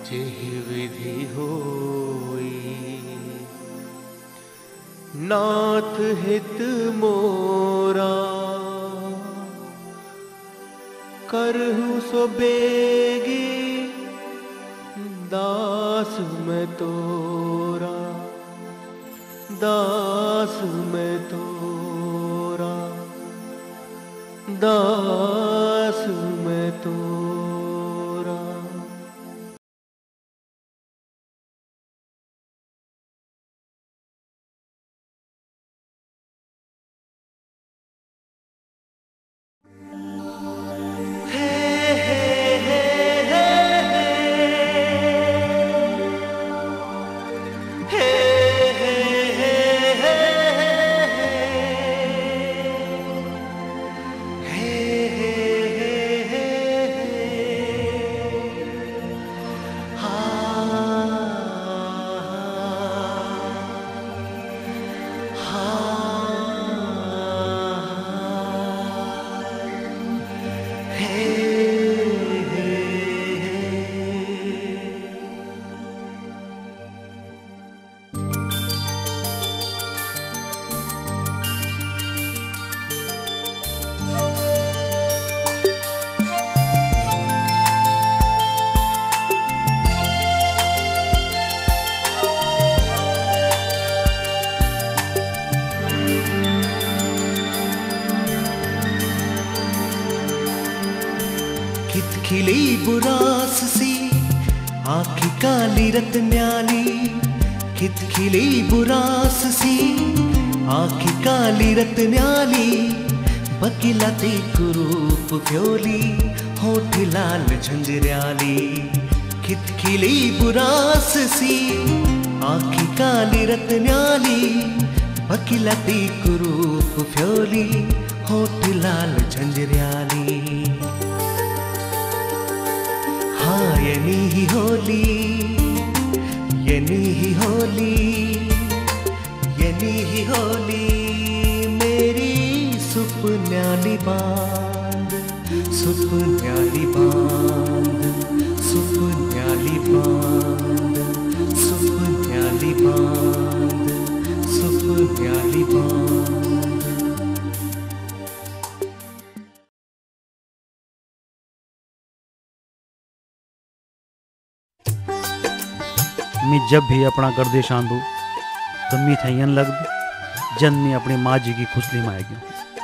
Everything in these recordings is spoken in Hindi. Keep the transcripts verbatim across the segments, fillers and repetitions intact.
जेहि विधि होई। नाथ हित मोरा करहु सो बेगी, दास मैं तोरा, दास मैं तोरा, दास मैं तोरा। खिली बुरास सी आँखी काली रत्न्याली, खित खिली बुरास सी आँखी काली रत्न्याली, बकिलाती कुरूप फ्योली होठ लाल झंझरियाली। खित खिली बुरास सी आँखी काली रत्न्याली, बकिलाती कुरूप फ्योली होठ लाल झंझरियाली। हाँ यनी ही होली, यनी ही होली, यनी ही होली मेरी सुपन्याली बांध, सुपन्याली बांध, सुपन्याली बांध, सुपन्याली बांध, सुपन्याली बांध। मैं जब भी अपना गर्देश आंदू तो मी थे यन लगद जन मी अपनी माँ जी की खुशली में आ गया।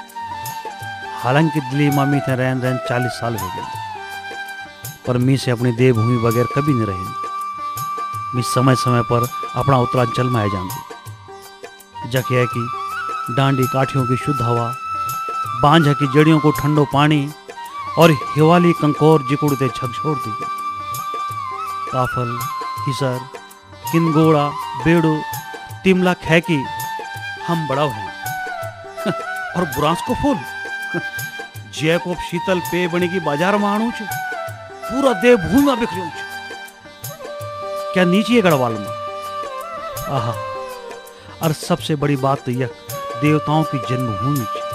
हालांकि दिल्ली में मी थे रहन रहन चालीस साल हो गए, पर मी से अपनी देवभूमि बगैर कभी नहीं रही। मी समय समय पर अपना उत्तरांचल में आ जाऊँ, जके है कि डांडी काठियों की शुद्ध हवा, बांझ की जड़ियों को ठंडो पानी और हिवाली कंकोर जिकुड़ते झकझोर दी। काफल, हिसर, किनगोड़ा, बेड़ो, तिमला खैकी हम बड़ाव हैं और बुरांस को फूल जैकोब शीतल पे बने की बाजार में आणू छे, पूरा देव भूमि में बिखरियो छे, क्या नीचे गढ़वाल में। आहा, और सबसे बड़ी बात तो यह देवताओं की जन्मभूमि छे।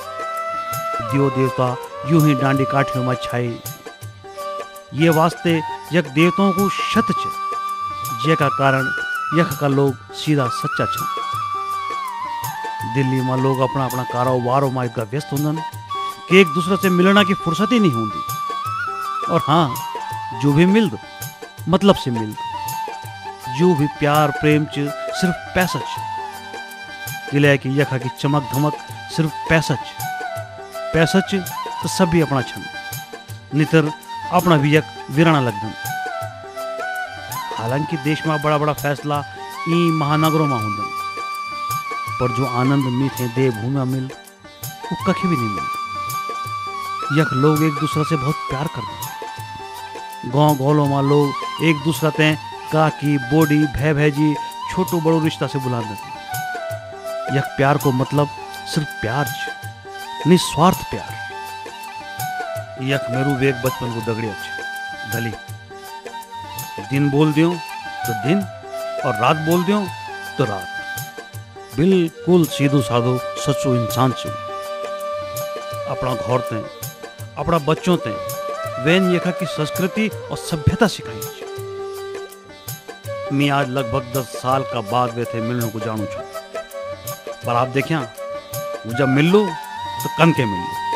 देव देवता यूं ही डांडी काठियों में छाए, ये वास्ते यक देवताओं को शत छे, जे का कारण यख का लोग सीधा सच्चा छन। दिल्ली में लोग अपना अपना कारोबारों में इतना व्यस्त होंदन कि एक दूसरे से मिलना की फुर्सत ही नहीं होती। और हाँ, जो भी मिलद मतलब से मिलद, जो भी प्यार प्रेम च सिर्फ पैसा च। किले की यखा की चमक धमक सिर्फ पैसा च, पैसा च तो सब भी अपना छन, नितर अपना भी यक विराना लगदन। हालांकि देश में बड़ा बड़ा फैसला ई महानगरों में होंदन, पर जो आनंद मीठे देवभूमि में मिल वो कहीं भी नहीं मिलता। यख लोग एक दूसरे से बहुत प्यार करते। गांव गोलों में लोग एक दूसरे ते काकी बोडी भै भैजी छोटू बड़ो रिश्ता से बुला देते। यख प्यार को मतलब सिर्फ प्यार, निस्वार्थ प्यार। यख मेरू वेग बचपन को दगड़िया दली दिन बोल दियो तो दिन और रात बोल दियो तो रात। बिल्कुल सीधो साधो सच्चो इंसान छे। अपना घर ते अपना बच्चों ते वेन यखा की संस्कृति और सभ्यता सिखाई छे। मैं आज लगभग दस साल का बाद वे थे मिलने को जानू छू, पर आप देखिया वो जब मिल लू तो कन के मिल लू।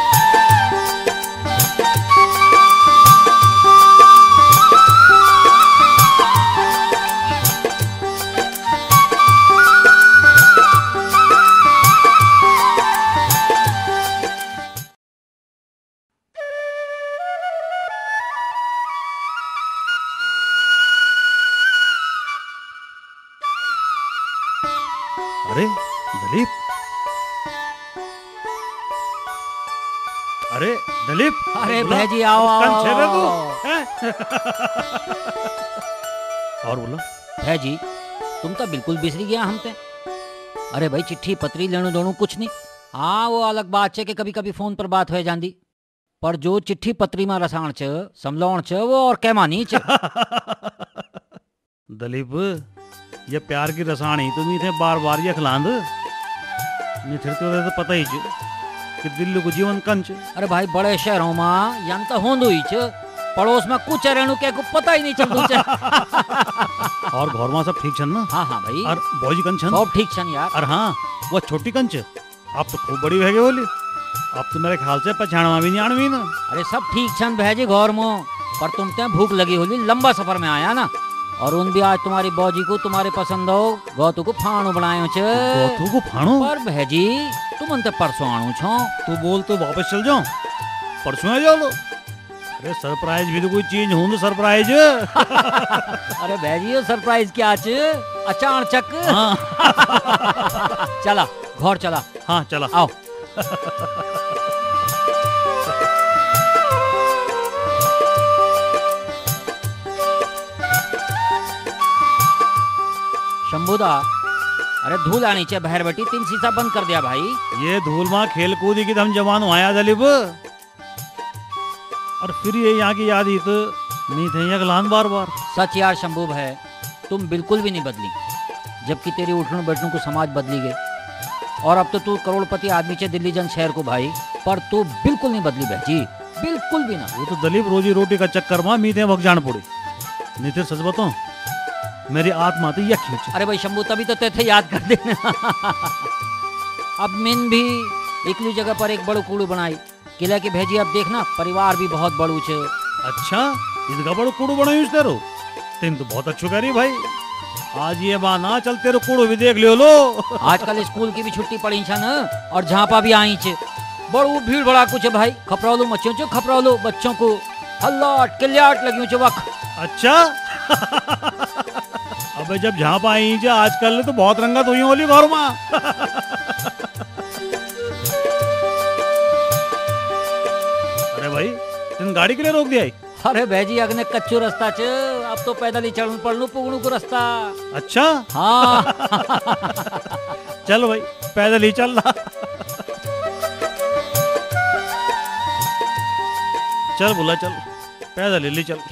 अरे दलीप, अरे दलीप, अरे बोला, भैजी आओ आओ, कन छेबे तू, आओ। हैं? और बोला भैजी तुम तो बिल्कुल बिसरी गया हम पे। अरे भाई चिट्ठी पत्री लेणु दोनों कुछ नहीं। हाँ वो अलग बात है कि कभी कभी फोन पर बात हो जाती, पर जो चिट्ठी पत्री में रसाण च समलौण च वो और कैमानी च। दलीप ये प्यार की रसाणी तो नहीं थे बार बार ये खिलांद नहीं थे तो पता ही च कि दिल्ली को जीवन कंच। अरे भाई बड़े शहरों में यन तो होंदो ही च, पड़ोस में कुछ रहनु के को पता ही नहीं चलदो च। और घर में सब ठीक छन ना? हाँ हाँ भाई और भौजी कंच छन? सब ठीक छन यार। और हाँ वो छोटी कंच आप तो खूब बड़ी भगे बोली, आप तो मेरे ख्याल से पहचानवा भी नहीं आणवी ना। अरे सब ठीक छन भैजी घर में, पर तुम ते भूख लगी होली, लंबा सफर में आया ना, और उन भी आज तुम्हारी बौजी को तुम्हारे पसंद हो गौतू को फाणू बनायो छ। गौतू को फाणू? पर भैजी तुम अंते परसों आणू छो। तू बोल तो वापस चल जाऊं, परसों आ जाओ लो। अरे सरप्राइज भी तो कोई चीज हूं तो सरप्राइज। अरे भैजी ये सरप्राइज क्या च अचानक। हाँ। चला घर चला। हाँ चला आओ। शंभुदा अरे धूल आनी चाहिए बहर बेटी, तीन शीशा बंद कर दिया भाई। ये धूल माँ खेल कूदी की तो हम जवान आया दलीप, और फिर ये यहाँ की याद ही तो नहीं थे यहाँ बार बार। सच यार शंभू है, तुम बिल्कुल भी नहीं बदली, जबकि तेरी उठने बैठने को समाज बदली गए, और अब तो तू करोड़पति आदमी चे दिल्ली जन शहर को भाई, पर तू बिल्कुल नहीं बदली बहजी, बिल्कुल भी ना। वो तो दलीप रोजी रोटी का चक्कर में मीते वक्त जान पड़ी, नहीं थे सच बताऊं मेरी आत्मा तो यह खींच। अरे भाई शंभू तभी तो तेथे याद कर देना। अब मिन भी एकली जगह पर एक बड़ू कूड़ू बनाई किला की भेजी, अब देखना परिवार भी बहुत बड़ू छे। अच्छा इसका बड़ो कूड़ू बनाई तेरो, तीन तो बहुत अच्छो करी भाई। आज ये बाना चल तेरे कूड़ू भी देख लियो लो। आजकल स्कूल की भी छुट्टी पड़ी छन और झापा भी आई छे, बड़ू भीड़ भड़ा कुछ भाई, खपरौलू मच्छियों चो खपरौलू बच्चों को हल्लाट किल्याट लगियो छे वक। अच्छा। अबे जब झापा आई जे आजकल तो बहुत रंगत हुई होली घर में। अरे भाई तुम गाड़ी के लिए रोक दिया? अरे भैजी अगने कच्चू रास्ता च, अब तो पैदल ही चढ़ू पड़नू पुगनू को रास्ता। अच्छा। हाँ। चल भाई पैदल ही चल रहा। चल बोला चल पैदल ही चल।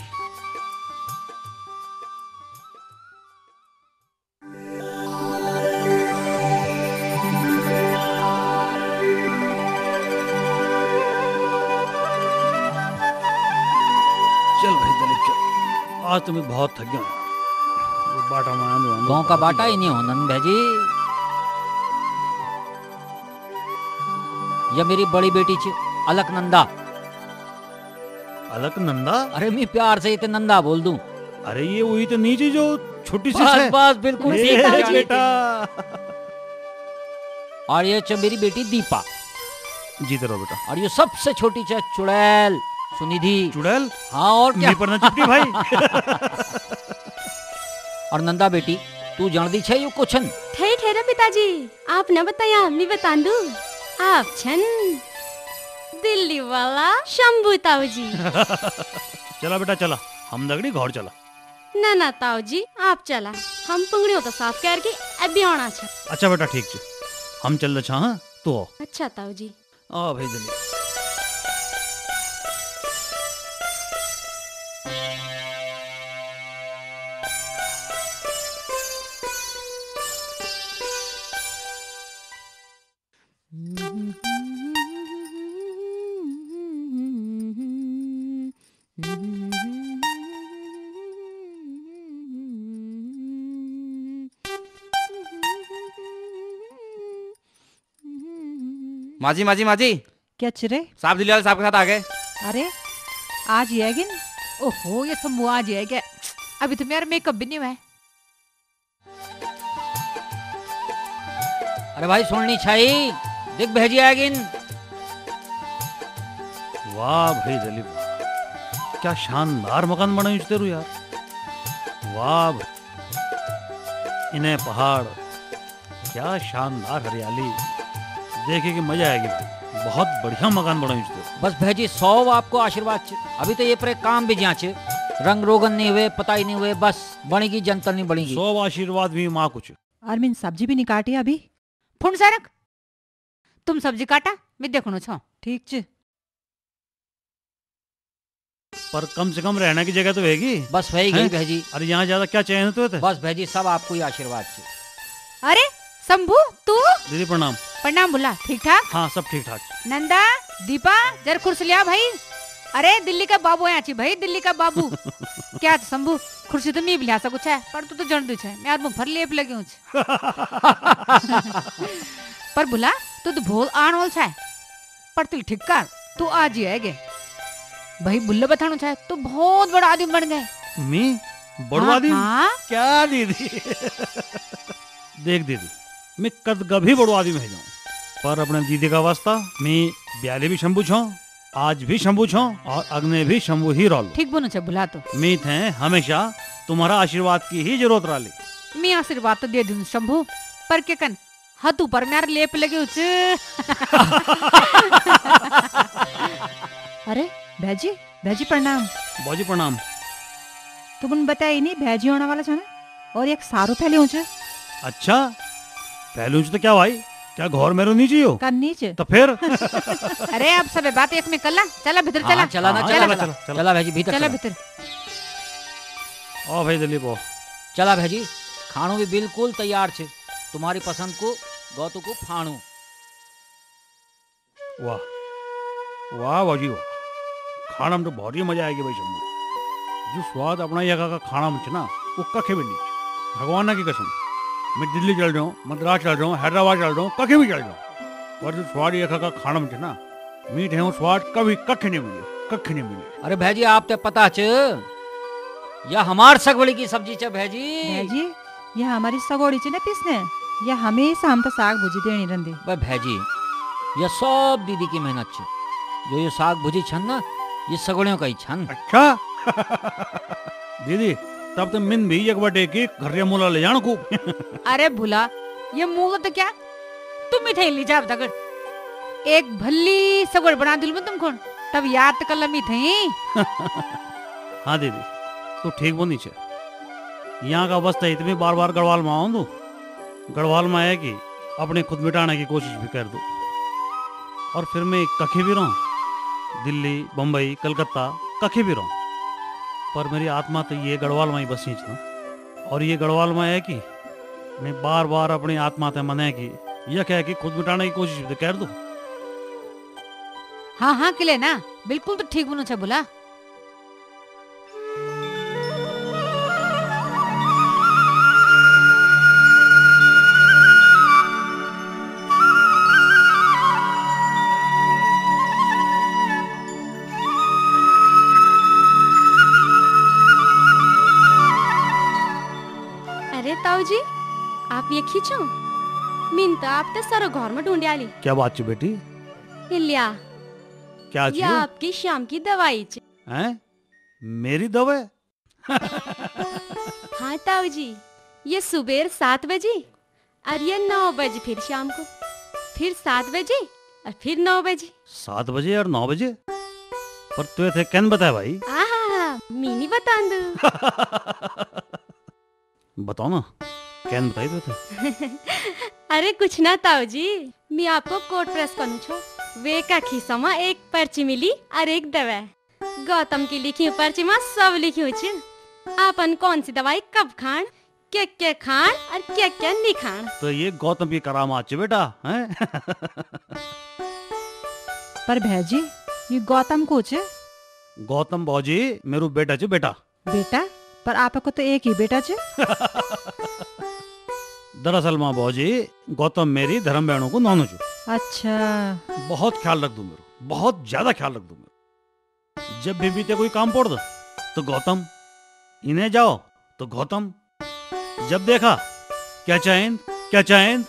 चल भाई दलीप चल, आज तुम्हें बहुत थक गया यार, बाटा माया गाँव का बाटा ही नहीं होना भैजी। यह मेरी बड़ी बेटी च अलकनंदा। अलकनंदा? अरे मैं प्यार से इतने नंदा बोल दूं। अरे ये वही तो नीचे जो छोटी सी बस है। बस बिल्कुल ए, ठीक है बेटा। और ये च मेरी बेटी दीपा। जीते रहो बेटा। और ये सबसे छोटी च चुड़ैल सुनिधि। चुड़ैल? हाँ और क्या। पर ना चिपटी भाई। और नंदा बेटी तू जानती छे यू कुछन? ठे ठेरा पिताजी आप न बताया मैं बता दूं, आप छन दिल्ली वाला शंभू ताऊ जी। चला बेटा चला, हम दगड़ी घर चला। ना ना ताऊ जी आप चला, हम पुंगड़ियों तो साफ करके अभी आना छ। अच्छा बेटा ठीक है, हम चल रहे हाँ तो आओ। अच्छा ताऊ जी। आ भाई जल्दी। माजी माजी माजी क्या चिरे? साहब दिलवाले साहब के साथ आ गए। अरे आज ही है गिन? ओहो ये शंभू आज ही है क्या? अभी तो मेरा मेकअप भी नहीं हुआ है। अरे भाई सुननी छाई देख भेजी आएगिन। वाह भाई दिलीप, क्या शानदार मकान बनाई तेरू यार। वाह भाई, इन्हें पहाड़, क्या शानदार हरियाली, देखे कि मजा आएगी भाई। बहुत बढ़िया मकान बनाई तेरू। बस भेजी सौ आपको आशीर्वाद च। अभी तो ये पर काम भी जांच रंग रोगन नहीं हुए, पता ही नहीं हुए, बस बनेगी जनता नहीं बनेगी। सौ आशीर्वाद भी माँ कुछ। अरमिन सब्जी भी नहीं काटी अभी। फुंड सारक तुम सब्जी काटा मैं देखनो छो। ठीक च। पर कम से कम रहने की जगह तो हैगी। बस वही गई भेजी। अरे यहाँ ज्यादा क्या चाहिए तो थे? बस भेजी सब आपको ही आशीर्वाद च। अरे शंभू तू? दीदी प्रणाम। प्रणाम बुला। ठीक ठाक? हाँ सब ठीक ठाक। नंदा दीपा जर कुर्सी लिया भाई। अरे दिल्ली का बाबू यहाँ छी भाई, दिल्ली का बाबू। क्या शंभू कुर्सी तो मैं भी लिया सकूँ है, पर तू तो जन दू छे मैं आज मुंह भर लेप लगी हूँ। पर बुला तू तो भोल आन वाल छे, पर तू ठीक कर तू आज ही आएगे भाई। बुल्ले बताना चाहे तू बहुत बड़ा आदमी बन गए। मी बड़वा दी? हाँ? क्या दीदी? देख दीदी, मैं कद कभी बड़वा आदमी है जाऊं, पर अपने दीदी का वास्ता मैं ब्याले भी शंभू छो, आज भी शंभू छो और अग्ने भी शंभू ही रोल। ठीक बोनो छे बुला तो। मैं थे हमेशा तुम्हारा आशीर्वाद की ही जरूरत रही। मैं आशीर्वाद तो दे दूं शंभू, पर के कन हतू पर मेरे लेप लगे उच। अरे भैजी, भैजी प्रणाम। बाजी प्रणाम। तुमने बताया नहीं भैजी होने वाला छे ना, और एक सारू फैले ऊंचे। अच्छा पहलू तो क्या भाई, क्या घोर मेरो नीचे हो? कर नीचे तो फिर अरे अब सब बात एक में कला। चला भीतर चला। हाँ, चला ना हाँ, चला चला, चला चला, चला भेजी भीतर चला चला। भीतर। ओ भाई दिलीप ओ। चला भेजी खाणो भी बिल्कुल तैयार छे, तुम्हारी पसंद को गौतु को फाणू। वाह वाह बाजी वाह, खाना में तो बहुत ही मजा आएगी भाई शंभू। जो स्वाद अपना यहाँ का खाना में छे ना, वो कखे भी नहीं छे। भगवान की कसम, मैं दिल्ली चल जाऊँ, मद्रास चल जाऊँ, हैदराबाद चल जाऊँ, कखे भी चल जाऊँ, पर जो स्वाद यहाँ का खाना में छे ना, मीठ है वो स्वाद कभी कखे नहीं मिले, कखे नहीं मिले। अरे भेजी आप ते पता च या हमार सगवड़ी की सब्जी च भेजी। भैजी ये हमारी सगोड़ी चे ना पीसने, या हमेशा हम तो साग भुजी देनी रंदी। भाई भेजी ये सब दीदी की मेहनत छ। जो ये साग भुजी छन ना, ये सगड़ियों का ही छन। अच्छा दीदी तब तो मिन भी एक बटे की घर मूला ले जान को। अरे भूला ये मूल तो क्या तुम ही थे ली जाब तक एक भल्ली सगोड़ बना दिल में तुमको, तब याद तो कल मी थे। हाँ दीदी तो ठीक वो नीचे यहाँ का अवस्था इतनी बार बार गढ़वाल में आऊँ, गढ़वाल में आया कि अपने खुद मिटाने की कोशिश भी कर दूँ, और फिर मैं कखे भी रहूँ, दिल्ली बम्बई कलकत्ता कखे भी रहूँ, पर मेरी आत्मा तो ये गढ़वाल में ही बसी ना। और ये गढ़वाल में है कि मैं बार बार अपनी आत्मा से मने कि यह कह कि खुद मिटाने की कोशिश भी कर दूँ। हाँ हाँ किले ना बिल्कुल तो ठीक बनो छे बोला। अरे ताऊ जी आप ये खींचो, मीन तो आप तो सारो घर में ढूंढ आली। क्या बात है बेटी? लिया क्या ये चाहिए? आपकी शाम की दवाई च। हैं? मेरी दवा? हाँ ताऊ जी, ये सुबह सात बजे और ये नौ बजे, फिर शाम को फिर सात बजे और फिर नौ बजे। सात बजे और नौ बजे? पर तू थे कैन बताया भाई? आहा मीनी बता दो। बताओ ना कैन बताई तो थे। अरे कुछ ना ताऊ जी, मैं आपको कोट प्रेस करूँ छो। वे का खीसा में एक पर्ची मिली और एक दवा। गौतम की लिखी हुई पर्ची में सब लिखी हुई छे, आपन कौन सी दवाई कब खान, क्या क्या खान और क्या क्या नहीं खान। तो ये गौतम की करामात छे बेटा हैं? पर भैजी ये गौतम को चे? गौतम भौजी मेरू बेटा छे बेटा। बेटा? पर आपको तो एक ही बेटा चे। दरअसल माँ भौजी गौतम मेरी धर्म बहनों को नौनो छो। अच्छा बहुत ख्याल रख दू मेरो, बहुत ज्यादा ख्याल रख दू मेरो। जब भी बीते कोई काम पड़ दो तो गौतम, इन्हें जाओ तो गौतम, जब देखा क्या चाहें क्या चाहें।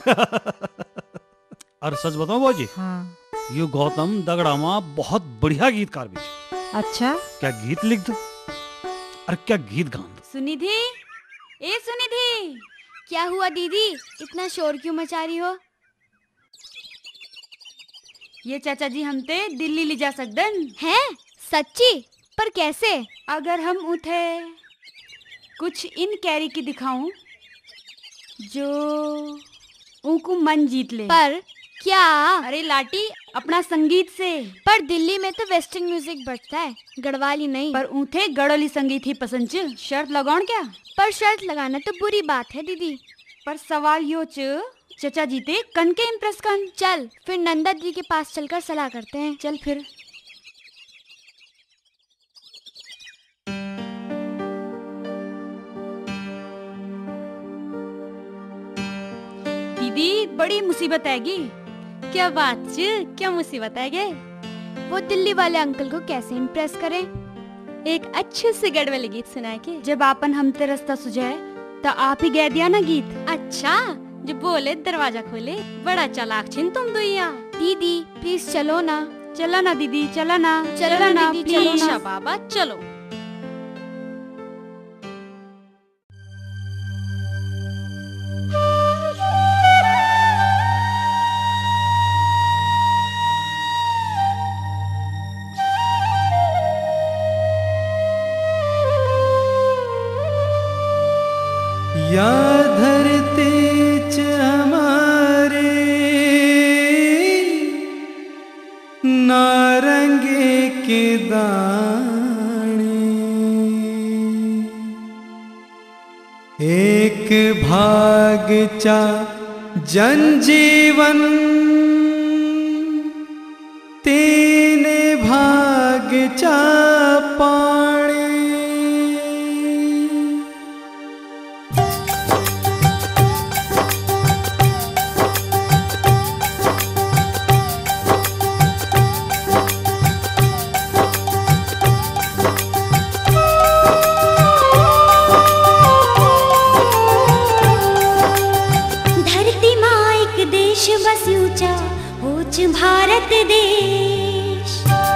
और सच बताओ बाबूजी, हाँ यो गौतम दगड़ामा बहुत बढ़िया गीतकार भी छे। अच्छा क्या गीत लिख दो और क्या गीत गान दो। सुनिधि, ए सुनिधि, क्या हुआ दीदी, इतना शोर क्यों मचा रही हो? ये चाचा जी हमते दिल्ली ले जा सकदन हैं? सच्ची? पर कैसे? अगर हम उठे कुछ इन कैरी की दिखाऊं जो उनको मन जीत ले। पर क्या? अरे लाटी, अपना संगीत से। पर दिल्ली में तो वेस्टर्न म्यूजिक बजता है, गढ़वाली नहीं। पर उठे गढ़ोली संगीत ही पसंद च, शर्त लगाउन क्या? पर शर्त लगाना तो बुरी बात है दीदी। पर सवाल यो च, चचा जीते कन के इम्प्रेस कन। चल फिर नंदा दी के पास चलकर सलाह करते हैं। चल फिर। दीदी बड़ी मुसीबत आएगी। क्या बात च, क्या मुसीबत है गे? वो दिल्ली वाले अंकल को कैसे इम्प्रेस करें? एक अच्छे से गढ़वाली गीत सुनाए के। जब आपन हम ते रास्ता सुझाए तो आप ही गा दिया ना गीत। अच्छा, जो बोले दरवाजा खोले। बड़ा चालाक छिन तुम दुइया। दीदी प्लीज चलो ना। चला ना दीदी, चला ना, चलो ना दीदी, चलो प्लीज। ना बाबा, चलो। या धरती च हमारे नारंगे के दाने, एक भाग चा जनजीवन, तीन भाग चा पानी। बस ऊंचा ऊंच भारत देश,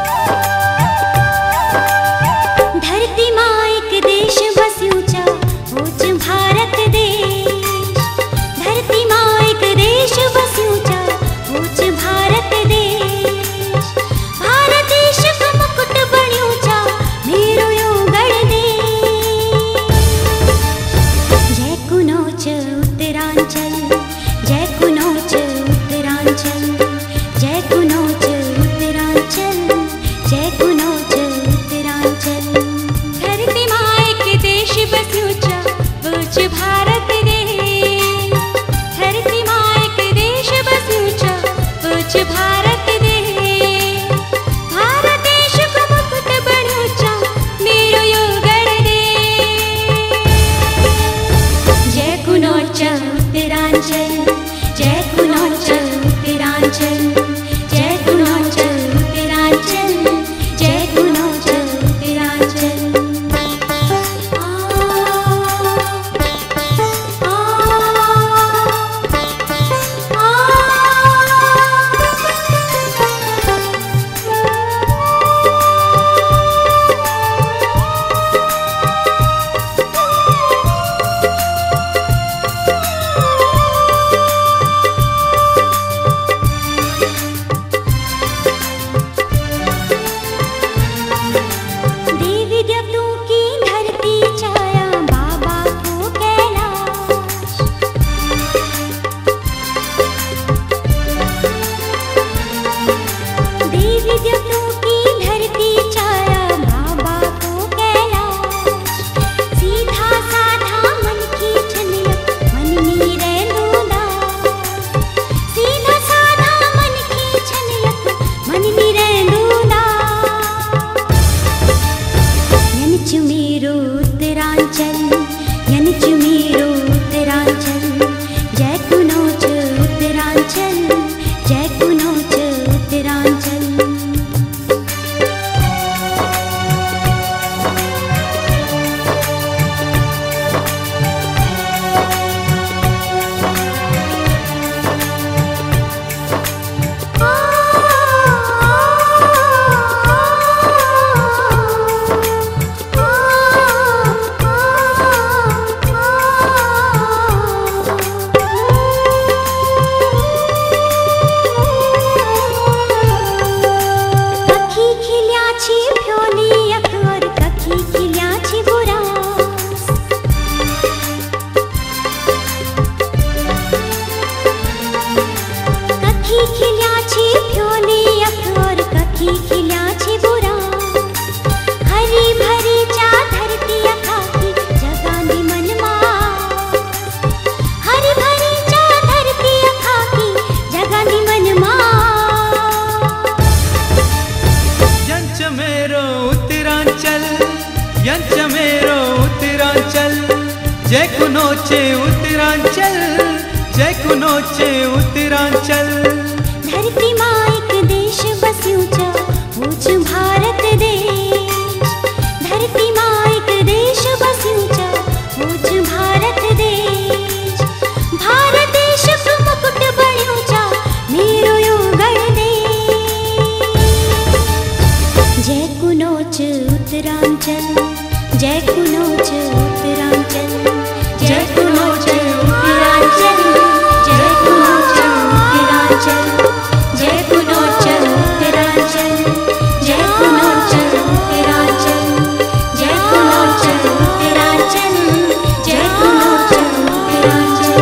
धरती माँ एक देश बस ऊंचा ऊंच भारत देश, धरती माँ एक देश बस ऊंचा ऊंच भारत देश, भारत देश का मुकुट बड़ी ऊंचा मेरो यो गढ़ देश। जय कुनोच उत्तरांचल, जय कुनोच उत्तरांचल, जय कुनोच उत्तरांचल। जय कुनोचे उत्तरांचल, जय कुनोचे उत्तरांचल। धरती माँ एक देश बस ऊंचा ऊंच भारत देश। धरती माँ एक देश बस ऊंचा ऊंच भारत देश। भारत देश का मुकुट बड़ ऊंचा मेरो यो गणदेश। जय कुनोच उत्तरांचल, जय कुनोच उत्तरांचल, जय कुनोच उत्तरांचल, जय कुनोच उत्तरांचल, जय कुनोच उत्तरांचल, जय कुनोच उत्तरांचल, जय कुनोच उत्तरांचल, जय कुनोच उत्तरांचल।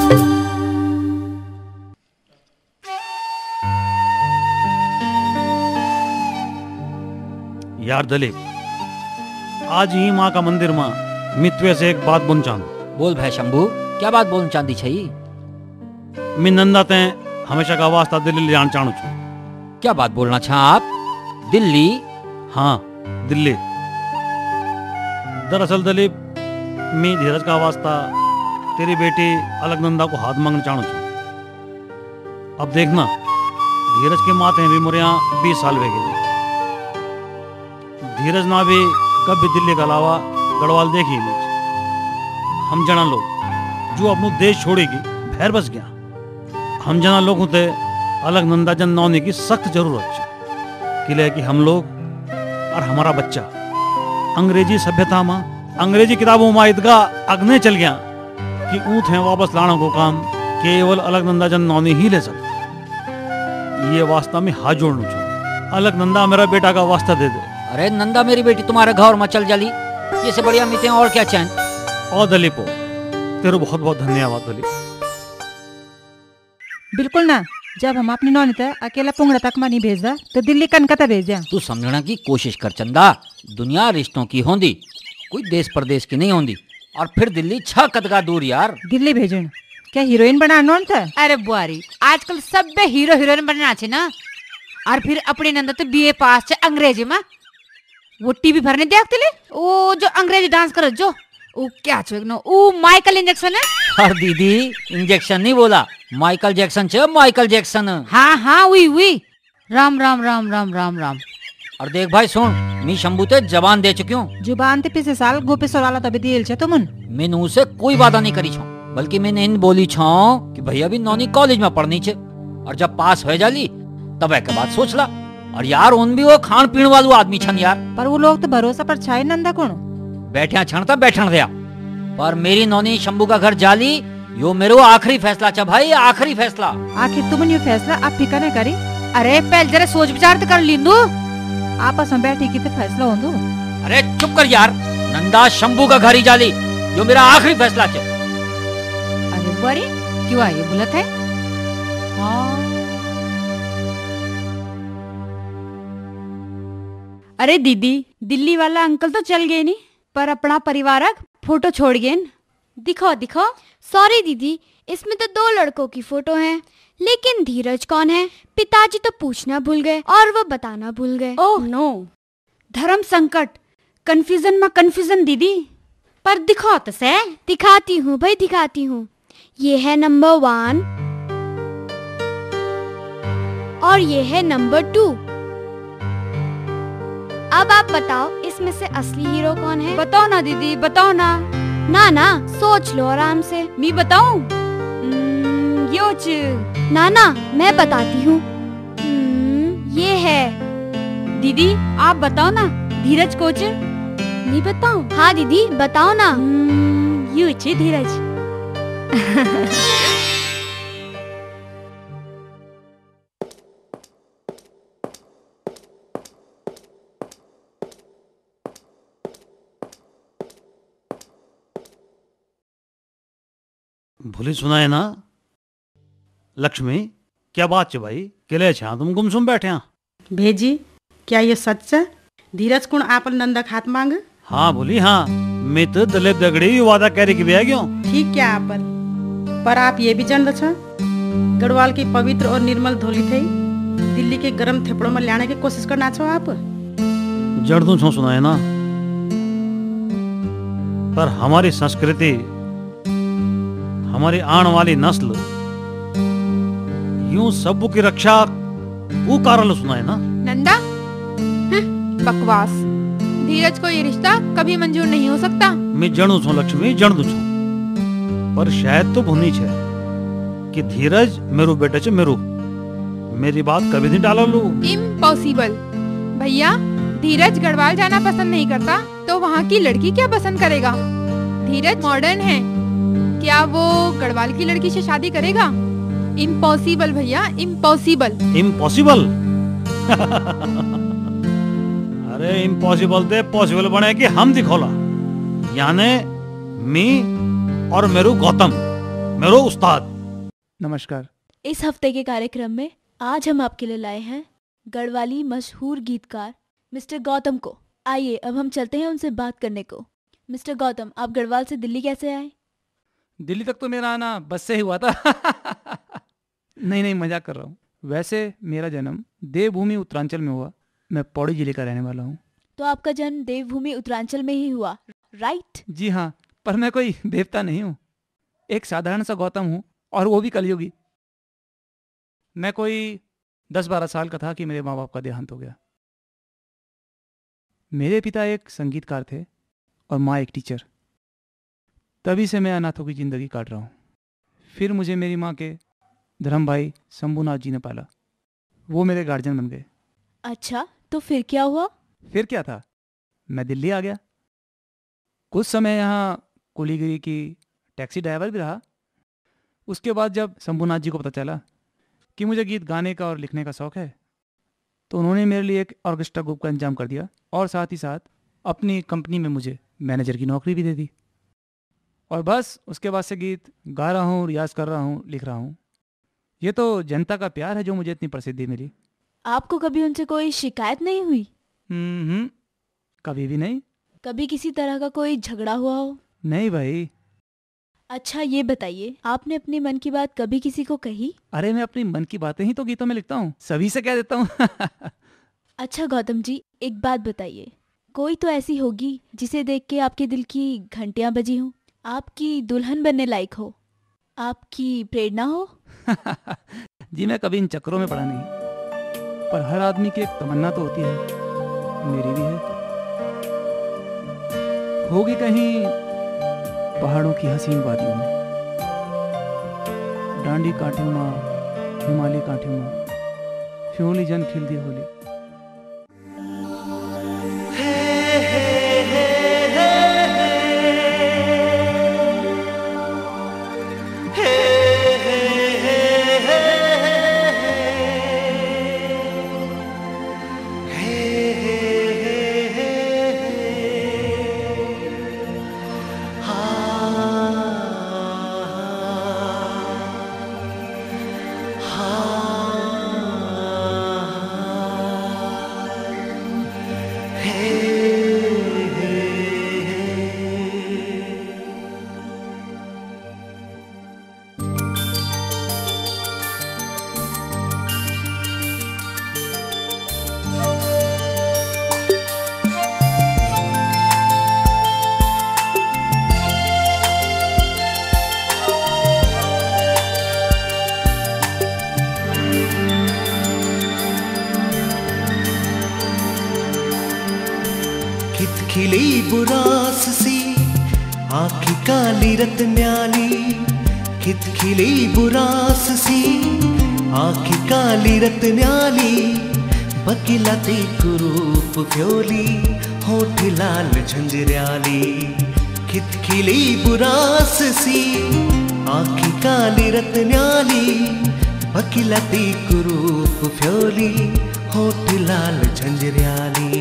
यार दलीप, आज ही माँ का मंदिर माँ मित्वे से एक बात बोल चाहूँ। बोल भाई शंभू, क्या बात बोलना चाहती छई? मैं नंदा ते हमेशा का वास्ता दिल्ली ले जाना चाहूँ छू। क्या बात बोलना चाह आप? दिल्ली? हाँ, दिल्ली। दरअसल दलीप, मैं धीरज का वास्ता तेरी बेटी अलकनंदा को हाथ मांगना चाहूँ छू। अब देखना, धीरज के माते भी मोरे यहाँ बीस साल हो गए। धीरज ना भी कभी दिल्ली के अलावा गढ़वाल देखी नहीं। हम जना लोग जो अपनो देश छोड़ेगी भैर बस गया। हम जना लोग होते अलकनंदा जन नौने की सख्त जरूरत है कि कि हम लोग और हमारा बच्चा अंग्रेजी सभ्यता में अंग्रेजी किताबों में इतगा अग्ने चल गया कि ऊँट है वापस लाने को काम केवल अलकनंदा जन नौने ही ले सकते। ये वास्ता में हाथ जोड़ना चाहूँ। अलकनंदा मेरा बेटा का वास्ता दे दे। अरे नंदा मेरी बेटी तुम्हारे घर में चल जाली, ये से बढ़िया मिते और क्या चाहें। और दलीपो, तेरे बहुत बहुत धन्यवाद दलीप। बिल्कुल ना, जब हम अपनी नौनी तक अकेला पुंगड़ा तक में नहीं भेजा तो दिल्ली कनकता भेज दिया। तू समझना की कोशिश कर चंदा, दुनिया रिश्तों की होंदी, कोई देश प्रदेश की नहीं होंदी। और फिर दिल्ली छह कदका दूर यार। दिल्ली भेजन क्या हीरोइन बनाना था? अरे बुआरी, आजकल सब हीरो हीरोइन बनना छे ना। और फिर अपनी नंदा तो बीए पास छे अंग्रेजी में। वो टीवी भरने देखते ले, वो जो अंग्रेजी डांस करो जो, वो क्या छे नो, वो माइकल इंजेक्शन है। और दीदी इंजेक्शन नहीं बोला, माइकल जैक्सन छे, माइकल जैक्सन। हाँ हाँ वही वही। राम राम राम राम राम राम। और देख भाई सुन, मी शंभू ते जबान दे चुकी हूँ। जुबान ते पिछले साल गोपी सोराला तभी दिल छे तुमन। मैंने उसे कोई वादा नहीं करी छो, बल्कि मैंने इन बोली छो कि भैया भी नौनी कॉलेज में पढ़नी छे और जब पास हो जाली तब एक बात सोच ला। और यार उन भी वो खान पीण वालू आदमी छन यार। पर वो लोग तो भरोसा पर छाए नंदा कौन बैठा छणता बैठन दिया। पर मेरी नौनी शंभू का घर जाली, यो मेरो आखिरी फैसला चा भाई, आखिरी फैसला। आखिर तुमन ये फैसला आप फिकर नहीं करी? अरे पहले जरा सोच विचार तो कर लिंदू। आपस में बैठी की तो फैसला हो दो। अरे चुप कर यार, नंदा शंभू का घर ही जाली, यो मेरा आखिरी फैसला चा। अरे बड़ी क्यों आई बोलत है? हाँ। अरे दीदी, दिल्ली वाला अंकल तो चल गए नहीं, पर अपना परिवारक फोटो छोड़ गए। दिखो दिखो। सॉरी दीदी, इसमें तो दो लड़कों की फोटो है, लेकिन धीरज कौन है पिताजी तो पूछना भूल गए और वो बताना भूल गए। ओह नो, धर्म संकट, कंफ्यूजन में कंफ्यूजन दीदी। पर दिखो तो से। दिखाती हूँ भाई, दिखाती हूँ। ये है नंबर वन और ये है नंबर टू। अब आप बताओ इसमें से असली हीरो कौन है? बताओ ना दीदी, बताओ ना। ना ना, सोच लो आराम से। मैं बताऊं? योच। ना ना, मैं बताती हूँ। ये है। दीदी आप बताओ ना, धीरज कोच। नहीं बताऊं? हाँ दीदी बताओ ना। योच धीरज। भूली सुना है ना लक्ष्मी? क्या बात है भाई, किले छा तुम गुमसुम बैठे हैं? भेजी, क्या ये सच है? धीरज कुण आपन नंदा खात मांग? हाँ बोली हाँ, मैं तो दलित दगड़ी वादा करे की भी क्यों? ठीक क्या आपन, पर आप ये भी जान रहे गढ़वाल की पवित्र और निर्मल धोली थे दिल्ली के गर्म थेपड़ों में लाने की कोशिश करना छो आप? जड़ दू छो सुना है ना, पर हमारी संस्कृति हमारी आने वाली नस्ल यूं सब की रक्षा वो कारण सुनाए ना। नंदा, हं, बकवास। धीरज को ये रिश्ता कभी मंजूर नहीं हो सकता। मैं जणू छू लक्ष्मी, जणू छू, पर शायद तो भुनी छे कि धीरज मेरो बेटा छे, मेरो मेरी बात कभी नहीं डालो लू। इम्पॉसिबल भैया, धीरज गढ़वाल जाना पसंद नहीं करता तो वहाँ की लड़की क्या पसंद करेगा? धीरज मॉडर्न है, क्या वो गढ़वाल की लड़की से शादी करेगा? इम्पॉसिबल भैया, इम्पॉसिबल। इम्पॉसिबल? अरे इम्पॉसिबल दे पॉसिबल बने कि हम दिखोला, यानी मी और मेरू गौतम, मेरो उस्ताद। नमस्कार। इस हफ्ते के कार्यक्रम में आज हम आपके लिए लाए हैं गढ़वाली मशहूर गीतकार मिस्टर गौतम को। आइए अब हम चलते हैं उनसे बात करने को। मिस्टर गौतम, आप गढ़वाल से दिल्ली कैसे आए? दिल्ली तक तो मेरा आना बस से ही हुआ था। नहीं नहीं, मजाक कर रहा हूँ। वैसे मेरा जन्म देवभूमि उत्तरांचल में हुआ। मैं पौड़ी जिले का रहने वाला हूँ। तो आपका जन्म देवभूमि उत्तरांचल में ही हुआ, राइट? जी हाँ, पर मैं कोई देवता नहीं हूँ। एक साधारण सा गौतम हूँ, और वो भी कलयुगी। मैं कोई दस बारह साल का था कि मेरे माँ बाप का देहांत हो गया। मेरे पिता एक संगीतकार थे और माँ एक टीचर। तभी से मैं अनाथों की जिंदगी काट रहा हूँ। फिर मुझे मेरी माँ के धर्म भाई शंभुनाथ जी ने पाला। वो मेरे गार्जियन बन गए। अच्छा, तो फिर क्या हुआ? फिर क्या था, मैं दिल्ली आ गया। कुछ समय यहाँ कुलीगिरी की टैक्सी ड्राइवर भी रहा। उसके बाद जब शंभुनाथ जी को पता चला कि मुझे गीत गाने का और लिखने का शौक़ है, तो उन्होंने मेरे लिए एक ऑर्केस्ट्रा ग्रुप का इंतजाम कर दिया और साथ ही साथ अपनी कंपनी में मुझे मैनेजर की नौकरी भी दे दी। और बस उसके बाद से गीत गा रहा हूँ, रियाज कर रहा हूँ, लिख रहा हूँ। ये तो जनता का प्यार है जो मुझे इतनी प्रसिद्धि मिली। आपको कभी उनसे कोई शिकायत नहीं हुई? हम्म, कभी भी नहीं। कभी किसी तरह का कोई झगड़ा हुआ हो? नहीं भाई। अच्छा ये बताइए, आपने अपनी मन की बात कभी किसी को कही? अरे मैं अपनी मन की बातें ही तो गीतों में लिखता हूँ, सभी से कह देता हूँ। अच्छा गौतम जी, एक बात बताइए, कोई तो ऐसी होगी जिसे देख के आपके दिल की घंटियां बजी हो, आपकी दुल्हन बनने लायक हो, आपकी प्रेरणा हो? जी मैं कभी इन चक्करों में पड़ा नहीं, पर हर आदमी की एक तमन्ना तो होती है। मेरी भी है। होगी कहीं पहाड़ों की हसीन वादियों में, डांडी काठियों माँ, हिमालय काठियों माँ, फ्योली जन खिल दी होली। खिली बुरास सी आँखी काली रत्न्याली, खित खिली बुरास सी आँखी काली रत्न्याली, बकिलाती कुरूप फ्योली होठ लाल झंझरियाली। खित खिली बुरास सी आँखी काली रत्न्याली, बकिलाती कुरूप फ्योली होठ लाल झंझरियाली।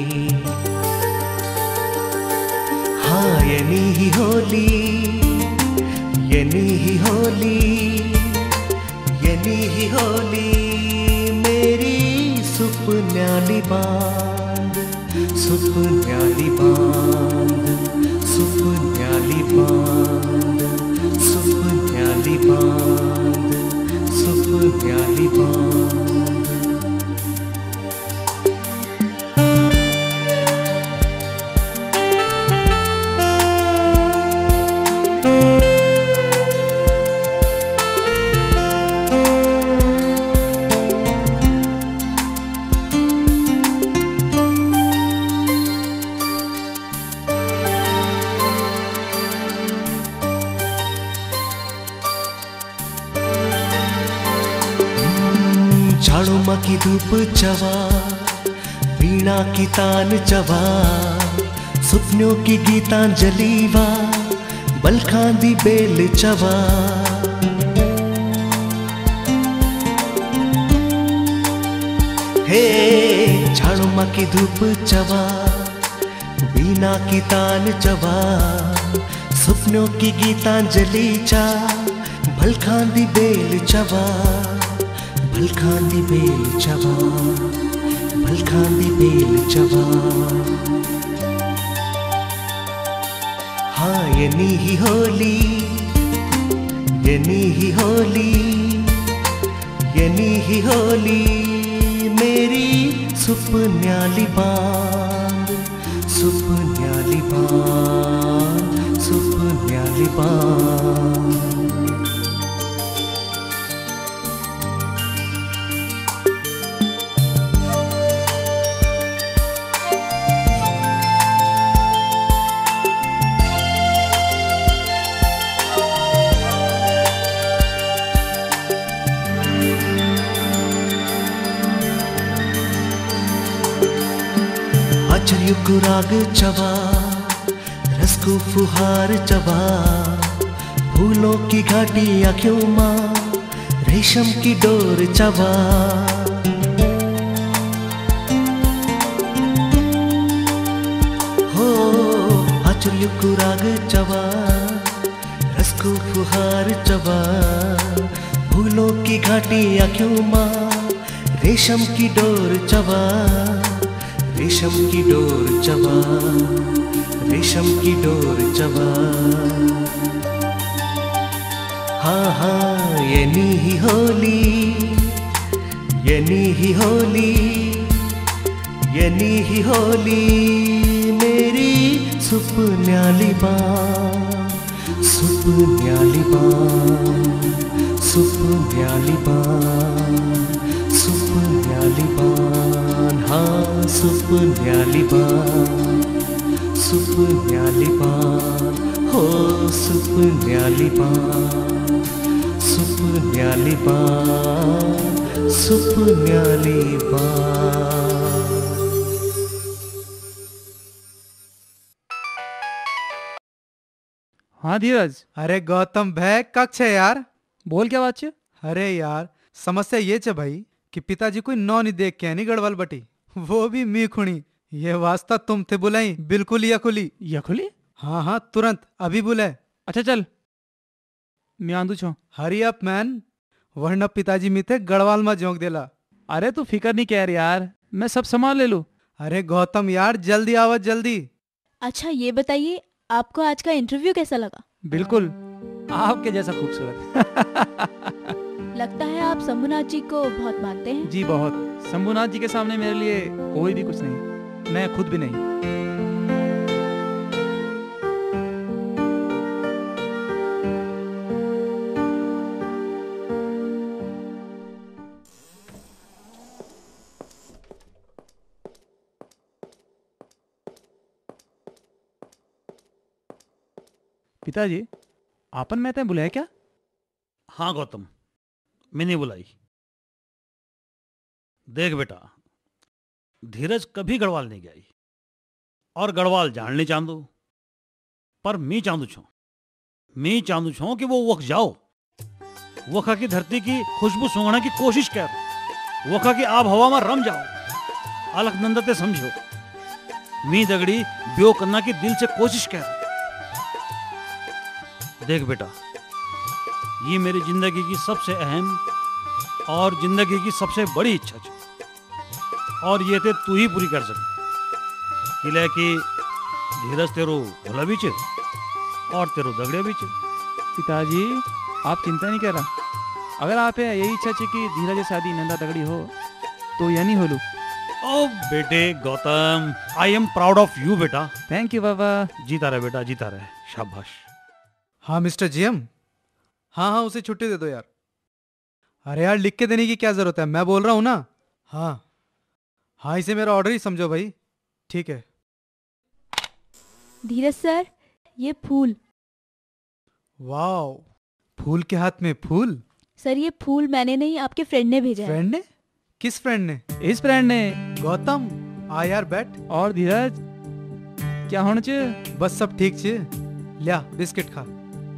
हाँ यनी ही होली, यनी ही होली, यनी ही होली, मेरी सुपन्याली बांध, सुपन्याली बांध, सुपन्याली बांध, सुपन्याली बांध, सुपन्याली बांध। की धूप चवा, वीणा की तान चवा, सुपनों की गीतांजलि वा, बलखां दी बेल चवा। हे झाड़ू मां की धूप चवा, वीणा की तान चवा, सुपनों की गीतांजलि चा, भलखां दी बेल चवा, भलखां दी बेल चवा, भलखां दी बेल चवा। हाँ ये नी ही होली, ये नी ही होली, ये नी ही होली, मेरी सुपन्याली बांध, सुपन्याली बांध, सुपन्याली बांध। आचर्युग राग चवा, रस को फुहार चवा, फूलों की घाटी आँखों माँ, रेशम की डोर चवा। हो आचर्युग राग चवा, रस को फुहार चवा, फूलों की घाटी आँखों माँ, रेशम की डोर चवा, रेशम की डोर चवा, रेशम की डोर चवा। हाँ हाँ ये नी ही होली, ये नी ही होली, ये नी ही होली, मेरी सुपन्याली बांध, सुपन्याली बांध, सुपन्याली बांध, सुपन्याली बांध। हाँ सुपन्याली बांध, सुपन्याली बांध, हो सुपन्याली बांध, सुपन्याली बांध, सुपन्याली बांध। हाँ धीरज। अरे गौतम भाई कक छे यार? बोल क्या बात छे? अरे यार समस्या ये छे भाई कि पिताजी कोई नौ नहीं देख के नहीं गढ़वाल बटी, वो भी मी खुणी। ये वास्ता तुम थे बुलाई बिल्कुल यकुली। यकुली? हाँ हाँ तुरंत अभी बुलाए। अच्छा चल मैं आंदू छो। हरी अप मैन, वरना पिताजी मी थे गढ़वाल में झोंक देला। अरे तू फिकर नहीं कर यार, मैं सब संभाल ले लू। अरे गौतम यार जल्दी आवत जल्दी। अच्छा ये बताइए आपको आज का इंटरव्यू कैसा लगा? बिल्कुल आपके जैसा खूबसूरत। लगता है आप शंभुनाथ जी को बहुत मानते हैं। जी बहुत। शंभुनाथ जी के सामने मेरे लिए कोई भी कुछ नहीं, मैं खुद भी नहीं। पिताजी आपन मैं तय बुलाया क्या? हाँ गौतम मैंने बुलाई। देख बेटा, धीरज कभी गढ़वाल नहीं गई और गढ़वाल जान नहीं चाहूँ, पर मी चाहूँ छो मी चाहूँ छो कि वो वख जाओ, वखा की धरती की खुशबू सूंघने की कोशिश कर, वखा की आब हवा में रम जाओ, अलकनंदते समझो। मी दगड़ी ब्यो करना की दिल से कोशिश कर। देख बेटा, ये मेरी जिंदगी की सबसे अहम और जिंदगी की सबसे बड़ी इच्छा है, और ये ते तू ही पूरी कर सके। किले कि धीरज तेरो भोला भी चे और तेरो दगड़े भी चे। पिताजी आप चिंता नहीं कर रहा, अगर आप यही इच्छा चे कि धीरज शादी नंदा दगड़ी हो तो या नहीं होलू। ओ बेटे Gautam, I am proud of you बेटा। थैंक यू बाबा। जीता रहे बेटा, जीता रहे, शाबाश। हाँ मिस्टर जीएम, हाँ हाँ उसे छुट्टी दे दो यार। अरे यार लिख के देने की क्या जरूरत है, मैं बोल रहा हूँ ना। हाँ हाँ इसे मेरा ऑर्डर ही समझो भाई। ठीक है। धीरज सर ये फूल। वाओ, फूल के हाथ में फूल। सर ये फूल मैंने नहीं आपके फ्रेंड ने भेजा है। फ्रेंड ने? किस फ्रेंड ने? इस फ्रेंड ने। गौतम आ यार बैठ। और धीरज क्या होना चाहिए? बस सब ठीक छे। लिया बिस्किट खा।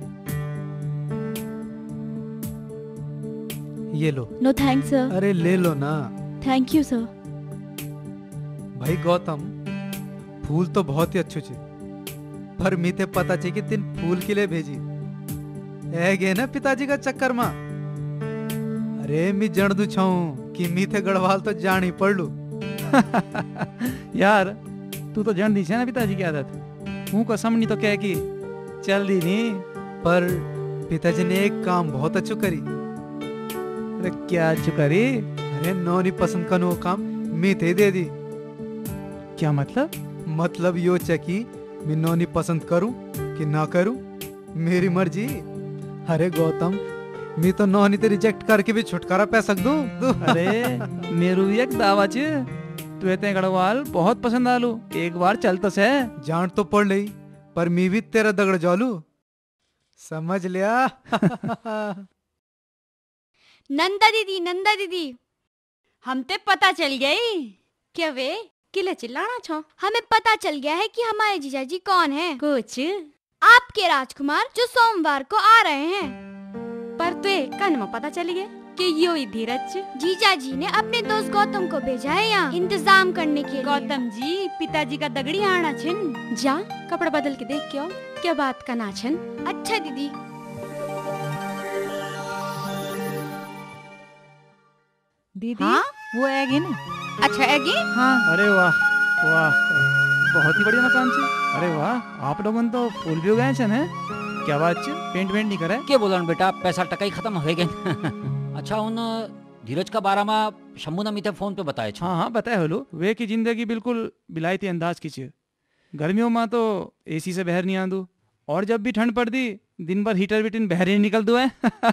ये लो। No thanks sir. अरे ले लो ना। Thank you sir. भाई गौतम फूल तो बहुत ही अच्छे छे, पर मीते पता छे कि तीन फूल के लिए भेजी है गे ना पिताजी का चक्कर मा। अरे मी जण दू छाऊं कि मीते गढ़वाल तो जान ही पड़ लू। यार तू तो जान दी छे ना पिताजी की आदत। हूँ कसम नहीं तो कह की चल दी नहीं। पर पिताजी ने एक काम बहुत अच्छो करी। अरे क्या अच्छो करी? अरे नौनी पसंद कनो काम मीते दे दी। क्या मतलब? मतलब यो चे कि मैं नौनी पसंद करूं कि ना करूं मेरी मर्जी। अरे गौतम मैं तो नौनी ते रिजेक्ट करके भी छुटकारा पै सक दूं। अरे मेरू भी एक दावा छे। तू ते गढ़वाल बहुत पसंद आलू। एक बार चल तो से। जान तो पड़ लई पर मैं भी तेरा दगड़ जालू। समझ लिया? नंदा दीदी नंदा दीदी हम ते पता चल गई। क्या वे किले चिल्लाना छो? हमें पता चल गया है कि हमारे जीजाजी कौन हैं। कुछ आपके राजकुमार जो सोमवार को आ रहे हैं। पर तो कन में पता चल गया कि यो ही धीरज। जीजाजी ने अपने दोस्त गौतम को भेजा है यहाँ इंतजाम करने के लिए। गौतम जी पिताजी का दगड़ी आना छिन। जा कपड़ा बदल के देख क्यों क्या बात का ना छिन। अच्छा दीदी। दीदी हाँ? वो एगी ना? अच्छा एगी? हाँ। अरे वाह वाह बहुत ही बढ़िया मकान छे। अरे वाह आप लोगन तो फूल भी उगाए छन है। क्या बात छे? पेंट वेंट नहीं करे? के बोलन बेटा पैसा टका ही खत्म हो गए। अच्छा उन धीरज का बारे में शंभू ने मीते फोन पे बताए छे। हाँ हाँ बताए होलो। वे की जिंदगी बिल्कुल बिलायती अंदाज की छे। गर्मियों में तो एसी से बाहर नहीं आंदू और जब भी ठंड पड़ दी दिन भर हीटर बिटिन बाहर ही निकल दो है।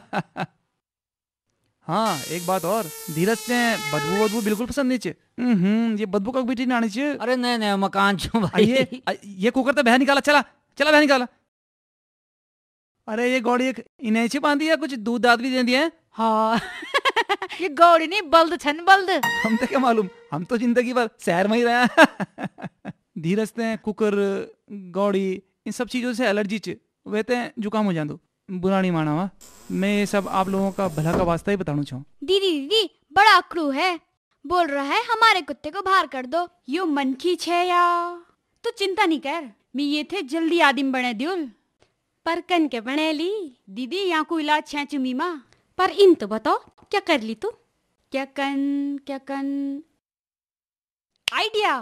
हाँ एक बात और धीरज ने बदबू बदबू बिल्कुल पसंद नहीं छे। हम्म ये बदबू का बिटिन आनी चाहिए। अरे नए नए मकान छो भाई। ये ये कुकर तो बाहर निकाला। चला चला बाहर निकाला। अरे ये गौड़ी एक इन्हें छे बांधी है कुछ दूध दाद भी दे दिए हैं। हाँ ये गौड़ी नहीं बल्द छन बल्द। हम तो क्या मालूम हम तो जिंदगी भर शहर में ही रहे। धीरज ने कुकर गौड़ी इन सब चीजों से एलर्जी चे वे ते जुकाम हो जांदो। बुरा नहीं माना वा। मैं ये सब आप लोगों का भला का वास्ता ही बताना चाहूँ। दीदी दीदी बड़ा अकड़ू है। बोल रहा है हमारे कुत्ते को बाहर कर दो। यो मनखी छे या तो चिंता नहीं कर। मैं ये थे जल्दी आदिम बने दियोल। पर कन के बने ली दीदी यहाँ को इलाज छे चुमी माँ। पर इन तो बताओ क्या कर ली तू? क्या कन क्या कन आइडिया।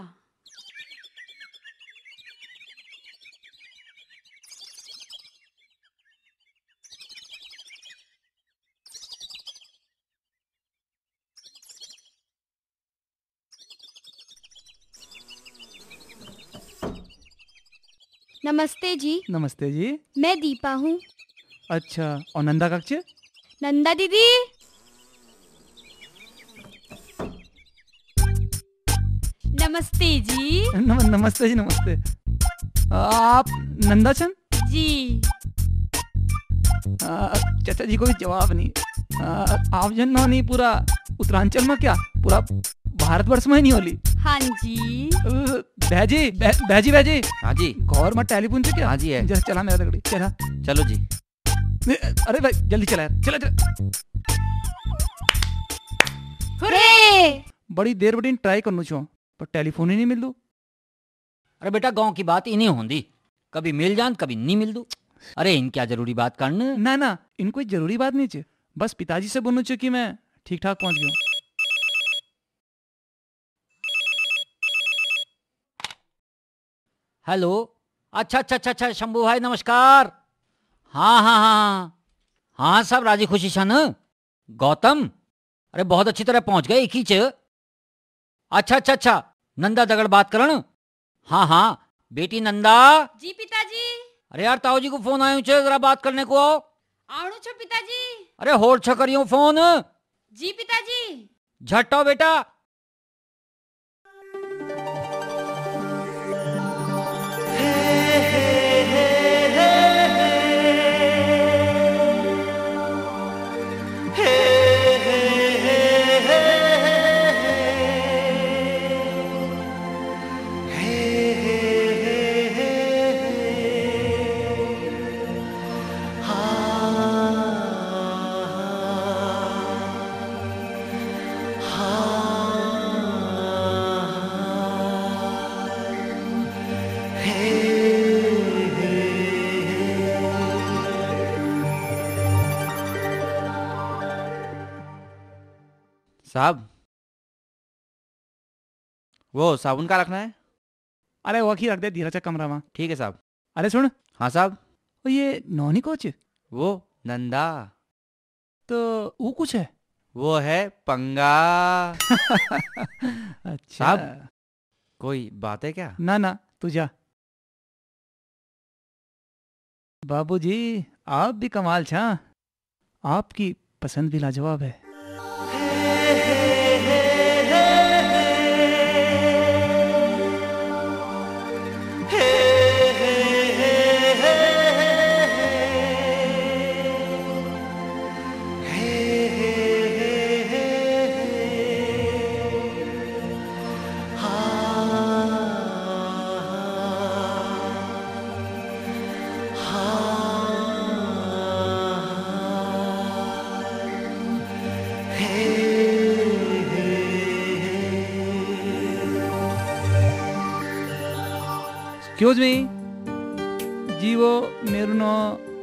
नमस्ते जी। नमस्ते जी। मैं दीपा हूँ। अच्छा और नंदा कक्ष? नंदा दीदी। नमस्ते जी। नम, नमस्ते जी नमस्ते। आप नंदा छन? जी। चाचा जी को भी जवाब नहीं। आ, आप जन नहीं पूरा उत्तरांचल में क्या पूरा भारतवर्ष में ही नहीं होली। हाँ जी। बहजी बहजी बहजी। हाँ जी। घर में टेलीफोन से क्या? हाँ जी है। जरा चला मेरा दगड़ी चला। चलो जी। अरे भाई जल्दी चला यार चला चला। हुर्रे! बड़ी देर बड़ी ट्राई करनू छो पर टेलीफोन ही नहीं मिल दू। अरे बेटा गांव की बात इन्हीं होंदी कभी मिल जान कभी नहीं मिल दू। अरे इन क्या जरूरी बात करने? ना ना इन कोई जरूरी बात नहीं चे। बस पिताजी से बोलना चाहिए कि मैं ठीक ठाक पहुंच गया। हेलो अच्छा अच्छा अच्छा अच्छा शंभू भाई नमस्कार। हाँ हाँ हाँ हाँ सब राजी खुशी छन। गौतम अरे बहुत अच्छी तरह पहुंच गए एक ही च। अच्छा अच्छा अच्छा नंदा दगड़ बात करण। हाँ हाँ बेटी नंदा। जी पिताजी। अरे यार ताऊ जी को फोन आयो छे जरा बात करने को आओ। आवणु छो पिताजी। अरे होड़ छ करियो फोन। जी पिताजी। झट आओ बेटा। साहब, वो साबुन का रखना है? अरे वही रख दे धीरज का कमरा में। ठीक है साहब। अरे सुन। हाँ साहब। वो ये नौनी कोच वो नंदा तो वो कुछ है, वो है पंगा। अच्छा साहब, कोई बात है क्या? ना ना तू जा। बाबूजी आप भी कमाल छा, आपकी पसंद भी लाजवाब है। एक्सक्यूज मी जी, वो मेरू नो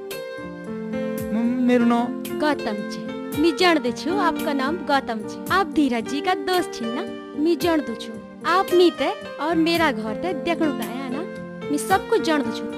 मेरू नो गौतम जी। मी जान दे छु आपका नाम गौतम जी। आप धीरज जी का दोस्त छी ना? मी जान दू छु आप मीते और मेरा घर ते देखणु का आया ना, मी सब कुछ जान दू छु।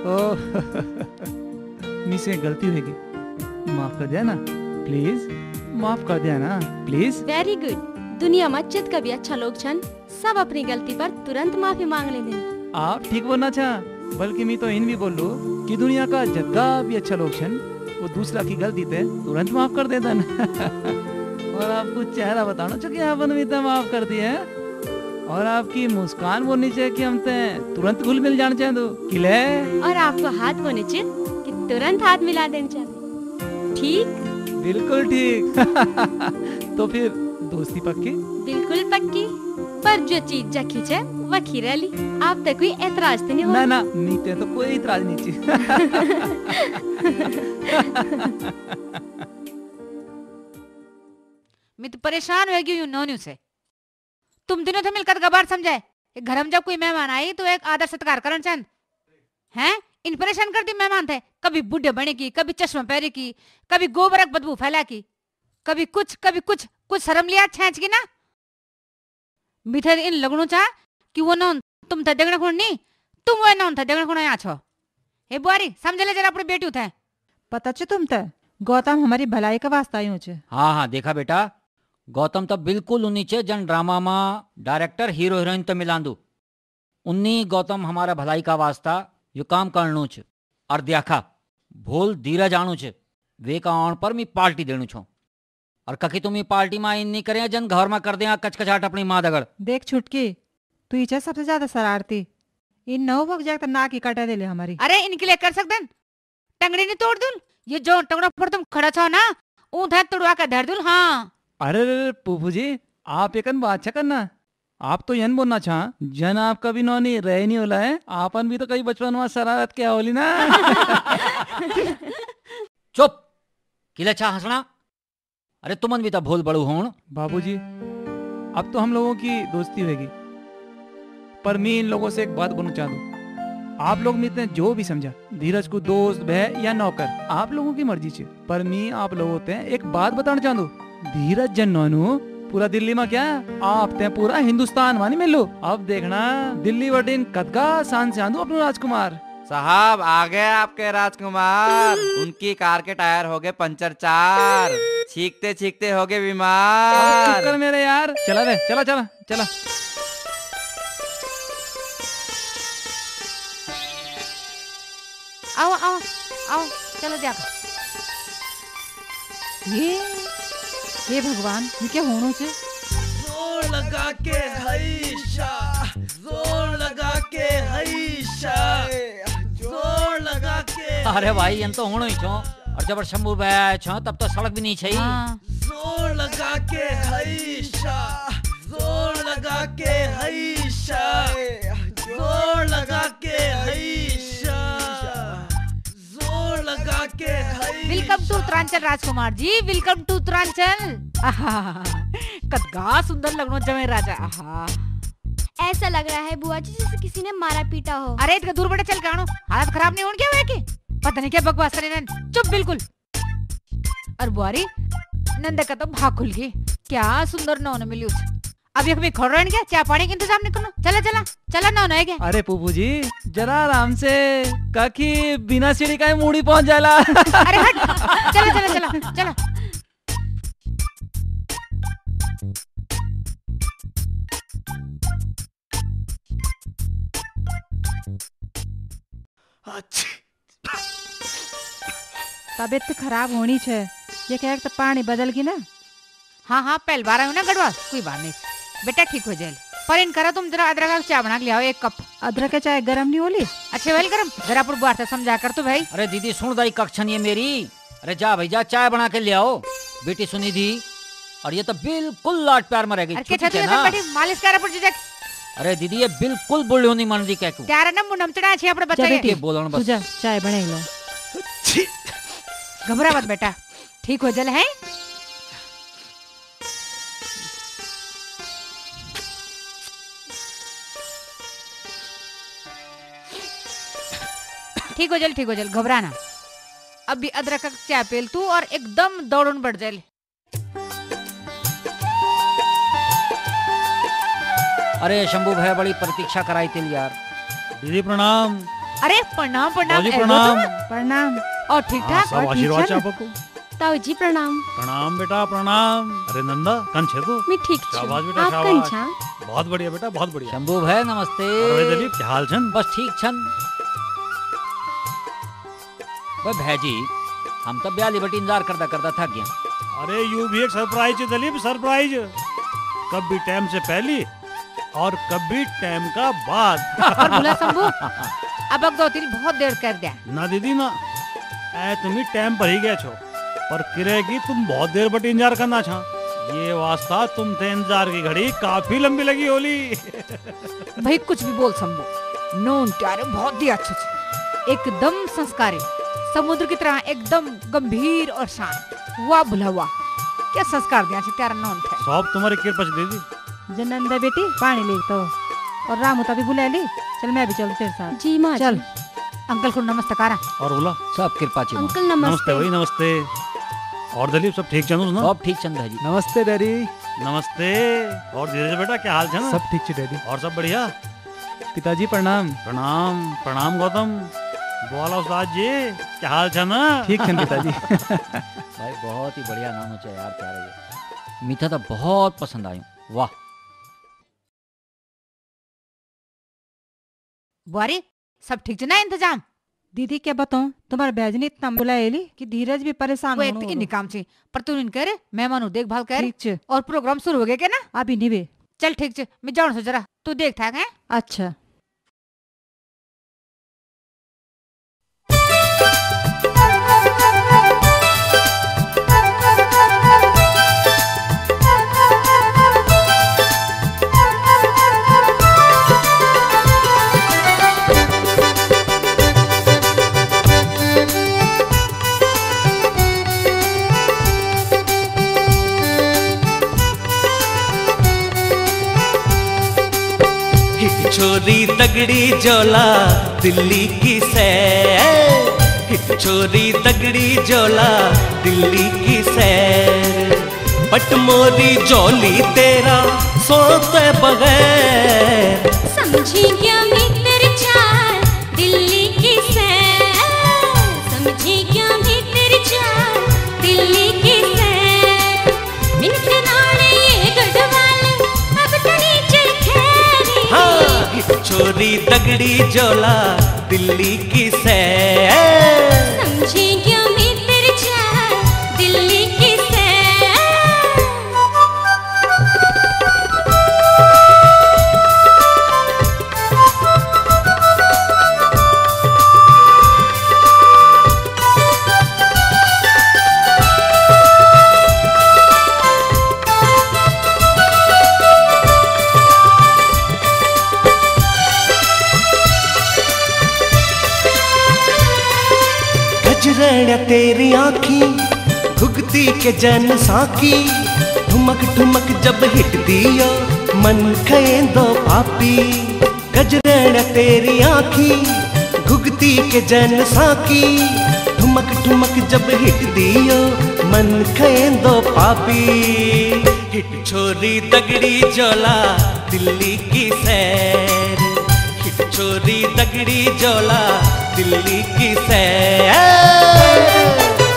ओह मी से गलती होगी, माफ कर दिया ना प्लीज, माफ कर दिया ना प्लीज। Very good. दुनिया में जित कभी अच्छा लोग छन, सब अपनी गलती पर तुरंत माफी मांग लेते। आप ठीक बोलना चाह, बल्कि मैं तो इन भी बोल लू कि दुनिया का जद्दा भी अच्छा लोग छन, वो दूसरा की गलती थे तुरंत माफ कर देता और आपको चेहरा बताना चाहिए अपन भी तो माफ कर दिए, और आपकी मुस्कान बोलनी चाहिए कि हम ते तुरंत घुल मिल जाना चाहिए तो किले, और आपको हाथ बोलने चाहिए कि तुरंत हाथ मिला देना चाहिए। ठीक? बिल्कुल ठीक। तो फिर दोस्ती पक्की? बिल्कुल पक्की। पर जो चीज जखी छे वखी रली। आप तक कोई एतराज तो नहीं हो? ना ना नीते तो कोई एतराज नहीं ची। मैं तो परेशान हो गई हूँ नौनियों से। तुम दोनों तो मिलकर गबार समझाए, घर में जब कोई मेहमान आई तो एक आदर सत्कार करन चंद हैं। इन परेशान करती मेहमान थे, कभी बूढ़े बने की, कभी चश्मा पहरे की, कभी गोबरक बदबू फैला की, कभी कुछ कभी कुछ कुछ शर्म लिया छेंच की ना। मिठे इन लगणो चा कि वो नौन तुम था देखना खुण नहीं, तुम वो नौन था देखना खुण यहाँ छो। हे बुआरी समझ ले जरा अपने बेटी थे। पता छे तुम ते गौतम हमारी भलाई का वास्ता आयो छे। हाँ हाँ देखा बेटा, गौतम तो बिल्कुल उन्नी चे जन ड्रामा में डायरेक्टर हीरो हीरोइन तो मिलांदू उन्नी गौतम हमारा भलाई का वास्ता यो काम करनू छ। और देखा भोल धीरज आणु छ, वे का आण पर मी पार्टी देणु छो। और कखी तुम पार्टी में इन नहीं करे जन घर में कर दे कचकचाहट अपनी माँ दगड़। देख छुटकी, तू ही सबसे ज्यादा शरारती, इन नौ वक्त जाकर नाक ही काटा दे ले हमारी। अरे इनके लिए कर सकते टंगड़ी नहीं तोड़ दूल, ये जो टंगड़ा पर तुम खड़ा छो ना ऊधा तोड़वा कर धर दूल। हाँ अरे पुपू जी आप एक बात करना, आप तो यन बोलना चाह जन आपका भी नौनी रह नहीं होला है, आपन भी तो कई बचपन में शरारत क्या होली ना। चुप किले छा हंसना। अरे तुमन भी तो भूल बड़ू हों। बाबूजी अब तो हम लोगों की दोस्ती होगी, पर मैं इन लोगों से एक बात बोलना चाहूँ। आप लोग मिलते हैं जो भी समझा, धीरज को दोस्त भाई या नौकर आप लोगों की मर्जी से, पर मैं आप लोगों ते एक बात बताना चाहूँ। धीरज जन नौनू पूरा दिल्ली में क्या आप ते पूरा हिंदुस्तान मानी मिलो। अब देखना दिल्ली वटिन कदका शान से आंदू अपने राजकुमार। साहब आ गए आपके राजकुमार, उनकी कार के टायर हो गए पंचर चार, छींकते छींकते हो गए बीमार। कर मेरे यार, चला रे चला चला चला। आओ आओ आओ चलो देखो। ये हे भगवान ये क्या होनो छे? जोर लगा के हैशा, जोर लगा के हैशा, जोर लगा के। अरे भाई यन तो होनो ही छो, और जब शंभू भाई छो तब तो सड़क भी नहीं छई। जोर लगा के हैशा, जोर लगा के हैशा, जोर लगा के हैशा, जोर लगा के हैशा। Welcome to Uttaranchal Rajkumar ji, welcome to Uttaranchal. कतगा सुंदर लगनो जमे राजा। आहा ऐसा लग रहा है बुआ जी जैसे किसी ने मारा पीटा हो। अरे इतना दूर बड़े चल के आनो, हालत खराब नहीं होने क्या हुआ के? पता नहीं क्या बकवास कर रहे हैं। चुप बिल्कुल। और बुआरी नंदा का तो भाग खुल गई। क्या सुंदर नौन मिली उसे। अब एक में खड़ रहे क्या? चाय पानी के इंतजाम नहीं करना। चला चला चला नौन है क्या? अरे पुप्पू जी जरा आराम से, काकी बिना सीढ़ी का ही मूड़ी पहुंच जाला। अरे हट, चला चला चला चला। तबियत तो खराब होनी छे। ये कह तो पानी बदल गई ना। हाँ हाँ पहले बार आयो ना गढ़वाल, कोई बात नहीं बेटा, ठीक हो जाए। पर इन करा तुम जरा अदरक का चाय बना के ले आओ एक कप। अदरक का चाय गरम नहीं होली? अच्छे वेल गरम, जरा पर बुआ से समझा कर तो भाई। अरे दीदी सुन दाई कक्षन ये मेरी। अरे जा भाई जा चाय बना के ले आओ। बेटी सुनी थी और ये तो बिल्कुल लाड प्यार में रह गई। अरे छत में बैठी मालिश कर पर जग। अरे दीदी ये बिल्कुल बुढ़ी होनी मान दी कहकू। क्या रे नम नमचड़ा छे अपने बच्चे के बोलण बस। जा चाय बना लो। घबरा मत बेटा, ठीक हो जल है। ठीक हो जल ठीक हो जल, घबराना। अभी अदरक का चाय पेल तू और एकदम दौड़न बढ़ जाए। अरे शंभू भाई बड़ी प्रतीक्षा कराई थी यार। दीदी प्रणाम। अरे प्रणाम प्रणाम प्रणाम प्रणाम। और ठीक ठाक? सब आशीर्वाद आपको। ताऊ जी प्रणाम। प्रणाम बेटा प्रणाम। अरे नंदा कन छे तू? मैं ठीक छूं। शाबाश बेटा आप कन छा? बहुत बढ़िया बेटा बहुत बढ़िया। शंभू भाई नमस्ते। अरे दिलीप क्या हाल छन? बस ठीक छन। भाई भैजी हम तो ब्याली बटी इंतजार करता करता थक गया। अरे यू भी एक सरप्राइज है दिलीप, सरप्राइज। कभी टाइम से पहले और कभी टाइम का बाद। और बोला शंभू अब अब दो तीन बहुत देर कर दिया ना दीदी ना, ऐ तुम्ही टाइम पर ही गए छो, पर किरेगी तुम बहुत देर बटी इंतजार करना छा। ये वास्ता तुम थे इंतजार की घड़ी काफी लंबी लगी होली। भाई कुछ भी बोल शंभू, नोन प्यारे बहुत ही अच्छे थे, एकदम संस्कारी, समुद्र की तरह एकदम गंभीर और शांत। वाह भुला वाह, क्या संस्कार दिया छे त्यारा नोन थे। सब तुम्हारी कृपा से दीदी। जनंदा बेटी पानी ले तो, और रामू तभी बुला ली। चल मैं भी चलती तेरे साथ। जी माँ चल। अंकल को नमस्ते करा। और बोला सब कृपा ची। अंकल नमस्ते। नमस्ते भाई नमस्ते। और दिलीप सब ठीक चंदू ना? सब ठीक चंद भाई। नमस्ते डैडी। नमस्ते। और धीरज बेटा क्या हाल है? सब ठीक डैडी। और सब बढ़िया? पिताजी प्रणाम। प्रणाम प्रणाम गौतम। बोला उस्ताद जी क्या हाल है ना? ठीक है पिताजी। भाई बहुत ही बढ़िया नाम हो यार प्यारे ये। मीठा तो बहुत पसंद आयो। वाह। बुआरी सब ठीक ना इंतजाम? दीदी क्या बताऊं, तुम्हारे भेजने इतना बुलाएली कि धीरज भी परेशान वो एक तो इन काम से, पर तू इनके रे मेहमानों देखभाल कर। ठीक छे। और प्रोग्राम शुरू हो गया क्या ना? अभी नहीं बे। चल ठीक छे, मैं जाऊं से जरा, तू देख था है? अच्छा। छोरी तगड़ी जोला दिल्ली की सैर, हिट छोरी तगड़ी जोला दिल्ली की सैर, पटमोरी जोली तेरा सोते बगैर। समझी क्या मैं तेरे चाल दिल्ली की सैर, समझी क्या मैं तेरे चाल दिल्ली की सैर। मिनट नाड़े ये गढ़वाल अब तो नीचे खैरी। हाँ छोरी तगड़ी जोला दिल्ली की सैर, समझी क्या मैं तेरे चाल दिल्ली की सैर। गजरैया तेरी आँखी घुगती के जन साकी, ठुमक ठुमक जब हिट दियो मन खेंदो पापी गजरेण तेरी आँखी घुगती के जन साकी ठुमक ठुमक जब हिट दियो मन खेंदो पापी हिट छोरी दगड़ी जोला दिल्ली की सैर हिट छोरी दगड़ी जोला दिल्ली की सैर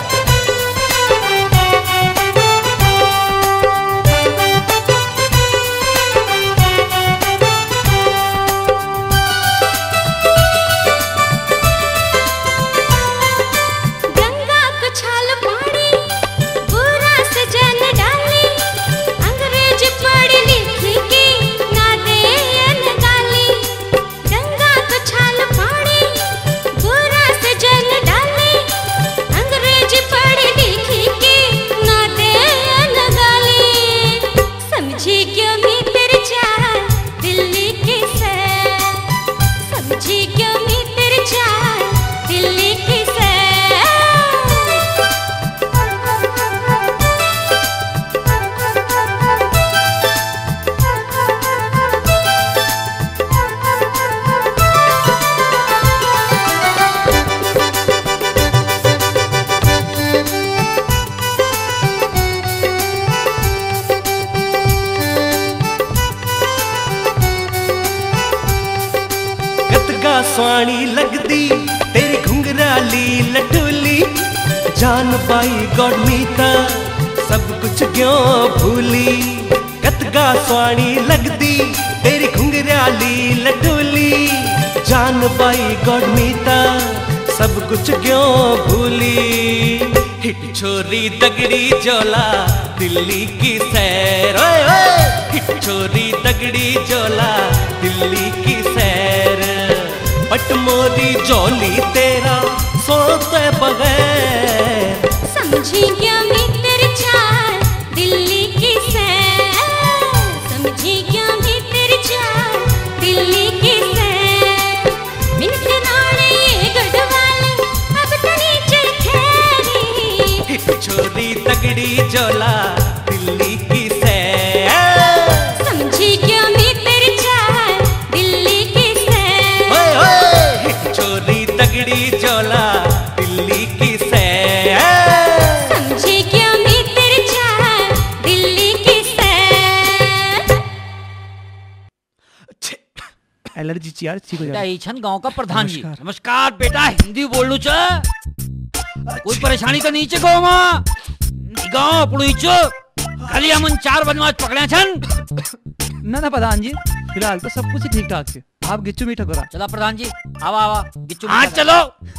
स्वाणी लगदी तेरी घुंघराली लटोली जान बाई गौड़मीता सब कुछ क्यों भूली कतगा स्वाणी लगदी तेरी घुंघराली लटोली जान बाई गौड़मीता सब कुछ क्यों भूली हिट छोरी दगड़ी जोला दिल्ली की सैर ओए ओए हिट छोरी दगड़ी जोला दिल्ली की सैर पट मोरी जोली तेरा सोते बगैर समझी क्या मैं तेरे चाल दिल्ली की सैर समझी क्या मैं तेरे चाल दिल्ली की सैर मिनट नाड़े ये गढ़वाले अब तो नीचे ठहरी हिट छोरी तगड़ी जोला दिल्ली की सैर समझी क्या मैं तेरे चाल दिल्ली की सैर ओए ओए हिट छोरी तगड़ी जोला दिल्ली की सैर समझी क्या मैं तेरे चाल दिल्ली की सैर एलर्जी ची यार ठीक हो बेटा जाएगा। ईछन गांव का प्रधान जी नमस्कार बेटा हिंदी बोल लू च कोई परेशानी तो नहीं चे गाँव में गाँव अपड़ू इचो खाली हमन चार बनवास पकड़े छन ना ना प्रधान जी फिलहाल तो सब कुछ ही ठीक ठाक से आप गिच्चू मीठा करा चला प्रधान जी आवा आवा गिच्चू हाँ चलो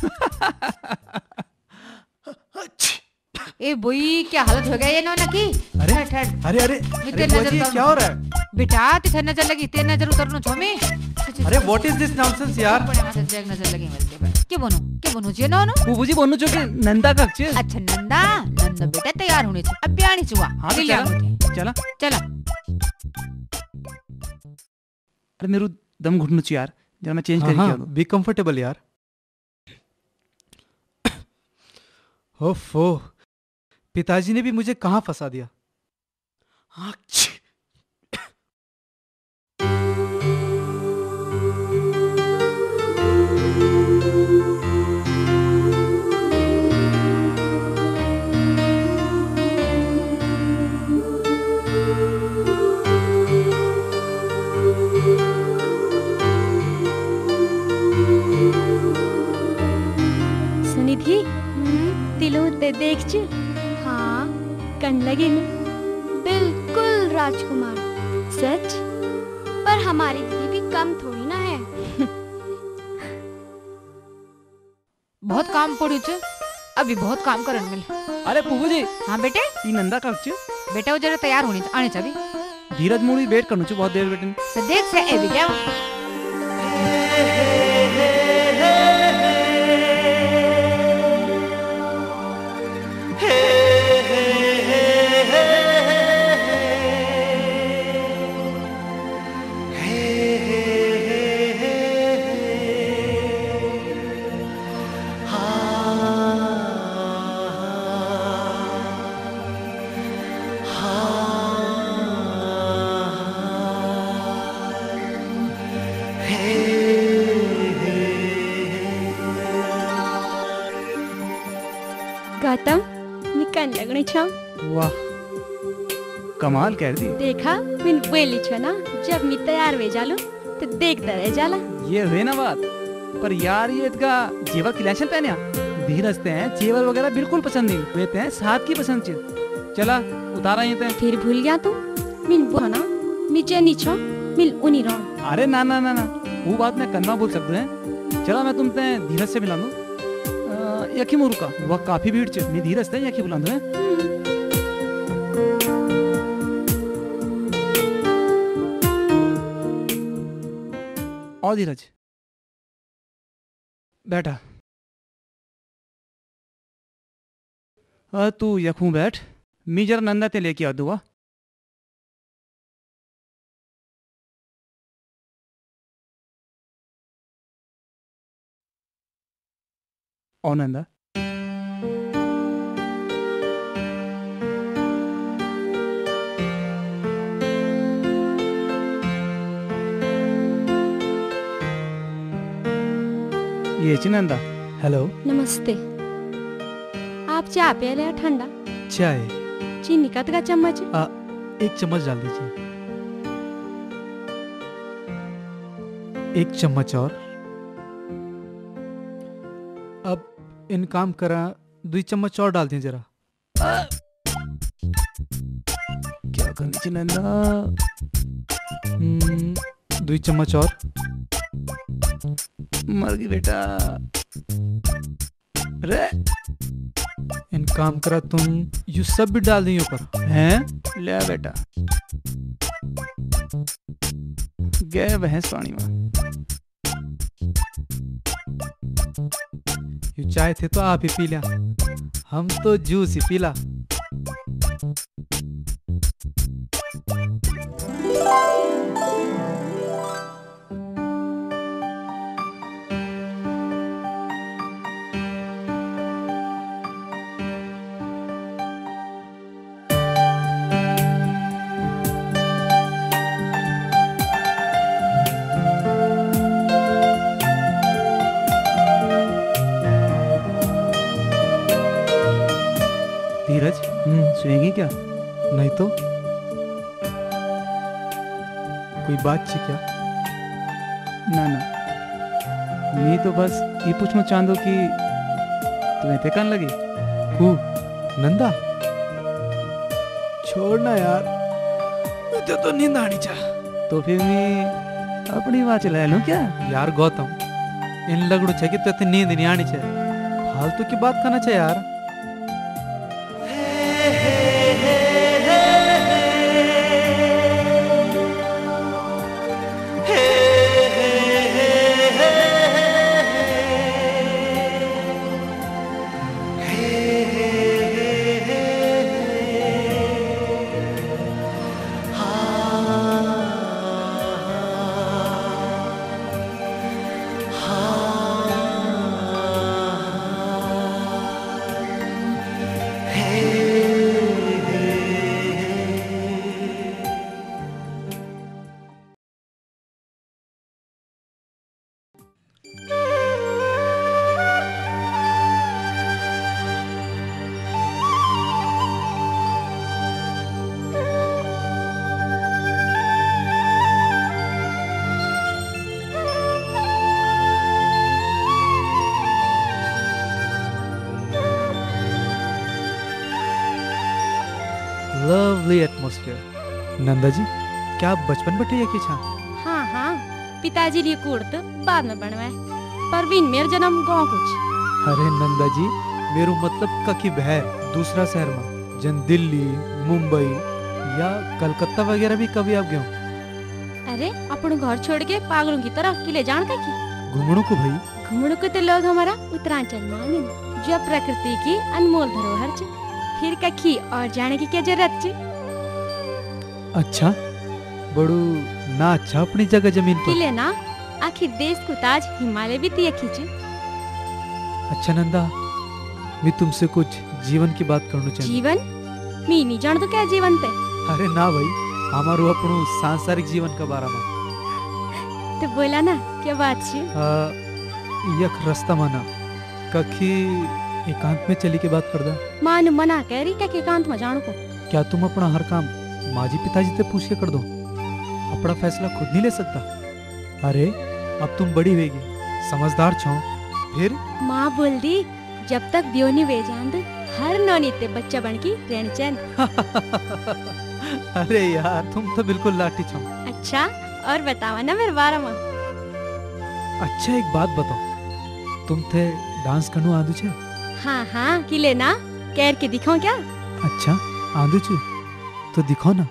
ए बोई क्या हालत हो गया ये नौना की अरे ठहर, ठहर। अरे अरे मैं अरे तेरी बुआ नजर जी, उतारूं। क्या हो रहा है? बेटा तिथे नजर लगी तेरी नजर उतरनो छोमी अरे व्हाट इज दिस नॉनसेंस यार बड़े माथे से एक नजर लगी मेरे पे के बोनो के बोनो जे नौनो बूबू जी बोनो जो कि नंदा का अच्छे अच्छा नंदा नंदा बेटा तैयार होने से अब ब्याणी चुआ हाँ तो लिया चला मुझे चला चला अरे मेरू दम घुटनु ची यार जरा मैं चेंज हाँ करके आ हाँ बी कंफर्टेबल यार ओफो पिताजी ने भी मुझे कहाँ फंसा दिया हाँ, छी। सुनिधि तिलू ते देख च हाँ कन लगे न बिल्कुल राजकुमार सच पर हमारी दीदी भी कम थोड़ी ना है बहुत काम पड़ू छ अभी बहुत काम करन मिल अरे बूबू जी हाँ बेटे ई नंदा का अच्छे बेटा वो जरा तैयार होने आने चाहिए धीरज मोड़ी वेट करनु ची बहुत देर बेटन से देख से ए भी क्या गौतम मी कन लगणी छौ वाह कमाल कर दी। देखा मिन बोली छो ना जब मी तैयार हो जालू तो देखता रह जाला। ये हुए ना बात, पर यार ये इतका जेवर किलेशन पहने धीरज ते हैं जेवर वगैरह बिल्कुल पसंद नहीं वेते हैं साथ की पसंद चीज। चला उतारा ये ते फिर भूल गया तू मिन बोला ना मी जेनी छो मिल उनी रो। अरे ना ना ना ना वो बात मैं करना बोल सकते हैं। चला मैं तुम ते धीरज से मिला दूं यकी मुरु का वह काफी भीड़ च मैं धीरज ते यकी बुला दूं हैं। और धीरज बैठा आ, तू यखूं बैठ मी जरा नंदा ते लेके आ दूंगा। और नंदा ये ची नंदा। हेलो नमस्ते। आप चाय पे ले ठंडा चाय चीनी का का चम्मच आ, एक चम्मच डाल दीजिए। एक चम्मच और। अब इन काम करा दो चम्मच और डाल दें जरा। क्या करनी चाहिए नंदा? हम्म, दो चम्मच और। मर गई बेटा। रे इन काम करा तुम यू सब भी डाल दी ऊपर हैं। ले बेटा गए भैंस पानी में। यू चाय थे तो आप ही पी लिया, हम तो जूस ही पीला। धीरज सुनेगी क्या? नहीं तो कोई बात छी क्या? ना ना मैं तो बस ये पूछना चाहूँ कि तुम्हें ते कन लगी हूँ नंदा। छोड़ना यार मुझे तो नींद आनी चाह। तो फिर मैं अपनी बात चला लूं क्या? यार गौतम इन लगड़ू छे कि तो नींद नहीं आनी चाहिए, फालतू की बात करना चाहिए यार। Lovely atmosphere. नंदा जी क्या आप बचपन बटे ये छा? हाँ हाँ पिताजी लिए कुर्त बाद में बनवाए पर बिन मेर जन्म गाँव कुछ। अरे नंदा जी मेरू मतलब ककी बहर दूसरा शहर में जन दिल्ली मुंबई या कलकत्ता वगैरह भी कभी आप गए? अरे अपन घर छोड़ के पागलों की तरह किले जान का की घूमणु को भाई घूमणु को तो लोग हमारा उत्तरांचल माने जो प्रकृति की अनमोल धरोहर छ। फिर कखी और जाने की क्या जरूरत छ? अच्छा बड़ू ना अच्छा अपनी जगह जमीन पर किले ना आखिर देश को ताज हिमालय भी तिया खींचे। अच्छा नंदा मैं तुमसे कुछ जीवन की बात करना चाहिए। जीवन मी नहीं जान तो क्या जीवन ते? अरे ना भाई हमारो अपनो सांसारिक जीवन का बारे में। तो बोला ना क्या बात छे? आ, यख रास्ता माना कखी एकांत में चली के बात कर दा। मान मना कह रही क्या कि एकांत में जान को? क्या तुम अपना हर काम माजी पिताजी से पूछ के कर दो? अपना फैसला खुद नहीं ले सकता? अरे अब तुम बड़ी होगी, समझदार छो। फिर माँ बोल दी जब तक ब्योनी वे जान दे हर नौनी ते बच्चा बन की रेण चैन। अरे यार तुम तो बिल्कुल लाठी छो। अच्छा और बतावा ना मेरे बारे में। अच्छा एक बात बताओ, तुम थे डांस करनो आदू छे? हाँ हाँ किले ना कैर के दिखाओ क्या? अच्छा आदू छे तो दिखाओ ना।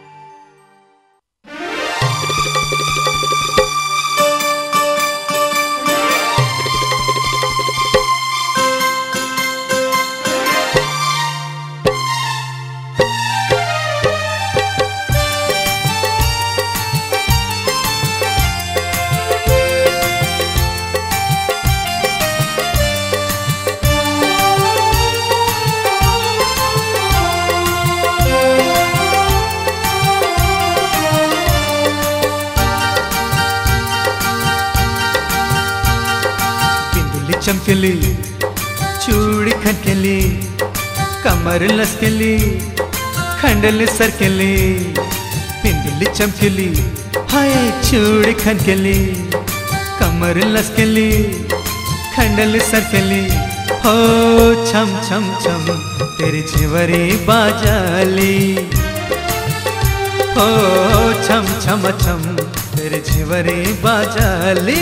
चमकेली चूड़ी खनकेली कमर लसकेली खंडल सरकेली पिंडली चमकेली हाय चूड़ी खनकेली कमर लसकेली खंडल सरकेली हो छम छम छम तेरी चिवरी बाजाली हो छम छम छम तेरी चिवरी बाजाली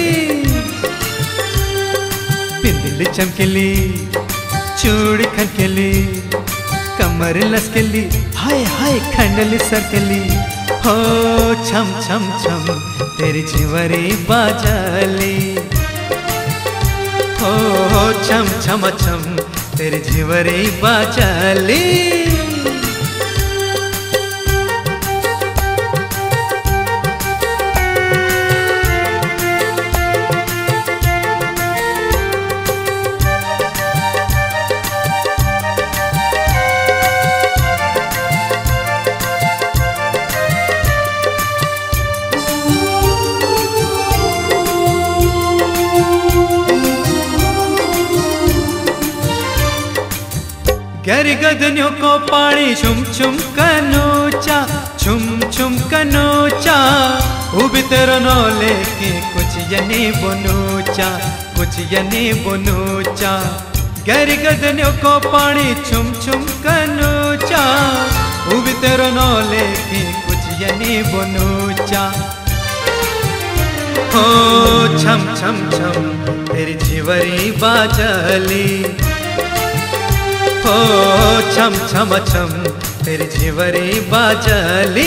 पिंडली चमकेली चूड़ी खनकेली कमर लसकेली हाय हाय खंडली सरकेली हो छम छम छम तेरी चिवरी बाजाली हो छम छम छम तेरी चिवरी बाजाली। गरी गदनियों को पानी छुम छुम कनोचा छुम छुम कनोचा उबी तेरो नौले के कुछ यने बनोचा कुछ यने बनोचा गरी गदनियों को पानी छुम छुम कनोचा उबी तेरो नौले के कुछ यने बनोचा हो छम छम छम तेरी चिवरी बाजाली हो छम छम छम तेरी चिवरी बाजाली।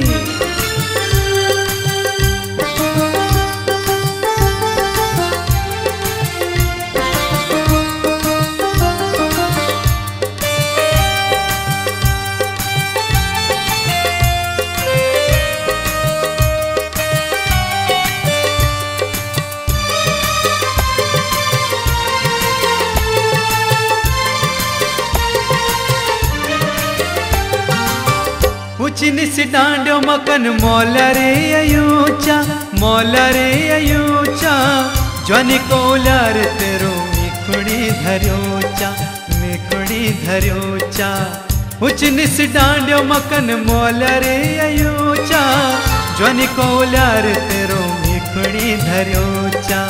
चिनिस डांडो मकन मौला रे अयूचा मौला रे अयूचा ज्वानी कोलार तेरो मिखुड़ी धर्योचा मिखुड़ी धर्योचा चिनिस डांडो मकन मौला रे अयूचा ज्वानी कोलार तेरो मिखुड़ी धर्योचा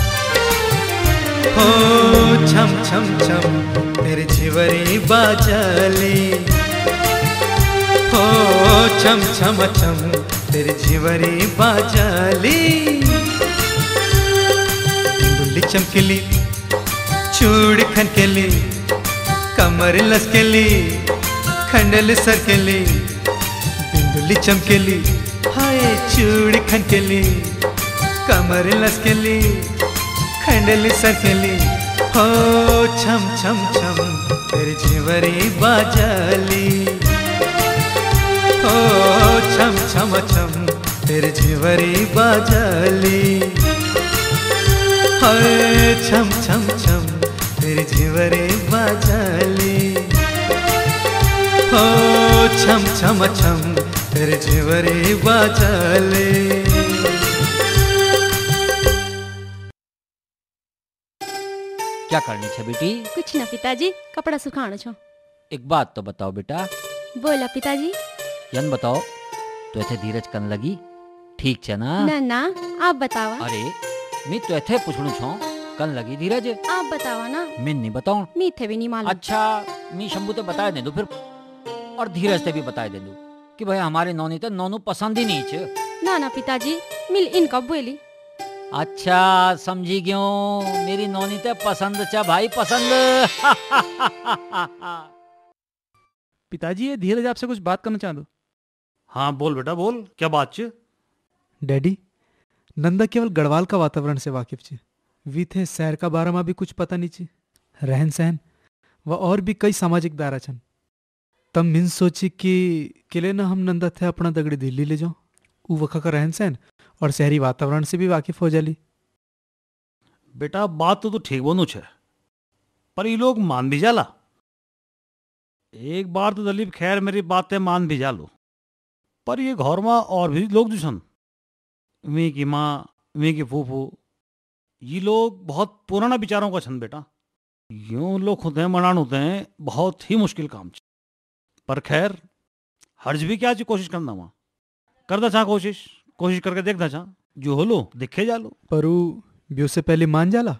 हो छम छम छम तेरी चिवरी बाजाली हो छम छम छम तेरी चिवरी बाजाली। पिंडली चमकेली चूड़ी खनकेली कमर लसकेली खंडल सरकेली पिंडली चमकेली हाय चूड़ी खनकेली कमर लसकेली खंडल सरकेली हो छम छम छम तेरी चिवरी बाजाली हो छम छम छम तेरी चिवरी बाजाली हाय छम छम छम तेरी चिवरी बाजाली हो छम छम छम तेरी चिवरी बाजाली। क्या करनी छे बेटी? कुछ ना पिताजी, कपड़ा सुखाणो छो। एक बात तो बताओ बेटा। बोला पिताजी। यन बताओ तो ऐसे धीरज कन लगी ठीक छे ना? ना ना आप बतावा। अरे मैं तो ऐसे पूछणु छो कन लगी धीरज? आप बतावा ना। मैं नहीं बताऊं। मी थे भी नहीं मालूम। अच्छा मैं शंभू तो बता दे दू फिर, और धीरज ते भी बता दे दू कि भाई हमारे नौनी तो नौनू पसंद ही नहीं छे। ना ना पिताजी, मिल इनका बोली। अच्छा समझी क्यों, मेरी नौनी ते पसंद छे भाई, पसंद। पिताजी ये धीरज आपसे कुछ बात करना चाहता। हाँ बोल बेटा बोल, क्या बात छे? डैडी, नंदा केवल गढ़वाल का वातावरण से वाकिफ छे, वी थे शहर का बारे में भी कुछ पता नहीं छे, रहन सहन व और भी कई सामाजिक दायरा छन। तब मिन सोची कि किले ना हम नंदा थे अपना दगड़ी दिल्ली ले जाओ, उ वखा का रहन सहन और शहरी वातावरण से भी वाकिफ हो जाली। बेटा बात तो, तो ठीक बोनू छे, पर ये लोग मान भी जाला। एक बार तो दलीप खैर मेरी बातें मान भी जालो, पर ये घर में और भी लोग जो छन, वी की माँ, वी की फूफू, ये लोग बहुत पुराना विचारों का छन बेटा। यूं लोग खुद हैं मनान होते हैं, बहुत ही मुश्किल काम छे। पर खैर हर्ज भी क्या ची कोशिश करना वहां, करदा चाह कोशिश, कोशिश करके देखना चाह, जो हो लो दिखे जा लो। पर ब्यो से पहले मान जाला।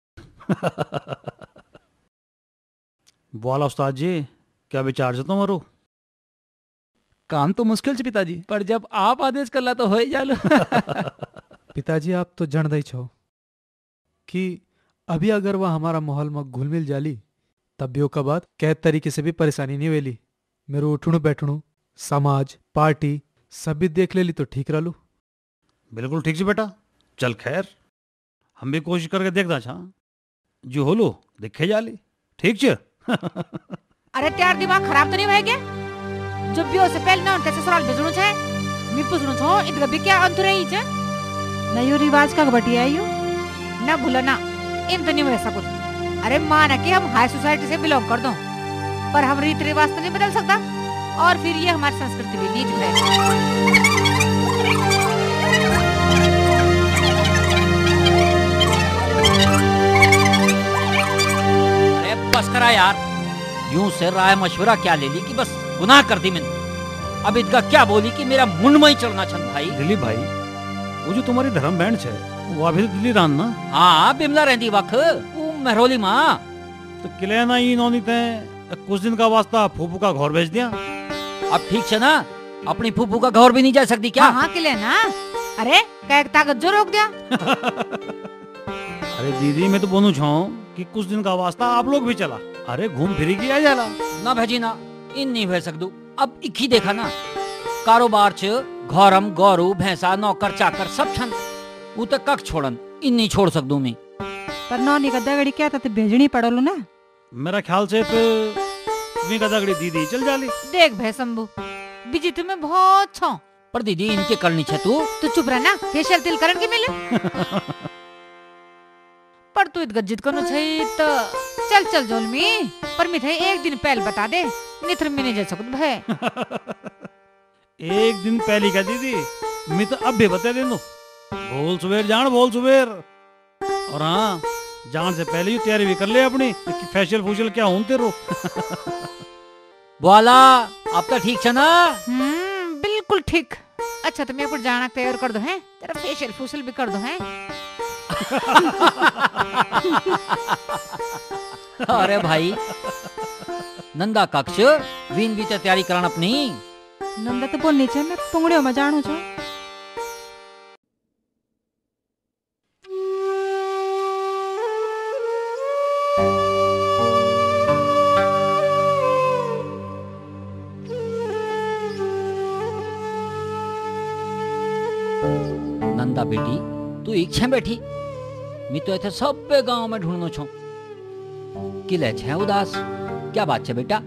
बोला उस्ताद जी, क्या विचार से तुम्हारो? काम तो मुश्किल छे पिताजी, पर जब आप आदेश करला तो हो ही जालो। पिताजी आप तो जन दई छो कि अभी अगर वह हमारा माहौल में घुल मिल जाली तब ब्यो का बात कैद तरीके से भी परेशानी नहीं वेली। मेरे उठणु बैठणु, समाज, पार्टी सब भी देख लेली तो ठीक रहलू। बिल्कुल ठीक छे बेटा, चल खैर हम भी कोशिश करके देखना चाह, जो हो लो दिखे जाली, ठीक छे। अरे त्यार दिमाग खराब तो नहीं भय गया? जब भी से पहले ना उनके ससुराल भेजणो छे, मी पूछणो छो इधर भी क्या अंतर रही छे? नयो रिवाज का बटिया आयो ना भूलो ना, इन तो नहीं वैसा कुछ। अरे माना कि हम हाई सोसाइटी से बिलोंग कर दो, पर हम रीति रिवाज तो नहीं बदल सकता, और फिर ये हमारी संस्कृति भी नीच है। अरे बस करा यार, यूं से राय मशवरा क्या ले ली कि बस गुनाह कर दी मैंने। अब इनका क्या बोली कि मेरा मुंड में ही चढ़ना छन भाई। दिलीप भाई, वो जो तुम्हारी धर्म बहन छे वो अभी तो दिल्ली रान ना? हाँ बिमला रहती वख, वो महरोली माँ। तो किले ना ही नौनी ते कुछ दिन का वास्ता फूफू का घर भेज दिया। अब ठीक छे ना, अपनी फूफू का घर भी नहीं जा सकती क्या? हाँ, हाँ किले ना, अरे क्या ताकत जो रोक दिया। अरे दीदी मैं तो बोलू छाऊं कि कुछ दिन का वास्ता आप लोग भी चला, अरे घूम फिरी की आ जाला। ना भेजी ना, इन नहीं भेज सकदू। अब एक ही देखा ना, कारोबार च घरम गौरू भैंसा नौकर चाकर सब छन, वो तो कक छोड़न, इन नहीं छोड़ सकदू मैं। पर नौनी का दगड़ी क्या था तो भेजनी पड़ोलू ना। मेरा ख्याल से फिर वी का दगड़ी दीदी चल जाली। देख भै शंभू, बिजी तुम्हें बहुत छो, पर दीदी इनके करनी छे तू तू चुप रहना, फेशियल तिल करन के मिले। पर तू इत गज्जित कनो छै त चल चल जोलमी, पर मिठाई एक दिन पहले बता दे, निथर में नहीं जा सकत भै। एक दिन पहली का दीदी, मैं तो अब भी बता दे दो, बोल सुबेर जान बोल सुबेर। और हाँ जान से पहले ही तैयारी भी कर ले अपनी, कि फेशियल फूशियल क्या हूं तेरो। बोला अब तो ठीक छे ना? हम्म बिल्कुल ठीक। अच्छा तो मैं पर जाना तैयार कर दो हैं, तेरा फेशियल फूशियल भी कर दो हैं। अरे भाई नंदा कक्ष वीन भी तो तैयारी करान अपनी। नंदा तो बोलनी छे मैं पुंगड़ियों में जाणू छो। नंदा बेटी तू इच्छा बैठी, मैं तो ऐसे सब गांव में ढूंढनो छो, किले छे उदास, क्या बात छे बेटा?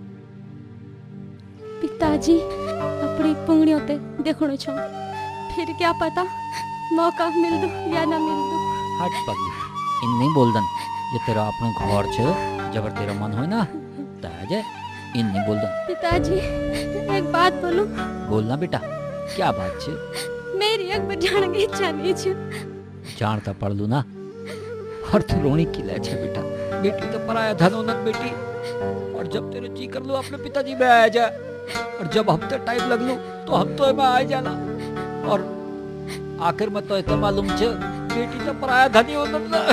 पिताजी अपनी पुंगड़ियों ते देखणो छो, फिर क्या पता मौका मिल दो या ना मिल दो। हट पगली, इन नहीं बोल दन, ये तेरा अपनो घर छे, जबर तेरा मन होय ना ताजे इन नहीं बोल दन। पिताजी एक बात बोलूं? बोलना बेटा, क्या बात छे? मेरी एक बार जाने की इच्छा नहीं छे। जानता पड़ लू ना, और तू रोनी की लैच है बेटा। बेटी तो पराया धन होनत बेटी। और जब तेरे जी कर लो अपने पिताजी में आया जा, और जब हफ्ते टाइम लग लो तो हम तो में आ जाना। और आखिर में तो इतना मालूम छ बेटी तो पराया धनी होनत ना।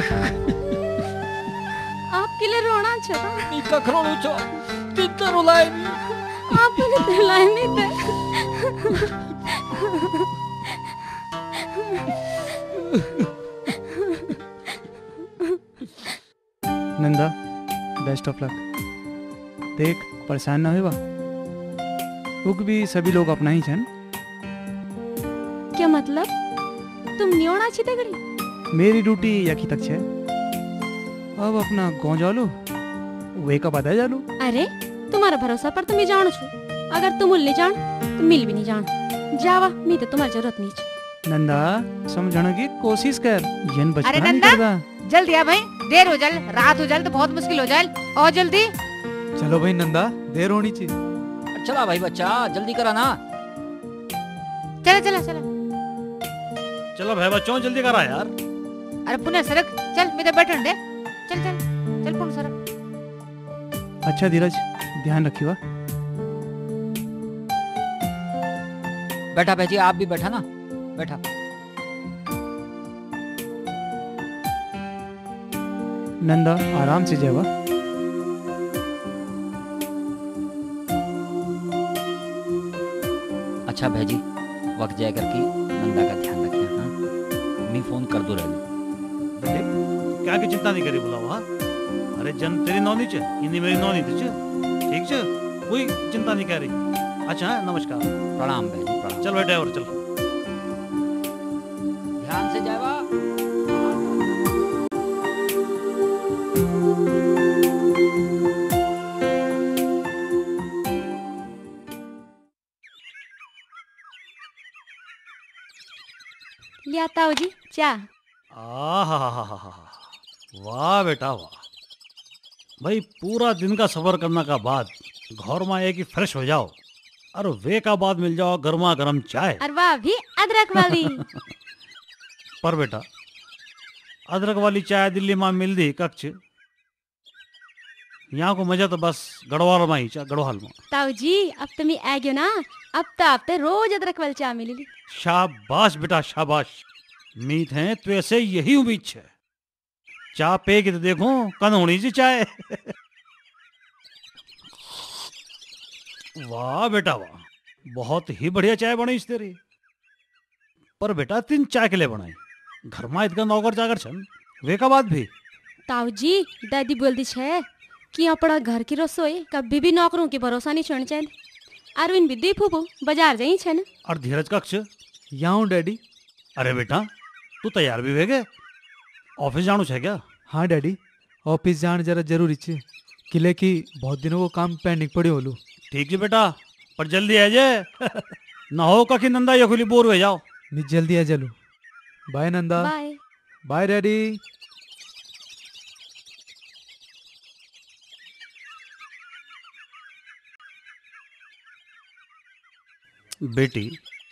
आपके लिए रोना चाहता नी का खरोड़ू छो तितर रुलाए आप ने दिलाए नहीं थे। Nanda best of luck. देख परेशान ना हुआ, उक भी सभी लोग अपना ही छन। क्या मतलब? तुम नहीं होना चाहिए गड़ी। मेरी ड्यूटी यकी तक छे। अब अपना गाँव जालू वे का पता जालू। अरे तुम्हारा भरोसा पर तुम ही जान छो। अगर तुम नहीं जान तो मिल भी नहीं जान। जावा मी तो तुम्हारी जरूरत नहीं छे। नंदा समझने की कोशिश कर, यन अरे बचपना नहीं नंदा करदा। जल्दी आ भाई, देर हो जाए, रात हो जाए तो बहुत मुश्किल हो जाए। और जल्दी चलो भाई नंदा, देर होनी चाहिए। चला भाई बच्चा जल्दी करा ना। चला चला चला। चलो भाई बच्चों जल्दी करा यार। अरे पुनः सड़क चल, मैं तो बैठन दे। चल चल चल पुनः सड़क। अच्छा धीरज ध्यान रखियो। बैठा भाई जी, आप भी बैठा ना, बैठा। नंदा आराम से जावा। अच्छा भाई वक्त जाए करके नंदा का ध्यान रखिए। हाँ मैं फोन कर दो रही। दिलीप क्या की चिंता नहीं करी बुलाओ। हाँ अरे जन तेरी नौनी च इन्हीं मेरी नौनी थी च, ठीक च, कोई चिंता नहीं कर रही। अच्छा हाँ, नमस्कार प्रणाम भाई जी प्रणाम। चल बेटे और चल ध्यान से जावा। लिया ताऊ जी चा। आहा वाह बेटा वाह। भाई पूरा दिन का सफर करने का बाद घर में आए कि फ्रेश हो जाओ और वे का बाद मिल जाओ गर्मा गर्म चाय। और वाह भी अदरक वाली। पर बेटा अदरक वाली चाय दिल्ली में मिल दी कच्छ, यहाँ को मजा तो बस गढ़वाल में ही चा, गढ़वाल में। ताऊ जी अब तुम ही आ गयो ना, अब तो आप ते रोज अदरक वाली चाय मिलेगी। शाबाश बेटा शाबाश। मीत है तो ऐसे यही उम्मीद है। चाय पे के तो देखो कन होनी सी चाय। वाह बेटा वाह, बहुत ही बढ़िया चाय बनी इस तेरी। पर बेटा तीन चाय के लिए बनाई, घर में इतना नौकर जाकर छन वे का बात भी। ताऊ जी दादी बोलती छे कि अपना घर की रसोई कभी भी नौकरों की भरोसा नहीं छोड़नी चाहिए। अरविंद भी दी फूफू बाजार जाई छे न। और धीरज कक्ष यहाँ हूँ डैडी। अरे बेटा तू तैयार भी हो गए, ऑफिस जानो है क्या? हाँ डैडी ऑफिस जान जरा जरूरी छे, किले की बहुत दिनों को काम पेंडिंग पड़ी होलू। ठीक है बेटा पर जल्दी आ जाए। ना हो कखी नंदा ये खुली बोर हो जाओ। मैं जल्दी आ जलू। Bye Nanda. Bye bye daddy. बेटी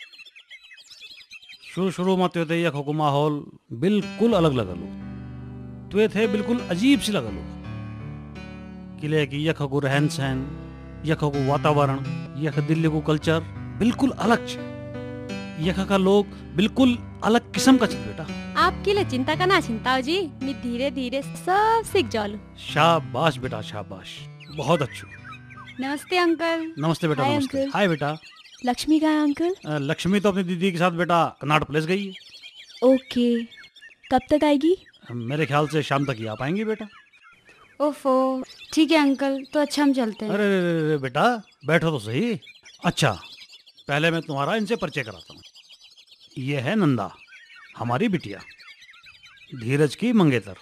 शुरू शुरू में तो यख को माहौल बिल्कुल अलग लगलो, तो थे बिल्कुल अजीब सी लगलो। किले की यख को रहन सहन, यख को वातावरण, यख दिल्ली को कल्चर बिल्कुल अलग छे। यख का लोग बिल्कुल अलग किस्म का छे बेटा। आपके लिए चिंता करना चिंता जी, मैं धीरे धीरे सब सीख जालू। शाबाश बेटा शाबाश, बहुत अच्छू। नमस्ते अंकल। नमस्ते बेटा हाय नमस्ते। अंकल। हाय बेटा। लक्ष्मी कहाँ है अंकल? अ, लक्ष्मी तो अपनी दीदी के साथ बेटा कनाट प्लेस गई है। ओके कब तक आएगी? मेरे ख्याल से शाम तक ही आ पाएंगी बेटा। ओफो ठीक है अंकल, तो अच्छा हम चलते हैं। अरे अरे, अरे अरे, बेटा बैठो तो सही। अच्छा पहले मैं तुम्हारा इनसे परिचय कराता हूँ। ये है नंदा हमारी बिटिया, धीरज की मंगेतर।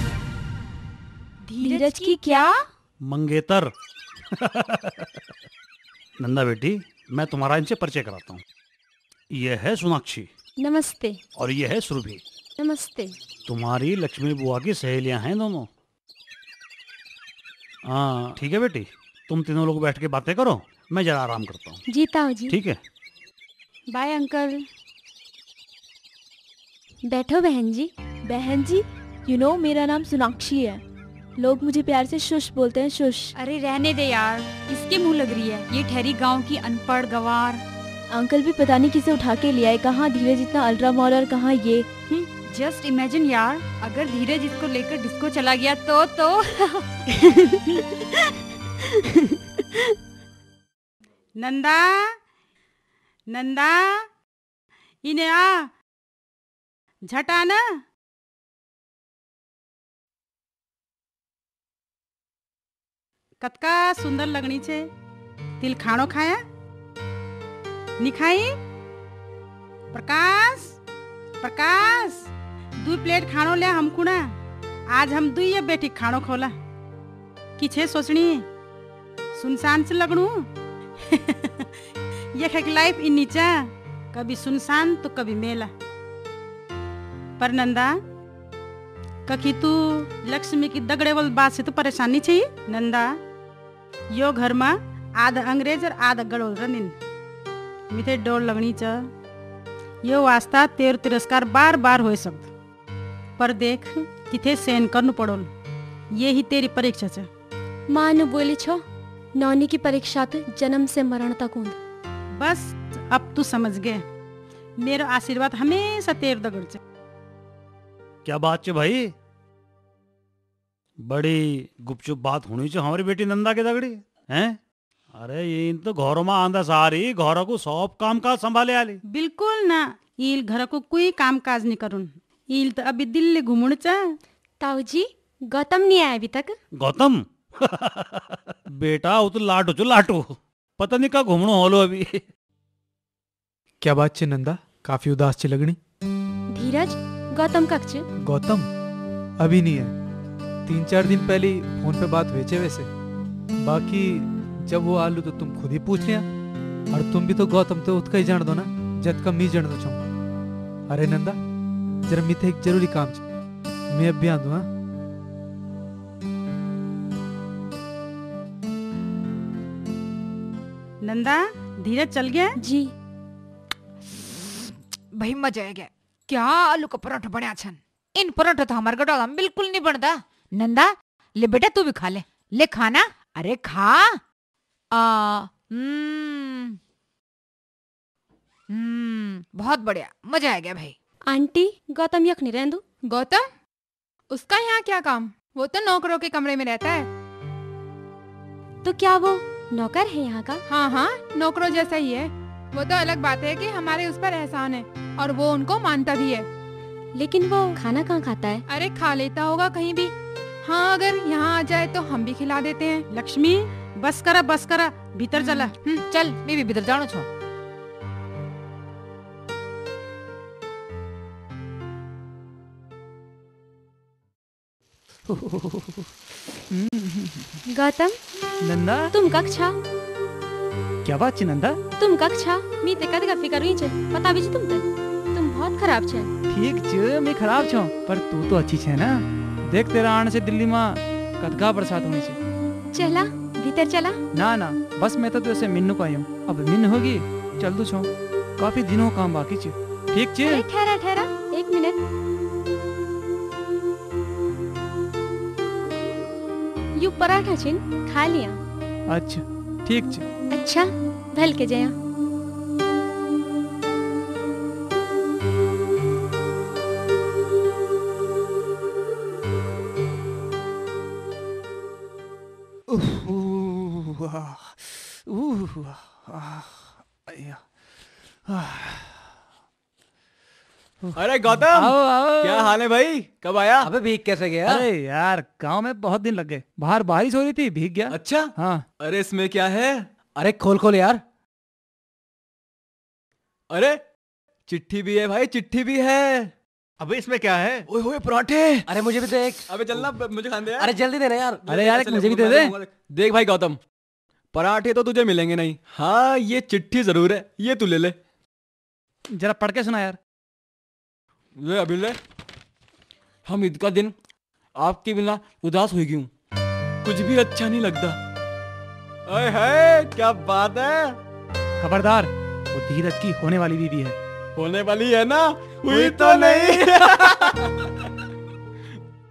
धीरज की क्या? मंगेतर। नंदा बेटी मैं तुम्हारा इनसे परिचय कराता हूँ। ये है सोनाक्षी नमस्ते। और ये है सुरभि। नमस्ते। तुम्हारी लक्ष्मी बुआ की सहेलियां हैं दोनों। हाँ ठीक है बेटी, तुम तीनों लोग बैठ के बातें करो, मैं जरा आराम करता हूँ। जी ताऊ जी। ठीक है। Bye uncle. बैठो बहन जी। बहन जी यू नो मेरा नाम सोनाक्षी है, लोग मुझे प्यार से शुश बोलते हैं, शुश। अरे रहने दे यार, इसके मुंह लग रही है ये ठहरी गांव की अनपढ़ गवार। अंकल भी पता नहीं किसे उठा के ले आए, कहाँ धीरज इतना अल्ट्रा मॉल और कहाँ ये। जस्ट इमेजिन यार, अगर धीरज इसको लेकर डिस्को चला गया तो तो नंदा, नंदा, इन्हें आ झटा ना। कतका सुंदर लगनी छे। तिल खाणो खाया नी खाई? प्रकाश, प्रकाश, दू प्लेट खाणो ले हमको ना। आज हम दुई बेटी खाणो खोला। किछे सोचनी सुनसान से लगनू। ये खक लाइफ इन नीचा, कभी सुनसान तो कभी मेला। पर नंदा, कखी तू लक्ष्मी की दगड़ेवल बात से तो परेशानी चाहिए नंदा। यो घर में आधा अंग्रेज और आधा गड़ोल रनिन मिथे डोर लगनी च। यो वास्ता तेर तिरस्कार बार बार हो सकता, पर देख तिथे सहन करनु पड़ोल। ये ही तेरी परीक्षा छ। मानु बोली छो, नौनी की परीक्षा तो जन्म से मरण तक होंद। बस अब तू समझ गए, मेरा आशीर्वाद हमेशा तेर दगड़ छ। क्या बात है भाई, बड़ी गुपचुप बात होनी चाहिए हमारी बेटी नंदा के दगड़ी हैं। अरे ये इन तो घरों में आंदा सारी घरों को सब काम काज संभाले आली। बिल्कुल ना, ईल घर को कोई काम काज नहीं करूँ। ईल तो अभी दिल्ली घूमने चा। ताऊ जी, गौतम नहीं आया अभी तक? गौतम बेटा वो तो लाटो चो लाटो, पता नहीं का घूमनो होलो अभी। क्या बात छे नंदा, काफी उदास छे लगनी। धीरज, गौतम कब छे? गौतम अभी नहीं है, तीन चार दिन पहले फोन पे बात हुई छे वैसे। बाकी जब वो आलू तो तुम खुद ही पूछ लिया, और तुम भी तो गौतम तो उतका ही जान दो ना, जत का मी जान दो चाहूँ। अरे नंदा, जरा मी थे एक जरूरी काम छे, मैं अब भी आ दूँ। हाँ नंदा, धीरज चल गया जी। भाई मजा आ गया। क्या आलू का पराठा बना छन। इन पराठा तो हमारे गडोला में बिल्कुल नहीं बनता। नंदा ले बेटा, तू भी खा ले, ले खाना। अरे खा। आ हम्म हम्म बहुत बढ़िया, मजा आ गया भाई। आंटी, गौतम यख नहीं रहंदू? गौतम, उसका यहाँ क्या काम, वो तो नौकरों के कमरे में रहता है। तो क्या वो नौकर है यहाँ का? हाँ हाँ, नौकरों जैसा ही है। वो तो अलग बात है कि हमारे उस पर एहसान है और वो उनको मानता भी है। लेकिन वो खाना कहाँ खाता है? अरे खा लेता होगा कहीं भी। हाँ, अगर यहाँ आ जाए तो हम भी खिला देते हैं। लक्ष्मी, बस करा बस करा, भीतर चला। चल, मैं भी भीतर जानो छो। गौतम, नंदा, तुम कक्षा? क्या बात छे नंदा? तुम कक्षा? मी ते कद गप्पी करूँ छे, पता भी छे तुम ते? तुम बहुत खराब छे। ठीक छे, मैं खराब छो, पर तू तो अच्छी छे ना। देख तेरा आने से दिल्ली में कतका बरसात होनी छे। चला भीतर चला। ना ना, बस मैं तो तुझसे मिन्नू को आई हूँ। अब मिन्न होगी चल दू छो, काफी दिनों काम बाकी छे। ठीक छे? ठहरा ठहरा एक मिनट। यू पराठा छिन, खा लिया। अच्छा ठीक छे। अच्छा भल के जया। अरे गौतम, आओ, आओ। क्या हाल है भाई, कब आया? अबे भीग कैसे गया? अरे यार, गांव में बहुत दिन लग गए, बाहर बारिश हो रही थी, भीग गया। अच्छा हाँ। अरे इसमें क्या है? अरे खोल खोल यार। अरे चिट्ठी भी है भाई, चिट्ठी भी है। अबे इसमें क्या है? ओए होए पराठे। अरे मुझे भी दे एक। अबे चलना, मुझे खाने दे यार। अरे जल्दी दे रहे यार। अरे यार, एक मुझे भी दे दे। देख भाई गौतम, पराठे तो तुझे मिलेंगे नहीं। हाँ, ये चिट्ठी जरूर है, ये तू ले ले। जरा पढ़ के सुना यार। ले अभी ले। हम ईद का दिन आपके बिना उदास हो गई हूँ, कुछ भी अच्छा नहीं लगता। अरे है, क्या बात है। खबरदार, वो धीरज की होने वाली बीवी है। होने वाली है ना? हुई तो नहीं।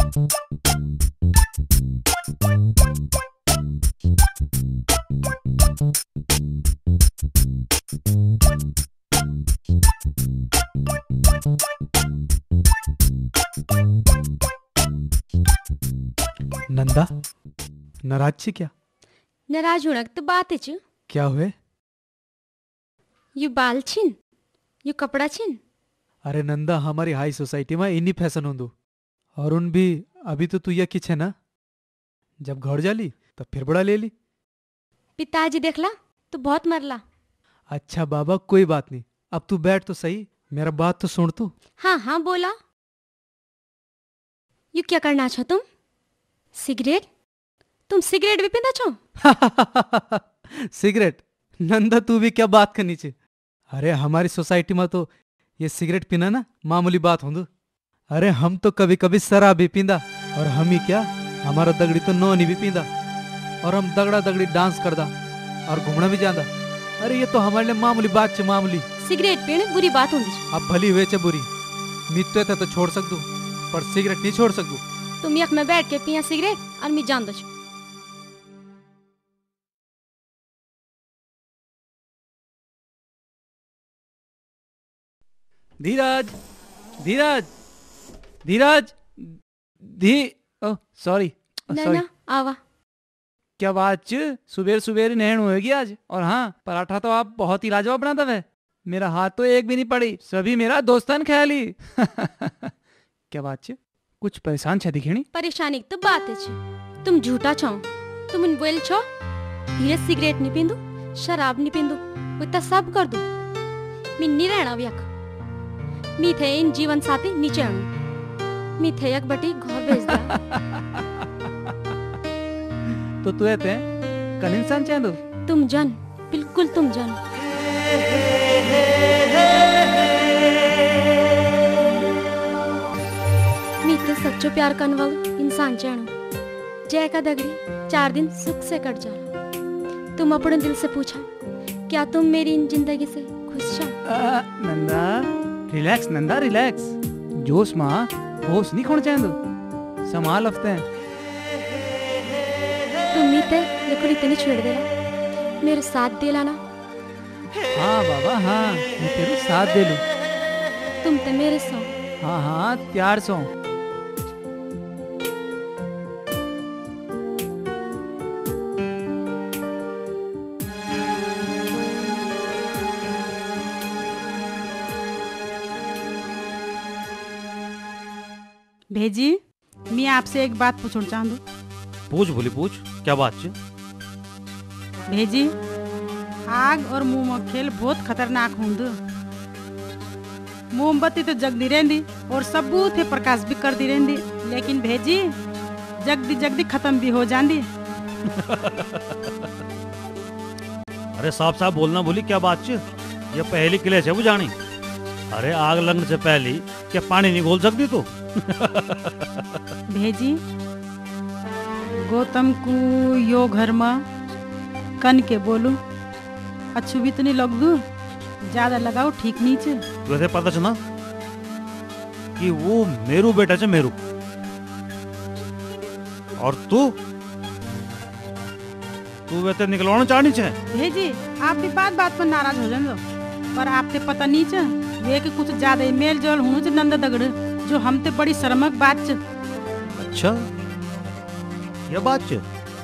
नंदा नाराज छी क्या? नाराज होने की तो बात है च क्या हुए? यू बाल छिन यू कपड़ा छिन। अरे नंदा हमारी हाई सोसाइटी में इन्हीं फैशन होंदो और उन भी अभी तो तू यह किछ है ना, जब घर जाली तब फिर बड़ा ले ली। पिताजी देखला तो बहुत मरला। अच्छा बाबा कोई बात नहीं, अब तू बैठ तो सही, मेरा बात तो सुन तू। हाँ हाँ बोला। यू क्या करना छो तुम? सिगरेट? तुम सिगरेट भी पीना छो? सिगरेट? नंदा तू भी क्या बात करनी चाहिए। अरे हमारी सोसाइटी में तो ये सिगरेट पीना ना मामूली बात होंदो। अरे हम तो कभी कभी शराब भी पींदा, और हम ही क्या हमारा दगड़ी तो नौनी भी पींदा, और हम दगड़ा दगड़ी डांस करदा और घूमना भी जादा। अरे ये तो हमारे लिए मामूली बात छे, मामूली। सिगरेट पीने बुरी बात होंदी छे। अब भली हुए चे बुरी, मित्ते थे तो छोड़ सक दू पर सिगरेट नहीं छोड़ सक दू। तुम यख में बैठ के पिया सिगरेट और मैं जान दो छो। धीरज धीरज धीरज धी ओह सॉरी ना सॉरी ना आवा। क्या बात च सुबेर सुबेर नहण होएगी आज। और हाँ पराठा तो आप बहुत ही लाजवाब बनाता है, मेरा हाथ तो एक भी नहीं पड़ी, सभी मेरा दोस्तान ख्याली। क्या बात च कुछ परेशान छे दिखेणी? परेशानी की तो बात है छे। तुम झूठा छो, तुम इन बोल छो धीरे सिगरेट नहीं पींदू, शराब नहीं पींदू, वो तो सब कर दू। मैं नहीं रहना यख, मी थे इन जीवन साथी नीचे आणू, मी थे यक बटी घर भेज दा। तो तू थे कन इंसान चाहदो? तुम जन, बिल्कुल तुम जन। मी थे सच्चो प्यार करने वाला इंसान चाहूं, जय का दगड़ी चार दिन सुख से कट जा। तुम अपने दिल से पूछा क्या तुम मेरी इन जिंदगी से खुश हो? नंदा रिलैक्स, नंदा रिलैक्स, जोश माँ होश नहीं खोना चाहदो, संभाल हफ्ते हैं। तुम मीते लकड़ी इतनी छेड़ देला, मेरे साथ दे लाना। हाँ बाबा हाँ, मैं तेरे साथ दे लूं। तुम ते मेरे सो। हाँ हाँ त्यार सो। भेजी मैं आपसे एक बात पूछना चाहूँ। पूछ बोली पूछ, क्या बात च? भेजी आग और मोमखेल बहुत खतरनाक होंदु। मोमबत्ती तो जगदी रहंदी और सबूत है प्रकाश भी करती रहंदी, लेकिन भेजी जगदी जगदी खत्म भी हो जांदी। अरे साफ साफ बोलना बोली, क्या बात च? ये पहली किले से बुझानी। अरे आग लगने से पहले क्या पानी नहीं घोल सकती तू? भेजी गौतम को यो घर में कन के बोलू अच्छू भी तो नहीं लग दू, ज्यादा लगाओ ठीक नहीं चे। तुझे पता चला कि वो मेरू बेटा चे, मेरू। और तू तू वैसे निकलवाना चाहनी चे। भेजी आप भी बात बात पर नाराज हो जाओ, पर आपते पता नहीं चे वे के कुछ ज्यादा ही मेल जोल होने चे नंदा दगड़, जो हम ते बड़ी शर्मक बात चे। अच्छा ये बात चे?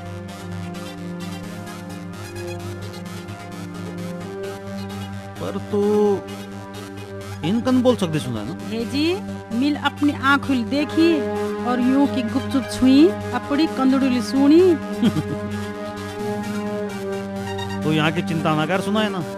पर तू इनकन बोल सकती सुना ना? भेजी मिल अपनी आंखों देखी और यूं की गुपचुप छुई अपनी कंदड़ुली सुनी। तो यहाँ की चिंता ना कर, सुना है ना?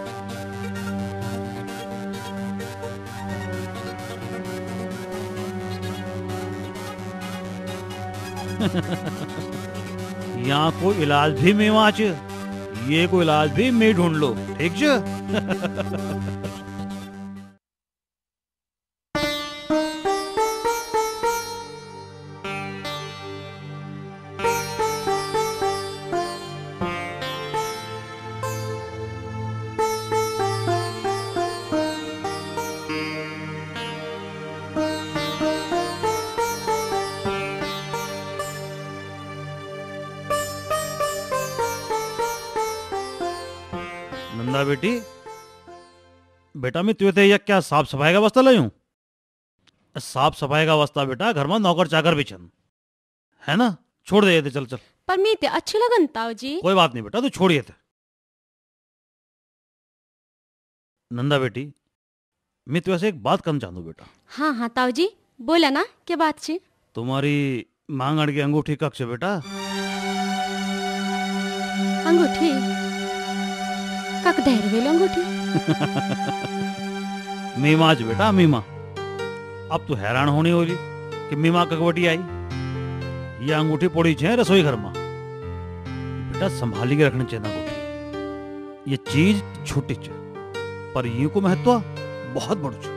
यहाँ को इलाज भी मैं वहां च, ये को इलाज भी मैं ढूंढ लो, ठीक च? नंदा बेटी, बेटा मैं तुझे यह क्या साफ सफाई का वस्ता लायूं? साफ सफाई का वस्ता बेटा घर में नौकर चाकर भी छन, है ना? छोड़ दे थे, चल चल। पर मी ते अच्छे लगन ताऊ जी। कोई बात नहीं बेटा, तू छोड़िए थे। नंदा बेटी, मैं तुझे एक बात करना चाहूँ बेटा। हाँ हाँ ताऊ जी, बोला ना, क्या बात छी? तुम्हारी मांगड़ की अंगूठी कब से बेटा? अंगूठी कक देर वेल अंगूठी मीमा च बेटा, मीमा। अब तू हैरान होनी होली कि मीमा ककवटी आई। ये अंगूठी पड़ी छे रसोई घर में। बेटा संभाली के रखनी चाहिए अंगूठी। ये चीज छोटी च पर ये को महत्व बहुत बड़ो छ।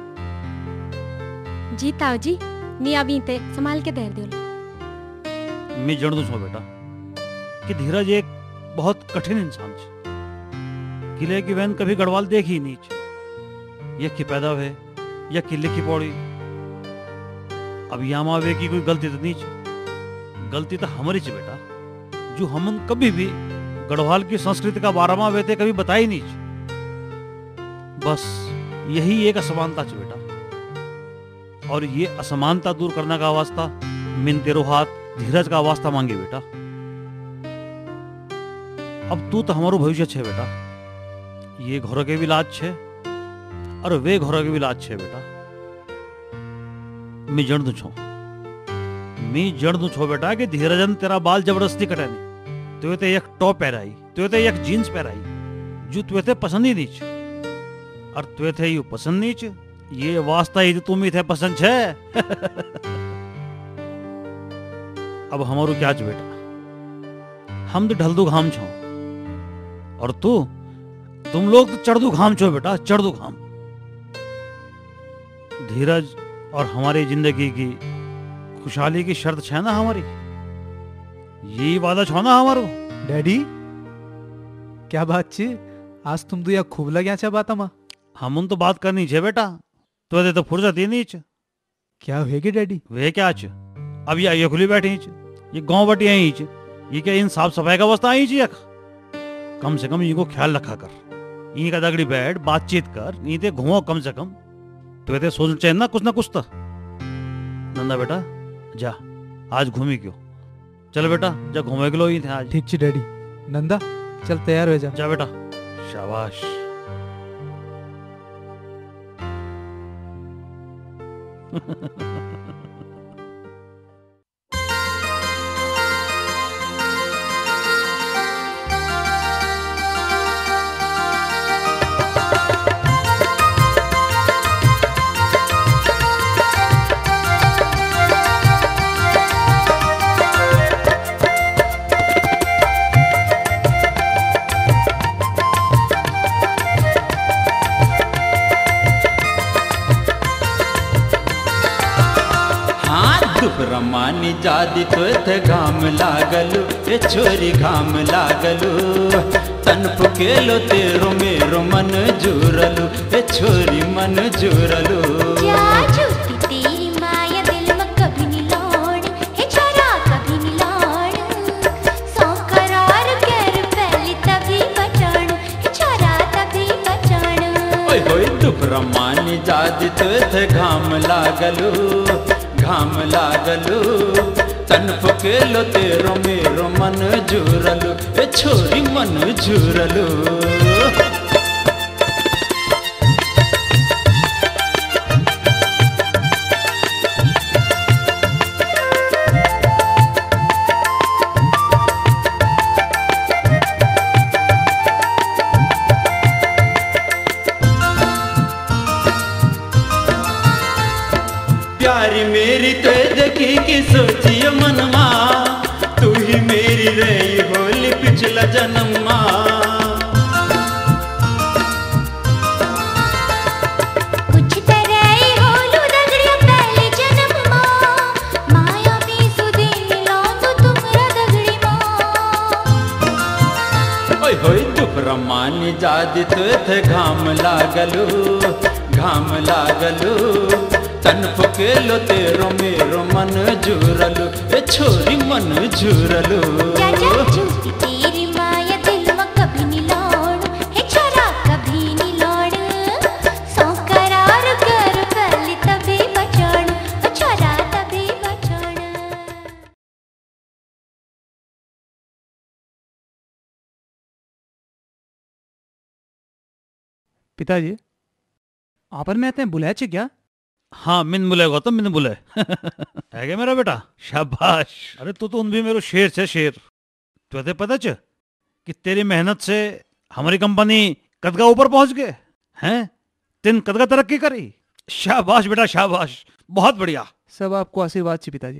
जी ताऊ जी, नी अभी ते संभाल के देर दियो। मैं जण दू छो बेटा कि धीरज एक बहुत कठिन इंसान छ। किले की वैन कभी गढ़वाल देखी नहीं छ। ये की पैदा हुए या की लिखी पौड़ी। अब यामा वे की कोई गलती तो नहीं छ। गलती तो हमारी छ बेटा, जो हमन कभी भी गढ़वाल की संस्कृति का बारे में वेते कभी बताई नहीं छ। बस यही एक असमानता छ बेटा, और ये असमानता दूर करने का वास्ता मिन तेरो हाथ धीरज का वास्ता मांगे बेटा। अब तू तो हमारो भविष्य छे बेटा। ये घरों के भी लाज छे और वे घरों के भी लाज छे बेटा। मैं जण दू छो मैं जण दू छो बेटा कि धीरजन तेरा बाल जबरदस्ती कटानी। तुए ते एक टॉप पहराई, तुए ते एक जीन्स पहराई जो तुए ते पसंद ही नहीं छ। और तुए थे यू पसंद नहीं छ, ये वास्ता ही तो तुम ही थे पसंद छे। अब हमारो क्या छ बेटा, हम तो ढलदू घाम छो और तू तुम लोग तो चढ़दू घाम छो बेटा, चढ़दू घाम। धीरज और हमारी जिंदगी की खुशहाली की शर्त छे ना हमारी, यही वादा छो ना हमारो। डैडी क्या बात छे, आज तुम तो या खूब लग्या छे बात में। हम उन तो बात करनी छे बेटा, तो तो फुर्सत ही नहीं छ। क्या होगी डैडी? वे क्या छ, अब ये ये खुली बैठी छ, ये गांव बटी आई छ, ये क्या इन साफ सफाई का वास्ता आई छ। कम से कम इनको ख्याल रखा कर, इनका दगड़ी बैठ बातचीत कर, इनते घूमो कम से कम। तो ते सोच चाहिए ना कुछ ना कुछ तो। नंदा बेटा जा, आज घूमी क्यों? चल बेटा जा घूमे के लो ही थे आज। ठीक छी डैडी। नंदा चल तैयार हो जा। जा बेटा, शाबाश। रमानी जादी तो थे घाम लागलू, ए छोरी घाम लागलू। तन फुकेलो तेरो मेरो मन जुरलू, ए छोरी मन जुरलू। क्या झूठी तेरी माया दिल में कभी नहीं लौड़, हे छोरा कभी नहीं लौड़। सौ करार कर पहले तभी बचाणू, हे छोरा तभी बचाणू। ओए होए दुख रमानी जादी तो थे घाम लागलू, घाम लागलू। तन फुकेलो तेरो मेरो मन जुरलू, ए छोरी मन जुरलू। प्यारी मेरी तो देखी की सोचियो मन माँ, तू ही मेरी रही होली पिछला जन्म माँ। कुछ तरह ही होलू दगड़िया पहले जन्म माँ, माया में सुदीन लौंदू तुमरा दगड़ी माँ। ओए होए दुख रमानी जादी तो थे घाम लागलू, घाम लागलू। तन फुकेलो तेरो मेरो मन जुरलू, ए छोरी मन जुरलू। जा जा झूठी तेरी माया दिल में कभी नहीं लौड़, हे छोरा पिताजी आप में आते हैं बुलाए चे क्या? हाँ मिन बुले गौतम मिन बुले है क्या मेरा बेटा? शाबाश। अरे तू तो उन भी मेरो शेर छे शेर। तुझे पता च कि तेरी मेहनत से हमारी कंपनी कदका ऊपर पहुंच गए हैं, तीन कदका तरक्की करी। शाबाश बेटा शाबाश, बहुत बढ़िया। सब आपको आशीर्वाद ची पिताजी।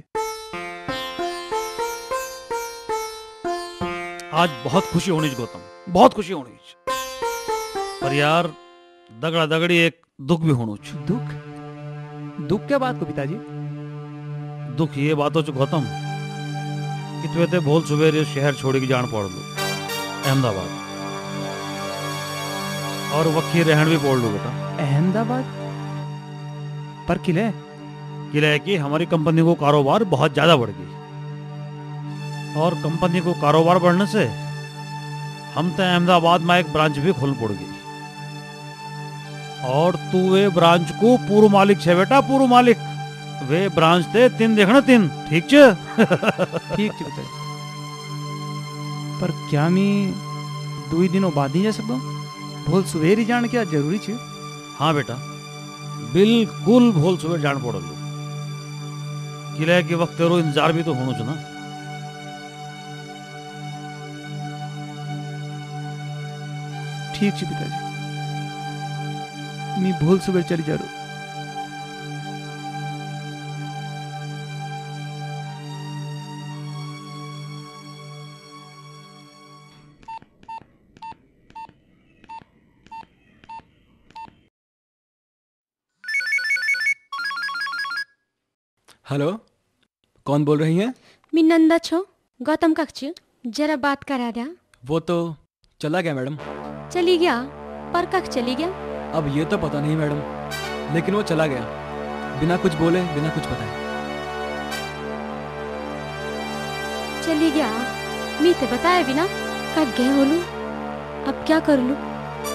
आज बहुत खुशी होनी चाहिए गौतम, बहुत खुशी होनी चाहिए। पर यार दगड़ा दगड़ी एक दुख भी होना चाहिए। दुख? दुख क्या बात को पिताजी? दुख ये बात हो चु गौतम कि तुझे ते भोल सुबह शहर छोड़ के जान पड़ लो अहमदाबाद, और वक्की रहन भी पड़ लो बेटा। अहमदाबाद? पर किले किले है कि हमारी कंपनी को कारोबार बहुत ज्यादा बढ़ गई, और कंपनी को कारोबार बढ़ने से हम तो अहमदाबाद में एक ब्रांच भी खोल पड़ गई, और तू वे ब्रांच को पूर्व मालिक छे बेटा, पूर्व मालिक। वे ब्रांच थे तीन देखना तीन, ठीक छे? ठीक छे बेटा। पर क्या मैं दो ही दिनों बाद ही जा सकता हूँ? भोल सुबह जान क्या जरूरी छे? हाँ बेटा बिल्कुल भोल सुबह जान पड़ लो। किले के वक्त तेरो इंतजार भी तो होना चाहिए ना। ठीक छे पिताजी, मैं भोल सुबह चली जा रहा हूँ। हेलो, कौन बोल रही हैं? मी नंदा छो, गौतम कक्ष जरा बात करा दिया। वो तो चला गया मैडम। चली गया? पर कख चली गया? अब ये तो पता नहीं मैडम, लेकिन वो चला गया बिना कुछ बोले, बिना कुछ बताए। चली गया मी ते बताए बिना कख गए होलू। अब क्या कर लू?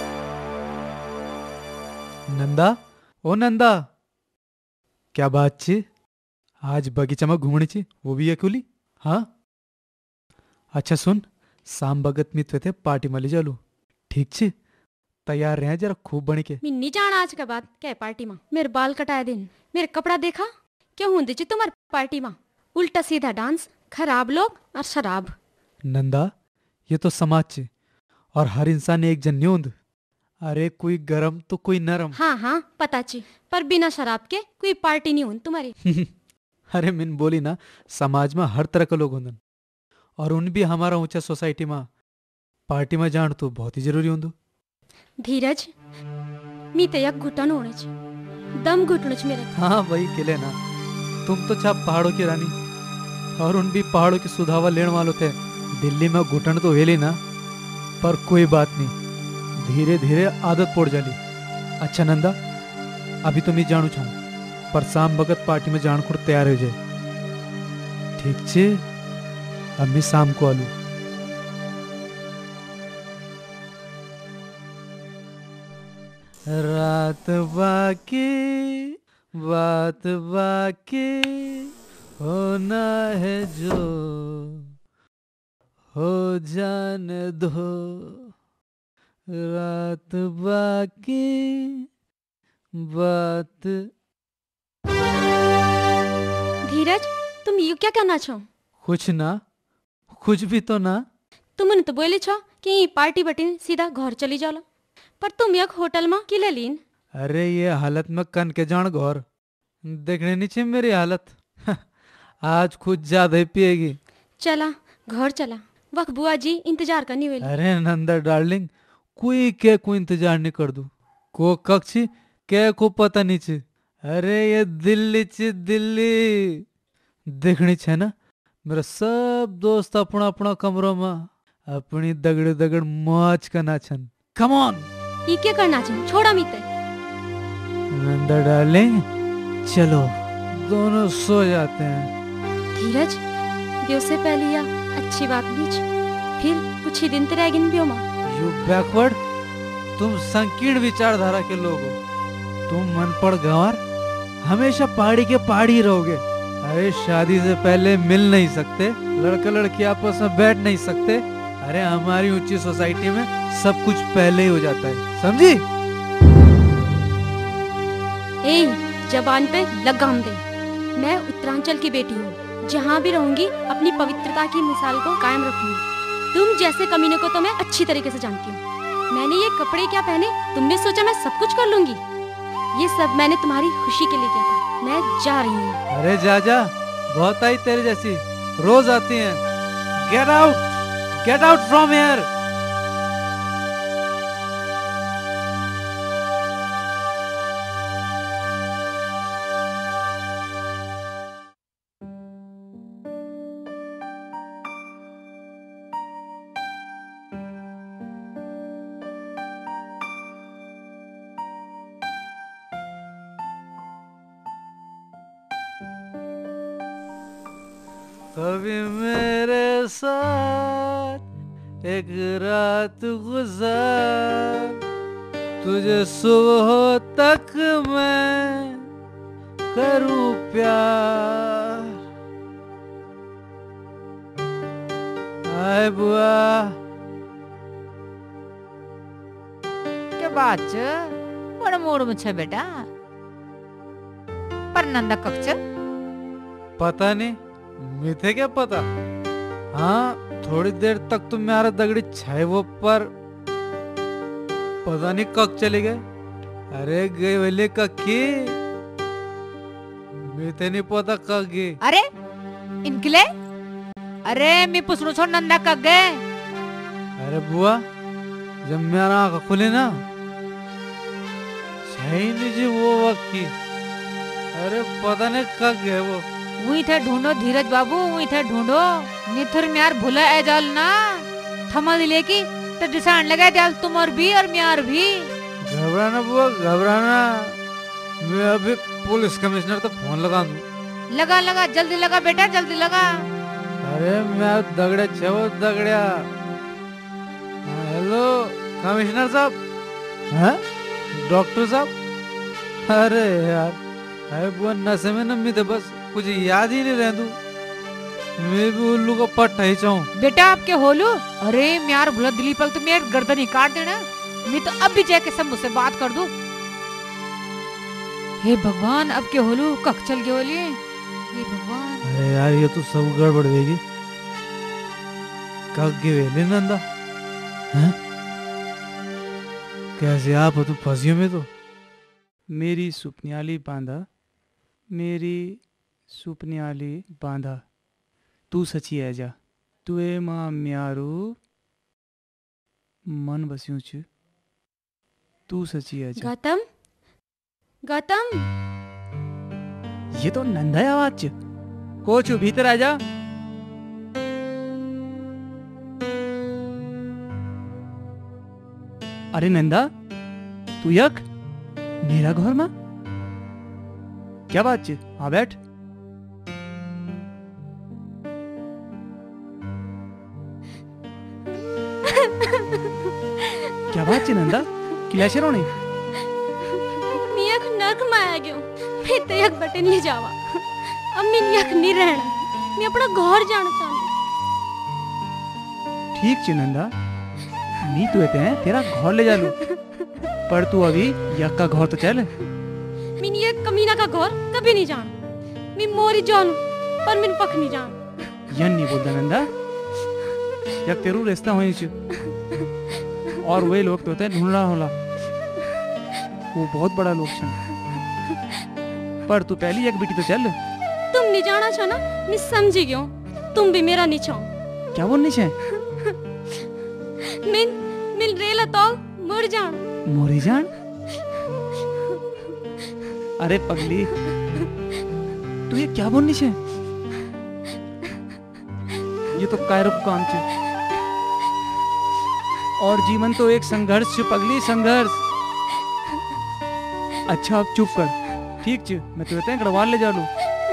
नंदा, ओ नंदा, क्या बात छी? आज बगीचा में घूमने ची, वो भी अकेली? हाँ अच्छा सुन, शाम बगत में थे पार्टी में ले जालू, ठीक छी? तैयार रहे जरा खूब बनी के। मैं नहीं जाना आज के बाद क्या पार्टी में। मेरे बाल कटाए दिन, मेरे कपड़ा देखा क्या हूं ची तुम्हारी पार्टी में? उल्टा सीधा डांस, खराब लोग और शराब। नंदा ये तो समाज ची, और हर इंसान एक जन न्यूंद। अरे कोई गरम तो कोई नरम। हाँ हाँ पता ची, पर बिना शराब के कोई पार्टी नहीं हूं तुम्हारी। अरे मिन बोली ना, समाज में हर तरह के लोग होंगे, और उन भी हमारा ऊंचा सोसाइटी में पार्टी में जान तो बहुत ही जरूरी होंदो। धीरज मी ते एक घुटन होने च, दम घुटने च मेरे। हाँ वही किले ना, तुम तो छाप पहाड़ों की रानी, और उन भी पहाड़ों की सुधावा लेने वालों थे। दिल्ली में घुटन तो हेली ना, पर कोई बात नहीं, धीरे धीरे आदत पड़ जाली। अच्छा नंदा, अभी तो मैं जानू चाहूँ, पर शाम बगत पार्टी में जान खुद तैयार हो जाए, ठीक छे? अब मैं शाम को आलू। रात बाकी बात बाकी होना है जो हो जाने दो, रात बाकी बात। धीरज तुम यू क्या करना छो? कुछ ना, कुछ भी तो ना। तुमने तो बोले छो कि पार्टी बटिन सीधा घर चली जाओ, पर तुम एक होटल में किले लीन। अरे ये हालत में कन के जान घर देखने नहीं चाहिए मेरी हालत। आज कुछ ज्यादा ही पिएगी। चला घर चला, वक्त बुआ जी इंतजार करनी हुई। अरे नंदा डार्लिंग, कोई के को इंतजार नहीं कर दू, को कक्षी के को पता नहीं छे। अरे ये दिल्ली छे दिल्ली, देखनी छे ना मेरा सब दोस्त अपना अपना कमरों में अपनी दगड़ दगड़ मौज करना छन। कम ऑन, ये क्या करना छे? छोड़ा मीते। नंदा डार्लिंग चलो दोनों सो जाते हैं। धीरज ब्यो से पहले या अच्छी बात बीच, फिर कुछ ही दिन तेरे गिन ब्यो मां। यू बैकवर्ड, तुम संकीर्ण विचारधारा के लोग हो, तुम मन पड़ गंवार, हमेशा पहाड़ी के पहाड़ी रहोगे। अरे शादी से पहले मिल नहीं सकते, लड़का लड़की आपस में बैठ नहीं सकते। अरे हमारी ऊंची सोसाइटी में सब कुछ पहले ही हो जाता है, समझी? ए जबान पे लगाम दे। मैं उत्तरांचल की बेटी हूँ, जहाँ भी रहूंगी अपनी पवित्रता की मिसाल को कायम रखूंगी। तुम जैसे कमीने को तो मैं अच्छी तरीके से जानती हूँ। मैंने ये कपड़े क्या पहने, तुमने सोचा मैं सब कुछ कर लूंगी? ये सब मैंने तुम्हारी खुशी के लिए किया था। मैं जा रही हूँ। अरे जा जा, बहुत आई तेरे जैसी, रोज आती हैं। Get out, get out from here. कभी मेरे साथ एक रात गुजार, तुझे सुबह तक मैं करूं प्यार। आए बुआ। क्या बात छ? बड़ा मूड में छ बेटा। पर नंदा कब छ? पता नहीं, मुझे क्या पता। हाँ, थोड़ी देर तक तो मेरा दगड़ी छाए वो, पर पता नहीं कब चले गए। अरे गए वाले कक्की, मुझे नहीं पता कब गए। अरे इनकले, अरे मैं पूछ रहा हूँ नंदा कब गए? अरे बुआ, जब मेरा आँख खुले ना, छाई नहीं जी वो वक्त की। अरे पता नहीं कब गए वो। वही थे ढूंढो धीरज बाबू, वही थे ढूंढो। निथुर म्यार भूला ए जाल ना, थमा दिले की तो डिसाइड लगा जाल तुम और भी और म्यार भी। घबराना बुआ, घबराना। मैं अभी पुलिस कमिश्नर तो फोन लगा दूं। लगा लगा, जल्दी लगा बेटा, जल्दी लगा। अरे मैं दगड़े छे वो दगड़िया। हेलो कमिश्नर साहब। हैं? डॉक्टर साहब। अरे यार, अरे बुआ नशे में नमी थे, बस कुछ याद ही नहीं रह दूं। मैं भी उल्लू को पट्टा ही चाहूं। बेटा आपके होलू, अरे म्यार भूला दिली पल तो मेरे गर्दन ही काट देना। मैं तो अब भी जाके सब मुझसे बात कर दूं। हे भगवान, अब के होलू कख चल गए बोलिए। हे भगवान। अरे यार, ये तो सब गड़बड़ देगी। कख के वेले नंदा, हैं? कैसे आप हो तो फंसियो में तो। मेरी सुपनियाली बांधा, मेरी सुपनियाली बांधा, तू सची है जा। तुए मां म्यारू मन बस्यूं छ, तू सची है जा। गौतम, गौतम। ये तो नंदा आवाज छ। कोचू भीतर आ जा। अरे नंदा, तू यक मेरा घर में? क्या बात छ? हाँ बैठ। क्या बात छ नंदा, किलाशे रोने? मैं एक नर्क में आ गयो। मैं तो एक बटन ले जावा। अब मैं यक नहीं रहना। मैं अपना घर जाना चाहती। ठीक छ नंदा, नी तो कहते हैं तेरा घर ले जा लूं, पर तू अभी यक का घर तो चल। मैं ये कमीना का घर कभी नहीं जान। मैं मोरी जानू, पर मैं पक नहीं जान। यन नहीं बोलता नंदा, यक तेरू रिश्ता होई छ, और वे लोग तो होते हैं ढूंढना होला, वो बहुत बड़ा लोग छन। पर तू पहली एक बेटी तो चल। तुम नहीं जाना चाहना, मैं समझी गयो। तुम भी मेरा नहीं चाहो। क्या बोलनी छे? मैं मिल रेला तो मर जान। मोरी जान? अरे पगली, तू ये क्या बोलनी छे? ये तो कायरब काम छे, और जीवन तो एक संघर्ष छे पगली, संघर्ष। अच्छा अब चुप कर, ठीक छे? मैं तो कहते हैं गढ़वाल ले जा लूं।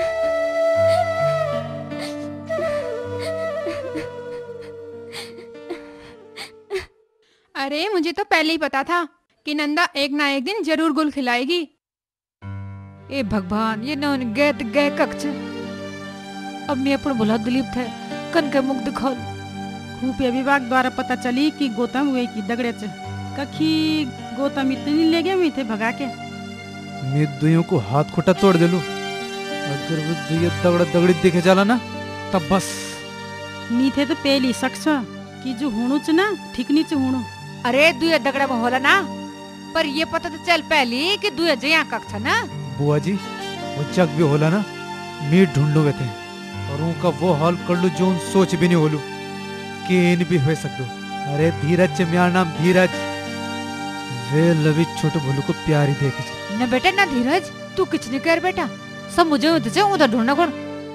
अरे मुझे तो पहले ही पता था कि नंदा एक ना एक दिन जरूर गुल खिलाएगी। ए भगवान, ये न गए तो गए कक्ष। अब मैं अपन भुला दिलीप थे कन के मुख दिखोल। खुफिया विभाग द्वारा पता चली कि गौतम हुए की दगड़े च कखी गौतम इतनी ले गए हुए थे भगा के। मैं दुइयों को हाथ खुटा तोड़ दे लू। अगर वो दुइया दगड़ा दगड़ी दिखे जाला ना तब बस। मीथे तो पहली शख्स कि जो हुणु च ना ठीक नी च हुणु। अरे दुया दगड़ा में होला ना, पर ये पता तो चल पहली कि दुया जया कक्ष ना। बुआ जी वो जग भी होला ना मैं ढूंढ वे थे और उनका वो हाल कर लू जो उन सोच भी नहीं होलू कि इन भी हो सकदो। अरे धीरज मेरा नाम धीरज, वे लवी छोटे भोलू को प्यारी देखे न बेटा ना धीरज, तू कुछ नहीं कर बेटा, सब मुझे उधर उधर ढूंढना कौन।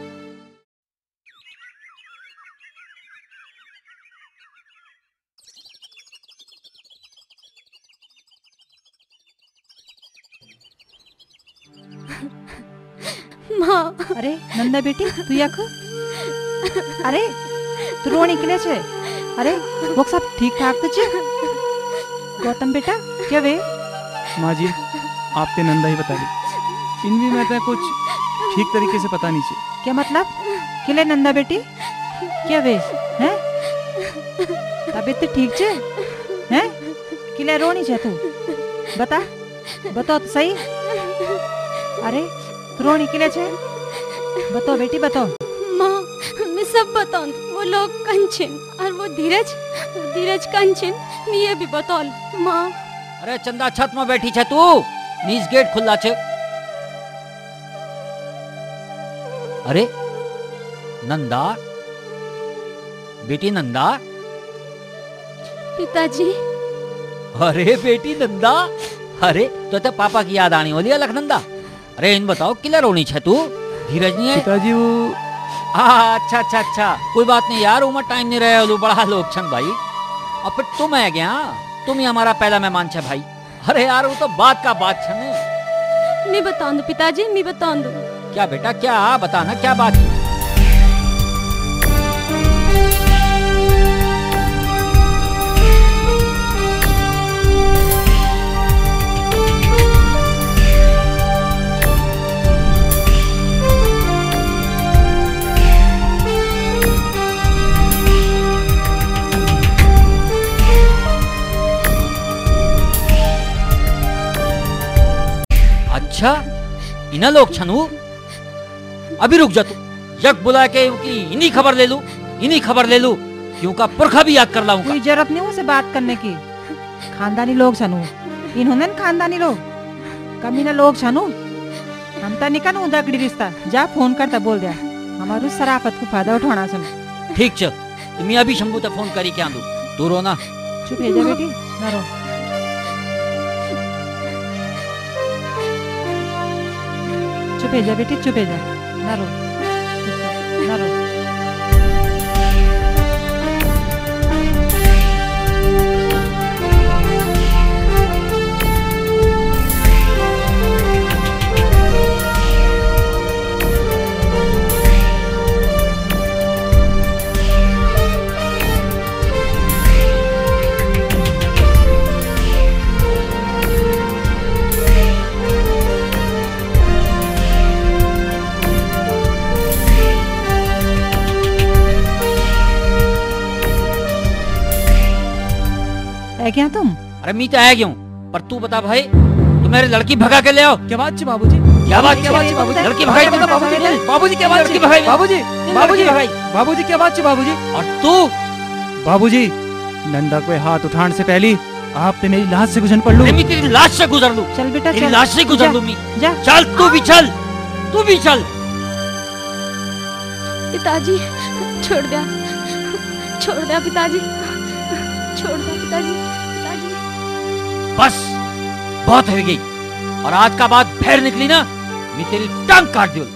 माँ। अरे नंदा बेटी तू या को? अरे तू रोने के लिए छे? अरे वो सब ठीक ठाक तो छे? गौतम बेटा क्या वे? माँ जी आपने नंदा ही बता दी, इन भी में तो कुछ ठीक तरीके से पता नहीं चाहिए। क्या मतलब? किले नंदा बेटी क्या वे हैं? तबीयत तो ठीक छे हैं? किले रोनी छे तू? बता बताओ तो सही। अरे तू रोनी किले छे? बताओ बेटी बताओ। माँ मैं सब बताऊं, वो लोग कंचन और वो धीरज धीरज कंचन मैं ये भी बताओ माँ। अरे चंदा छत में बैठी छे तू, नीस गेट खुला छे। अरे नंदा बेटी नंदा। पिताजी। अरे बेटी नंदा, अरे तो ते पापा की याद आनी वाली अलग नंदा। अरे इन बताओ किला रोनी छे तू? धीरज नहीं है? पिताजी वो हाँ अच्छा अच्छा अच्छा कोई बात नहीं यार, उम्र टाइम नहीं रहे लो बड़ा लोग छन भाई। अब फिर तुम है गया, तुम ही हमारा पहला मेहमान छे भाई। अरे यार वो तो बात का बात छन। मैं बताऊं दो पिताजी, मैं बताऊं दो। क्या बेटा क्या बताना क्या बात? अच्छा इना लोग छनू, अभी रुक जा तू, यक बुला के इन्हीं खबर ले लू, इन्हीं खबर ले लू, क्यों का पुरखा भी याद कर लाऊं। कोई जरूरत नहीं उसे बात करने की, खानदानी लोग छनू, इन्होंने खानदानी लोग कमीना लोग छनू, हम तो निकन दगड़ी रिश्ता। जा फोन करता बोल दिया हमारू शराफत को फायदा उठाना छन। ठीक छ तुम अभी शंभू तक फोन करी क्या दू, तू रो ना। चुप है जा बेटी ना रो। चुप है जा बेटी चुप है जा ना रो ना रो। है क्या तुम? अरे मी तो आ गया हूँ, पर तू बता भाई तू मेरे लड़की भगा के ले आओ। क्या बात है बाबूजी? क्या बात क्या बात बाबूजी? लड़की भगाई बाबूजी बाबूजी क्या बात लड़की भगाई बाबूजी बाबूजी बाबूजी क्या बात है बाबूजी? और तू बाबूजी नंदा को हाथ उठाने से पहले आपने मेरी लाश से गुजर पड़ लू। मैं तेरी लाश से गुजर लूं। चल बेटा तेरी चल। लाश से गुजर लूं मैं। चल तू भी चल, तू भी चल। पिताजी छोड़ दिया, छोड़ दिया पिताजी, छोड़ दिया पिताजी, पिताजी। बस बहुत हो गई, और आज का बात फिर निकली ना मैं तेरी टांग काट दूं।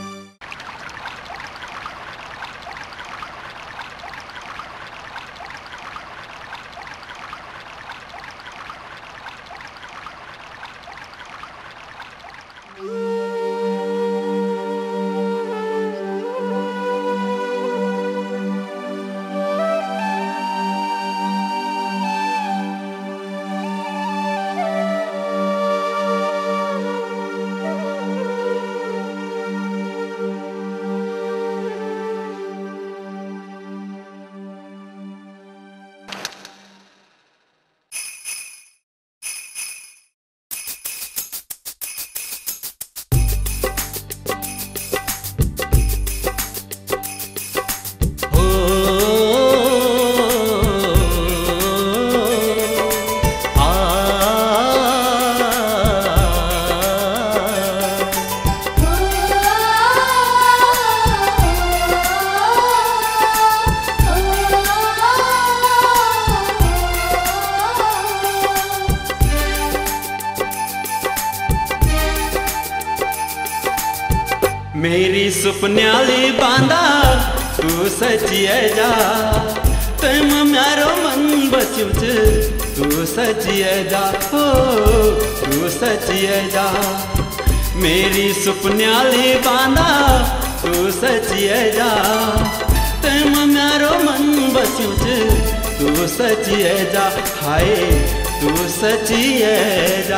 मेरी सुपन्याली बांधा तू सचिए जा तुम म्यारो मन बस्यु च तू सचिए जा हो तू सचिए जा मेरी सुपन्याली बांधा तू सचिए जा तुम म्यारो मन बस्यु च तू सचिए जा हाय तू सचिए जा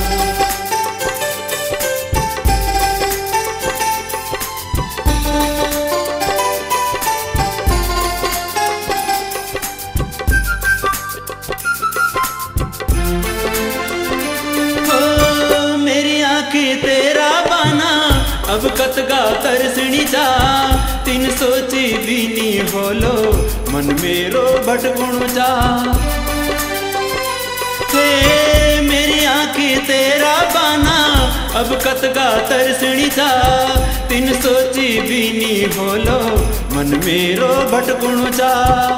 तेरा बाना अब कतगा तरसणी जा तीन सोची भी नी होलो मन मेरो भटकुण जा हे मेरी आंखें तेरा बाना अब कतगा तरसणी जा तीन सोची भी नी होलो मन मेरो भटकुण जा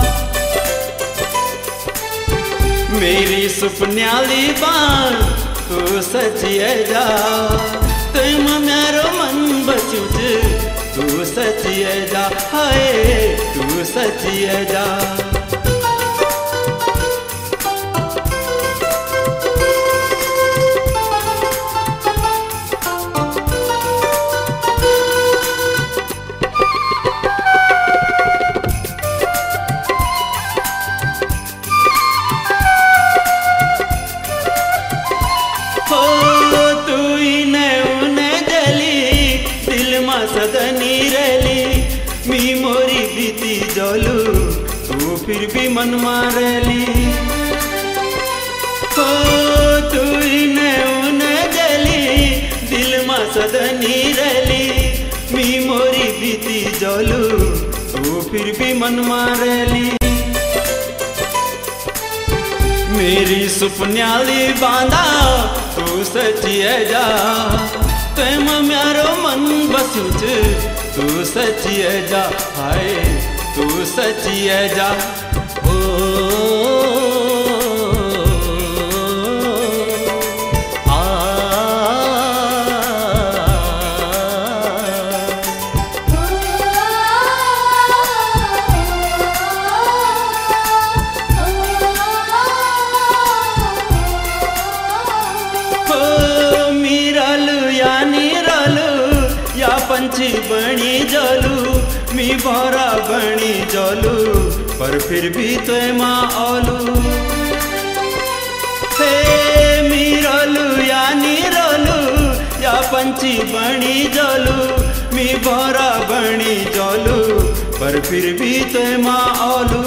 मेरी सुपन्याली बान तू सचिए जा तुम मेरो मन बस्यु च तू सचिए जा हाय तू सचिए जा सदनी रैली मी मोरी बीती जलू तू फिर भी मन मारेली हो तू इने उने जली दिल मा सदनी रैली मी मोरी बीती जलू तू फिर भी मन मारेली मेरी सुपन्याली बांधा तू सचिए जा तुम म्यारो मन बस्यु च तू सचिए जा हाय तू सचिए जा हो आ पंछी बनी जलू मी भौरा बनी जलू पर फिर भी तो माँ ओलू हे मी रोलू या नी रोलू या पंछी बनी जलू मी भौरा बनी जलू पर फिर भी तो माँ ओलू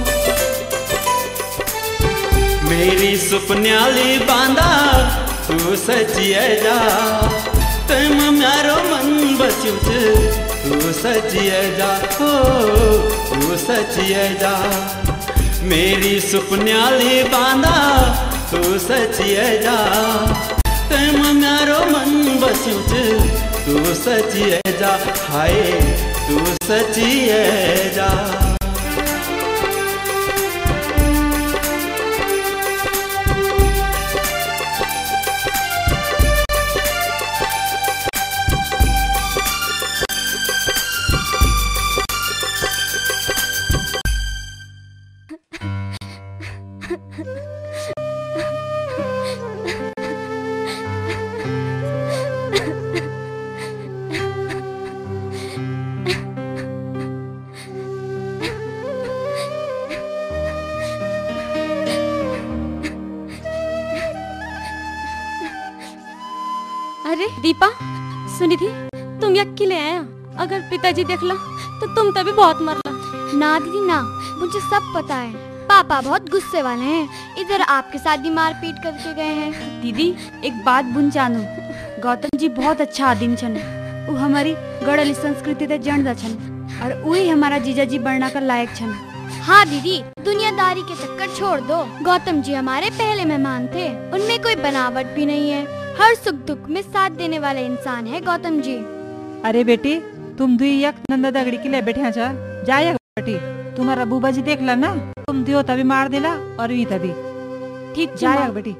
मेरी सुपन्याली बांधा तू सचिए जा तुम म्यारो मन बस्यु च तू सचिए जा हो तू सचिए जा मेरी सुपन्याली बांधा तू सचिए जा तुम म्यारो मन बस्यु च तू सचिए जा हाय तू सचिए जा अरे दीपा सुनी थी तुम अकेले आया अगर पिताजी देख ला तो तुम तभी बहुत मरला। ना दीदी ना मुझे सब पता है पापा बहुत गुस्से वाले हैं इधर आपके साथ भी मारपीट करके गए हैं। दीदी एक बात बुन जानो गौतम जी बहुत अच्छा आदमी छन वो हमारी गढ़ली संस्कृति ते जानदा छन और वही हमारा जीजा जी बनना का लायक छन। हाँ दीदी दुनियादारी के चक्कर छोड़ दो गौतम जी हमारे पहले मेहमान थे उनमें कोई बनावट भी नहीं है हर सुख दुख में साथ देने वाले इंसान है गौतम जी। अरे बेटी तुम दुई यक नंदा दगड़ी के लिए बैठे जा जाए बेटी तुम्हारा बुबा जी देख ला ना तुम दियो तभी मार देला और भी तभी ठीक जाए बेटी।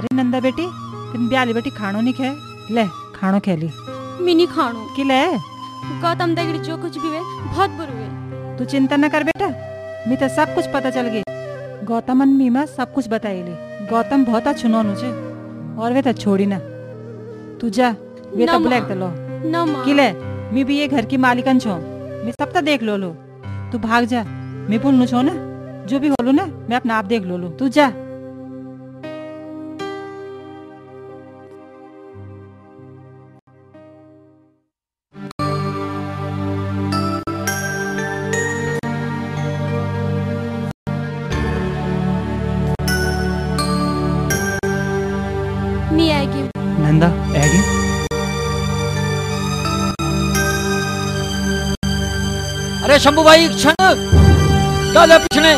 अरे नंदा बेटी तुम ब्याली बेटी खानो नहीं खे ले खानो खेली मिनी खाणो कि ले गौतम दगड़ी जो कुछ भी हुए बहुत बुरे हुए। तू चिंता न कर बेटा मी तो सब कुछ पता चल गई। गौतम मी में सब कुछ बताइली। गौतम बहुत अच्छो नोनु छे और वे तो छोड़ी ना तू जा वे तो ब्लैक तो लो न माँ कि ले मी भी ये घर की मालिकन छो मैं सब तो देख लो लो तू भाग जा मैं बोलनु छो ना जो भी होलू ना मैं अपना आप देख लो लो तू जा। मी आएगी नंदा आएगी अरे शंभू भाई क्षण डाले पिछने।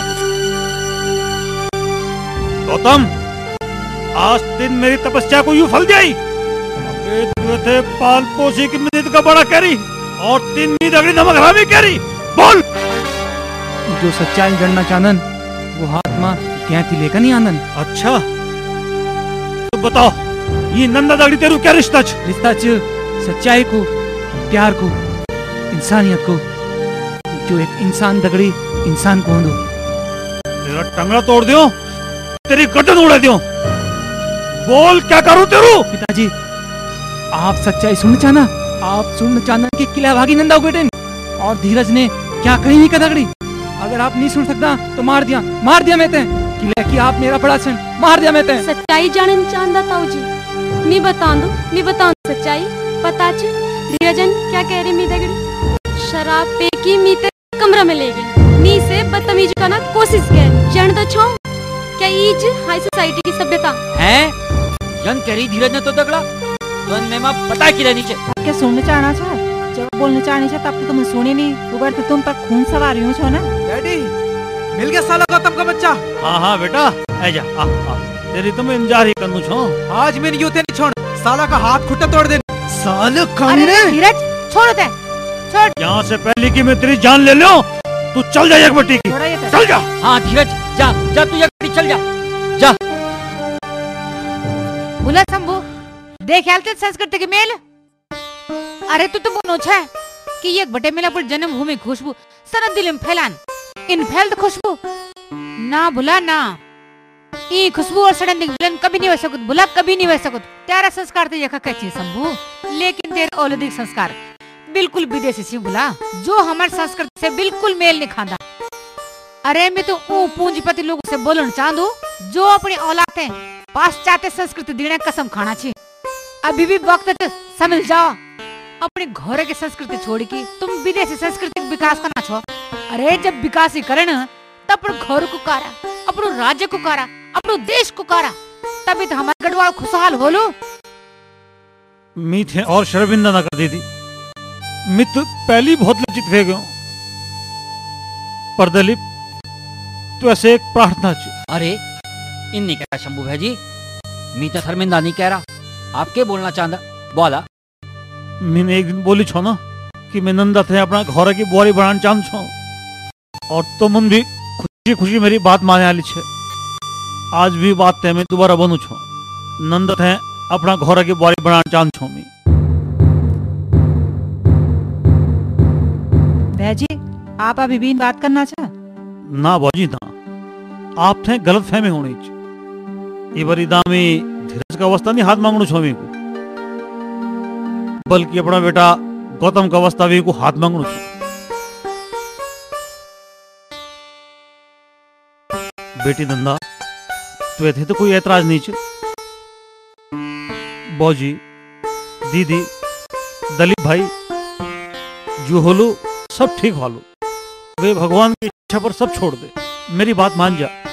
गौतम आज दिन मेरी तपस्या को यूं फल जाई। अबे तू थे पाल पोसी की मदद का बड़ा करी और तीन नींद अगली नमक हरामी करी। बोल जो सच्चाई जानना चाहन वो हाथ मां क्या थी लेकर नहीं आनंद। अच्छा तो बताओ ये नंदा दगड़ी तेरू क्या रिश्ता छ? रिश्ता च सच्चाई को प्यार को इंसानियत को जो एक इंसान दगड़ी इंसान को होंदो। तेरा टंगड़ा तोड़ दियो तेरी गर्दन उड़ा दियो। बोल क्या करूं तेरू? पिताजी आप सच्चाई सुनना चाहना आप सुनना चाहना कि किला भागी नंदा बेटे और धीरज ने क्या कही नहीं का दगड़ी। अगर आप नहीं सुन सकता तो मार दिया मार दिया मैं ते किला की आप मेरा बड़ा सन मार दिया मैं ते। सच्चाई जानन चांदा ताऊ जी मी बता दू मी बता सच्चाई पता च धीरजन क्या कह रही मी दगड़ी शराब पे की मी ते कमरा में ले गई मी से बदतमीजी करना कोशिश कर जन तो छो क्या ईज हाई सोसाइटी की सभ्यता है जन कह रही धीरज ने तो दगड़ा तो ने मां पता की रहनी चाहिए क्या सुनना चाहना था जब बोलना चाहनी चाहिए तब तो तुम सुनी नहीं ऊपर तो तुम पर खून सवार यूं छो ना। डैडी मिल गया साला गौतम का बच्चा। हाँ हाँ बेटा आ जा आ, आ, तेरी तुम इंतजार ही करनू छो। आज मैंने यूं नहीं छोड़ साला का हाथ खुट्टा तोड़ दे साले अरे धीरज छोड़ दे छोड़। यहाँ से पहले की मैं तेरी जान ले लो तू चल जा एक बेटी की चल जा। हाँ धीरज जा जा तू एक चल जा जा। बोला शंभू देख हेल्थ संस्कृति के मेल। अरे तू तो बोनो छे कि एक बटे मेला पर जन्मभूमि खुशबू सनद दिल में फैलान इन फैलत खुशबू ना भुला ना ई खुशबू और सड़न दिलन कभी नहीं हो सकत भुला कभी नहीं हो सकत। तेरा संस्कार तो यखा कच्ची शंभू लेकिन तेरे औलदिक संस्कार बिल्कुल विदेशी सी भुला जो हमारे संस्कृति से बिल्कुल मेल नहीं खांदा। अरे मैं तो ऊ पूंजीपति लोगों से बोलना चाहूँ जो अपनी औलाद है पाश्चात्य संस्कृति देने कसम खाना चाहिए। अभी भी वक्त समझ जाओ अपने घर की संस्कृति छोड़ के तुम विदेशी संस्कृति विकास करना छो। अरे जब विकास ही करे न तब अपन घर को कारा अपनो राज्य को कारा अपनो देश को कारा तभी तो हमारे गढ़वाल खुशहाल हो लो। मीत है और शर्मिंदा ना कर दी थी मित पहली बहुत लज्जित हो गयो पर दलीप तो ऐसे एक प्रार्थना च। अरे इन नहीं कह रहा शंभू भाई जी मी तो शर्मिंदा नहीं कह रहा आपके बोलना चाहता बोला। मैंने एक दिन बोली छो ना कि मैं नंदा थे अपना घर की बुआरी बनाना चाहूँ छो और तो मन भी खुशी खुशी मेरी बात माने वाली छे। आज भी बात थे मैं दोबारा बनू छो नंदा थे अपना घर की बुआरी बनाना चाहूँ छो मैं। भैजी आप अभी भी बात करना चाह ना बाजी ना आप थे गलत फहमी होनी च ये बारी दामी धीरज का अवस्था नहीं हाथ मांगणु छो मैं को बल्कि अपना बेटा गौतम का अवस्था भी को हाथ मांगणु छो। बेटी नंदा तो थे तो कोई ऐतराज नहीं च बौजी दीदी दलीप भाई जो होलो सब ठीक होलो वे भगवान की इच्छा पर सब छोड़ दे मेरी बात मान जा।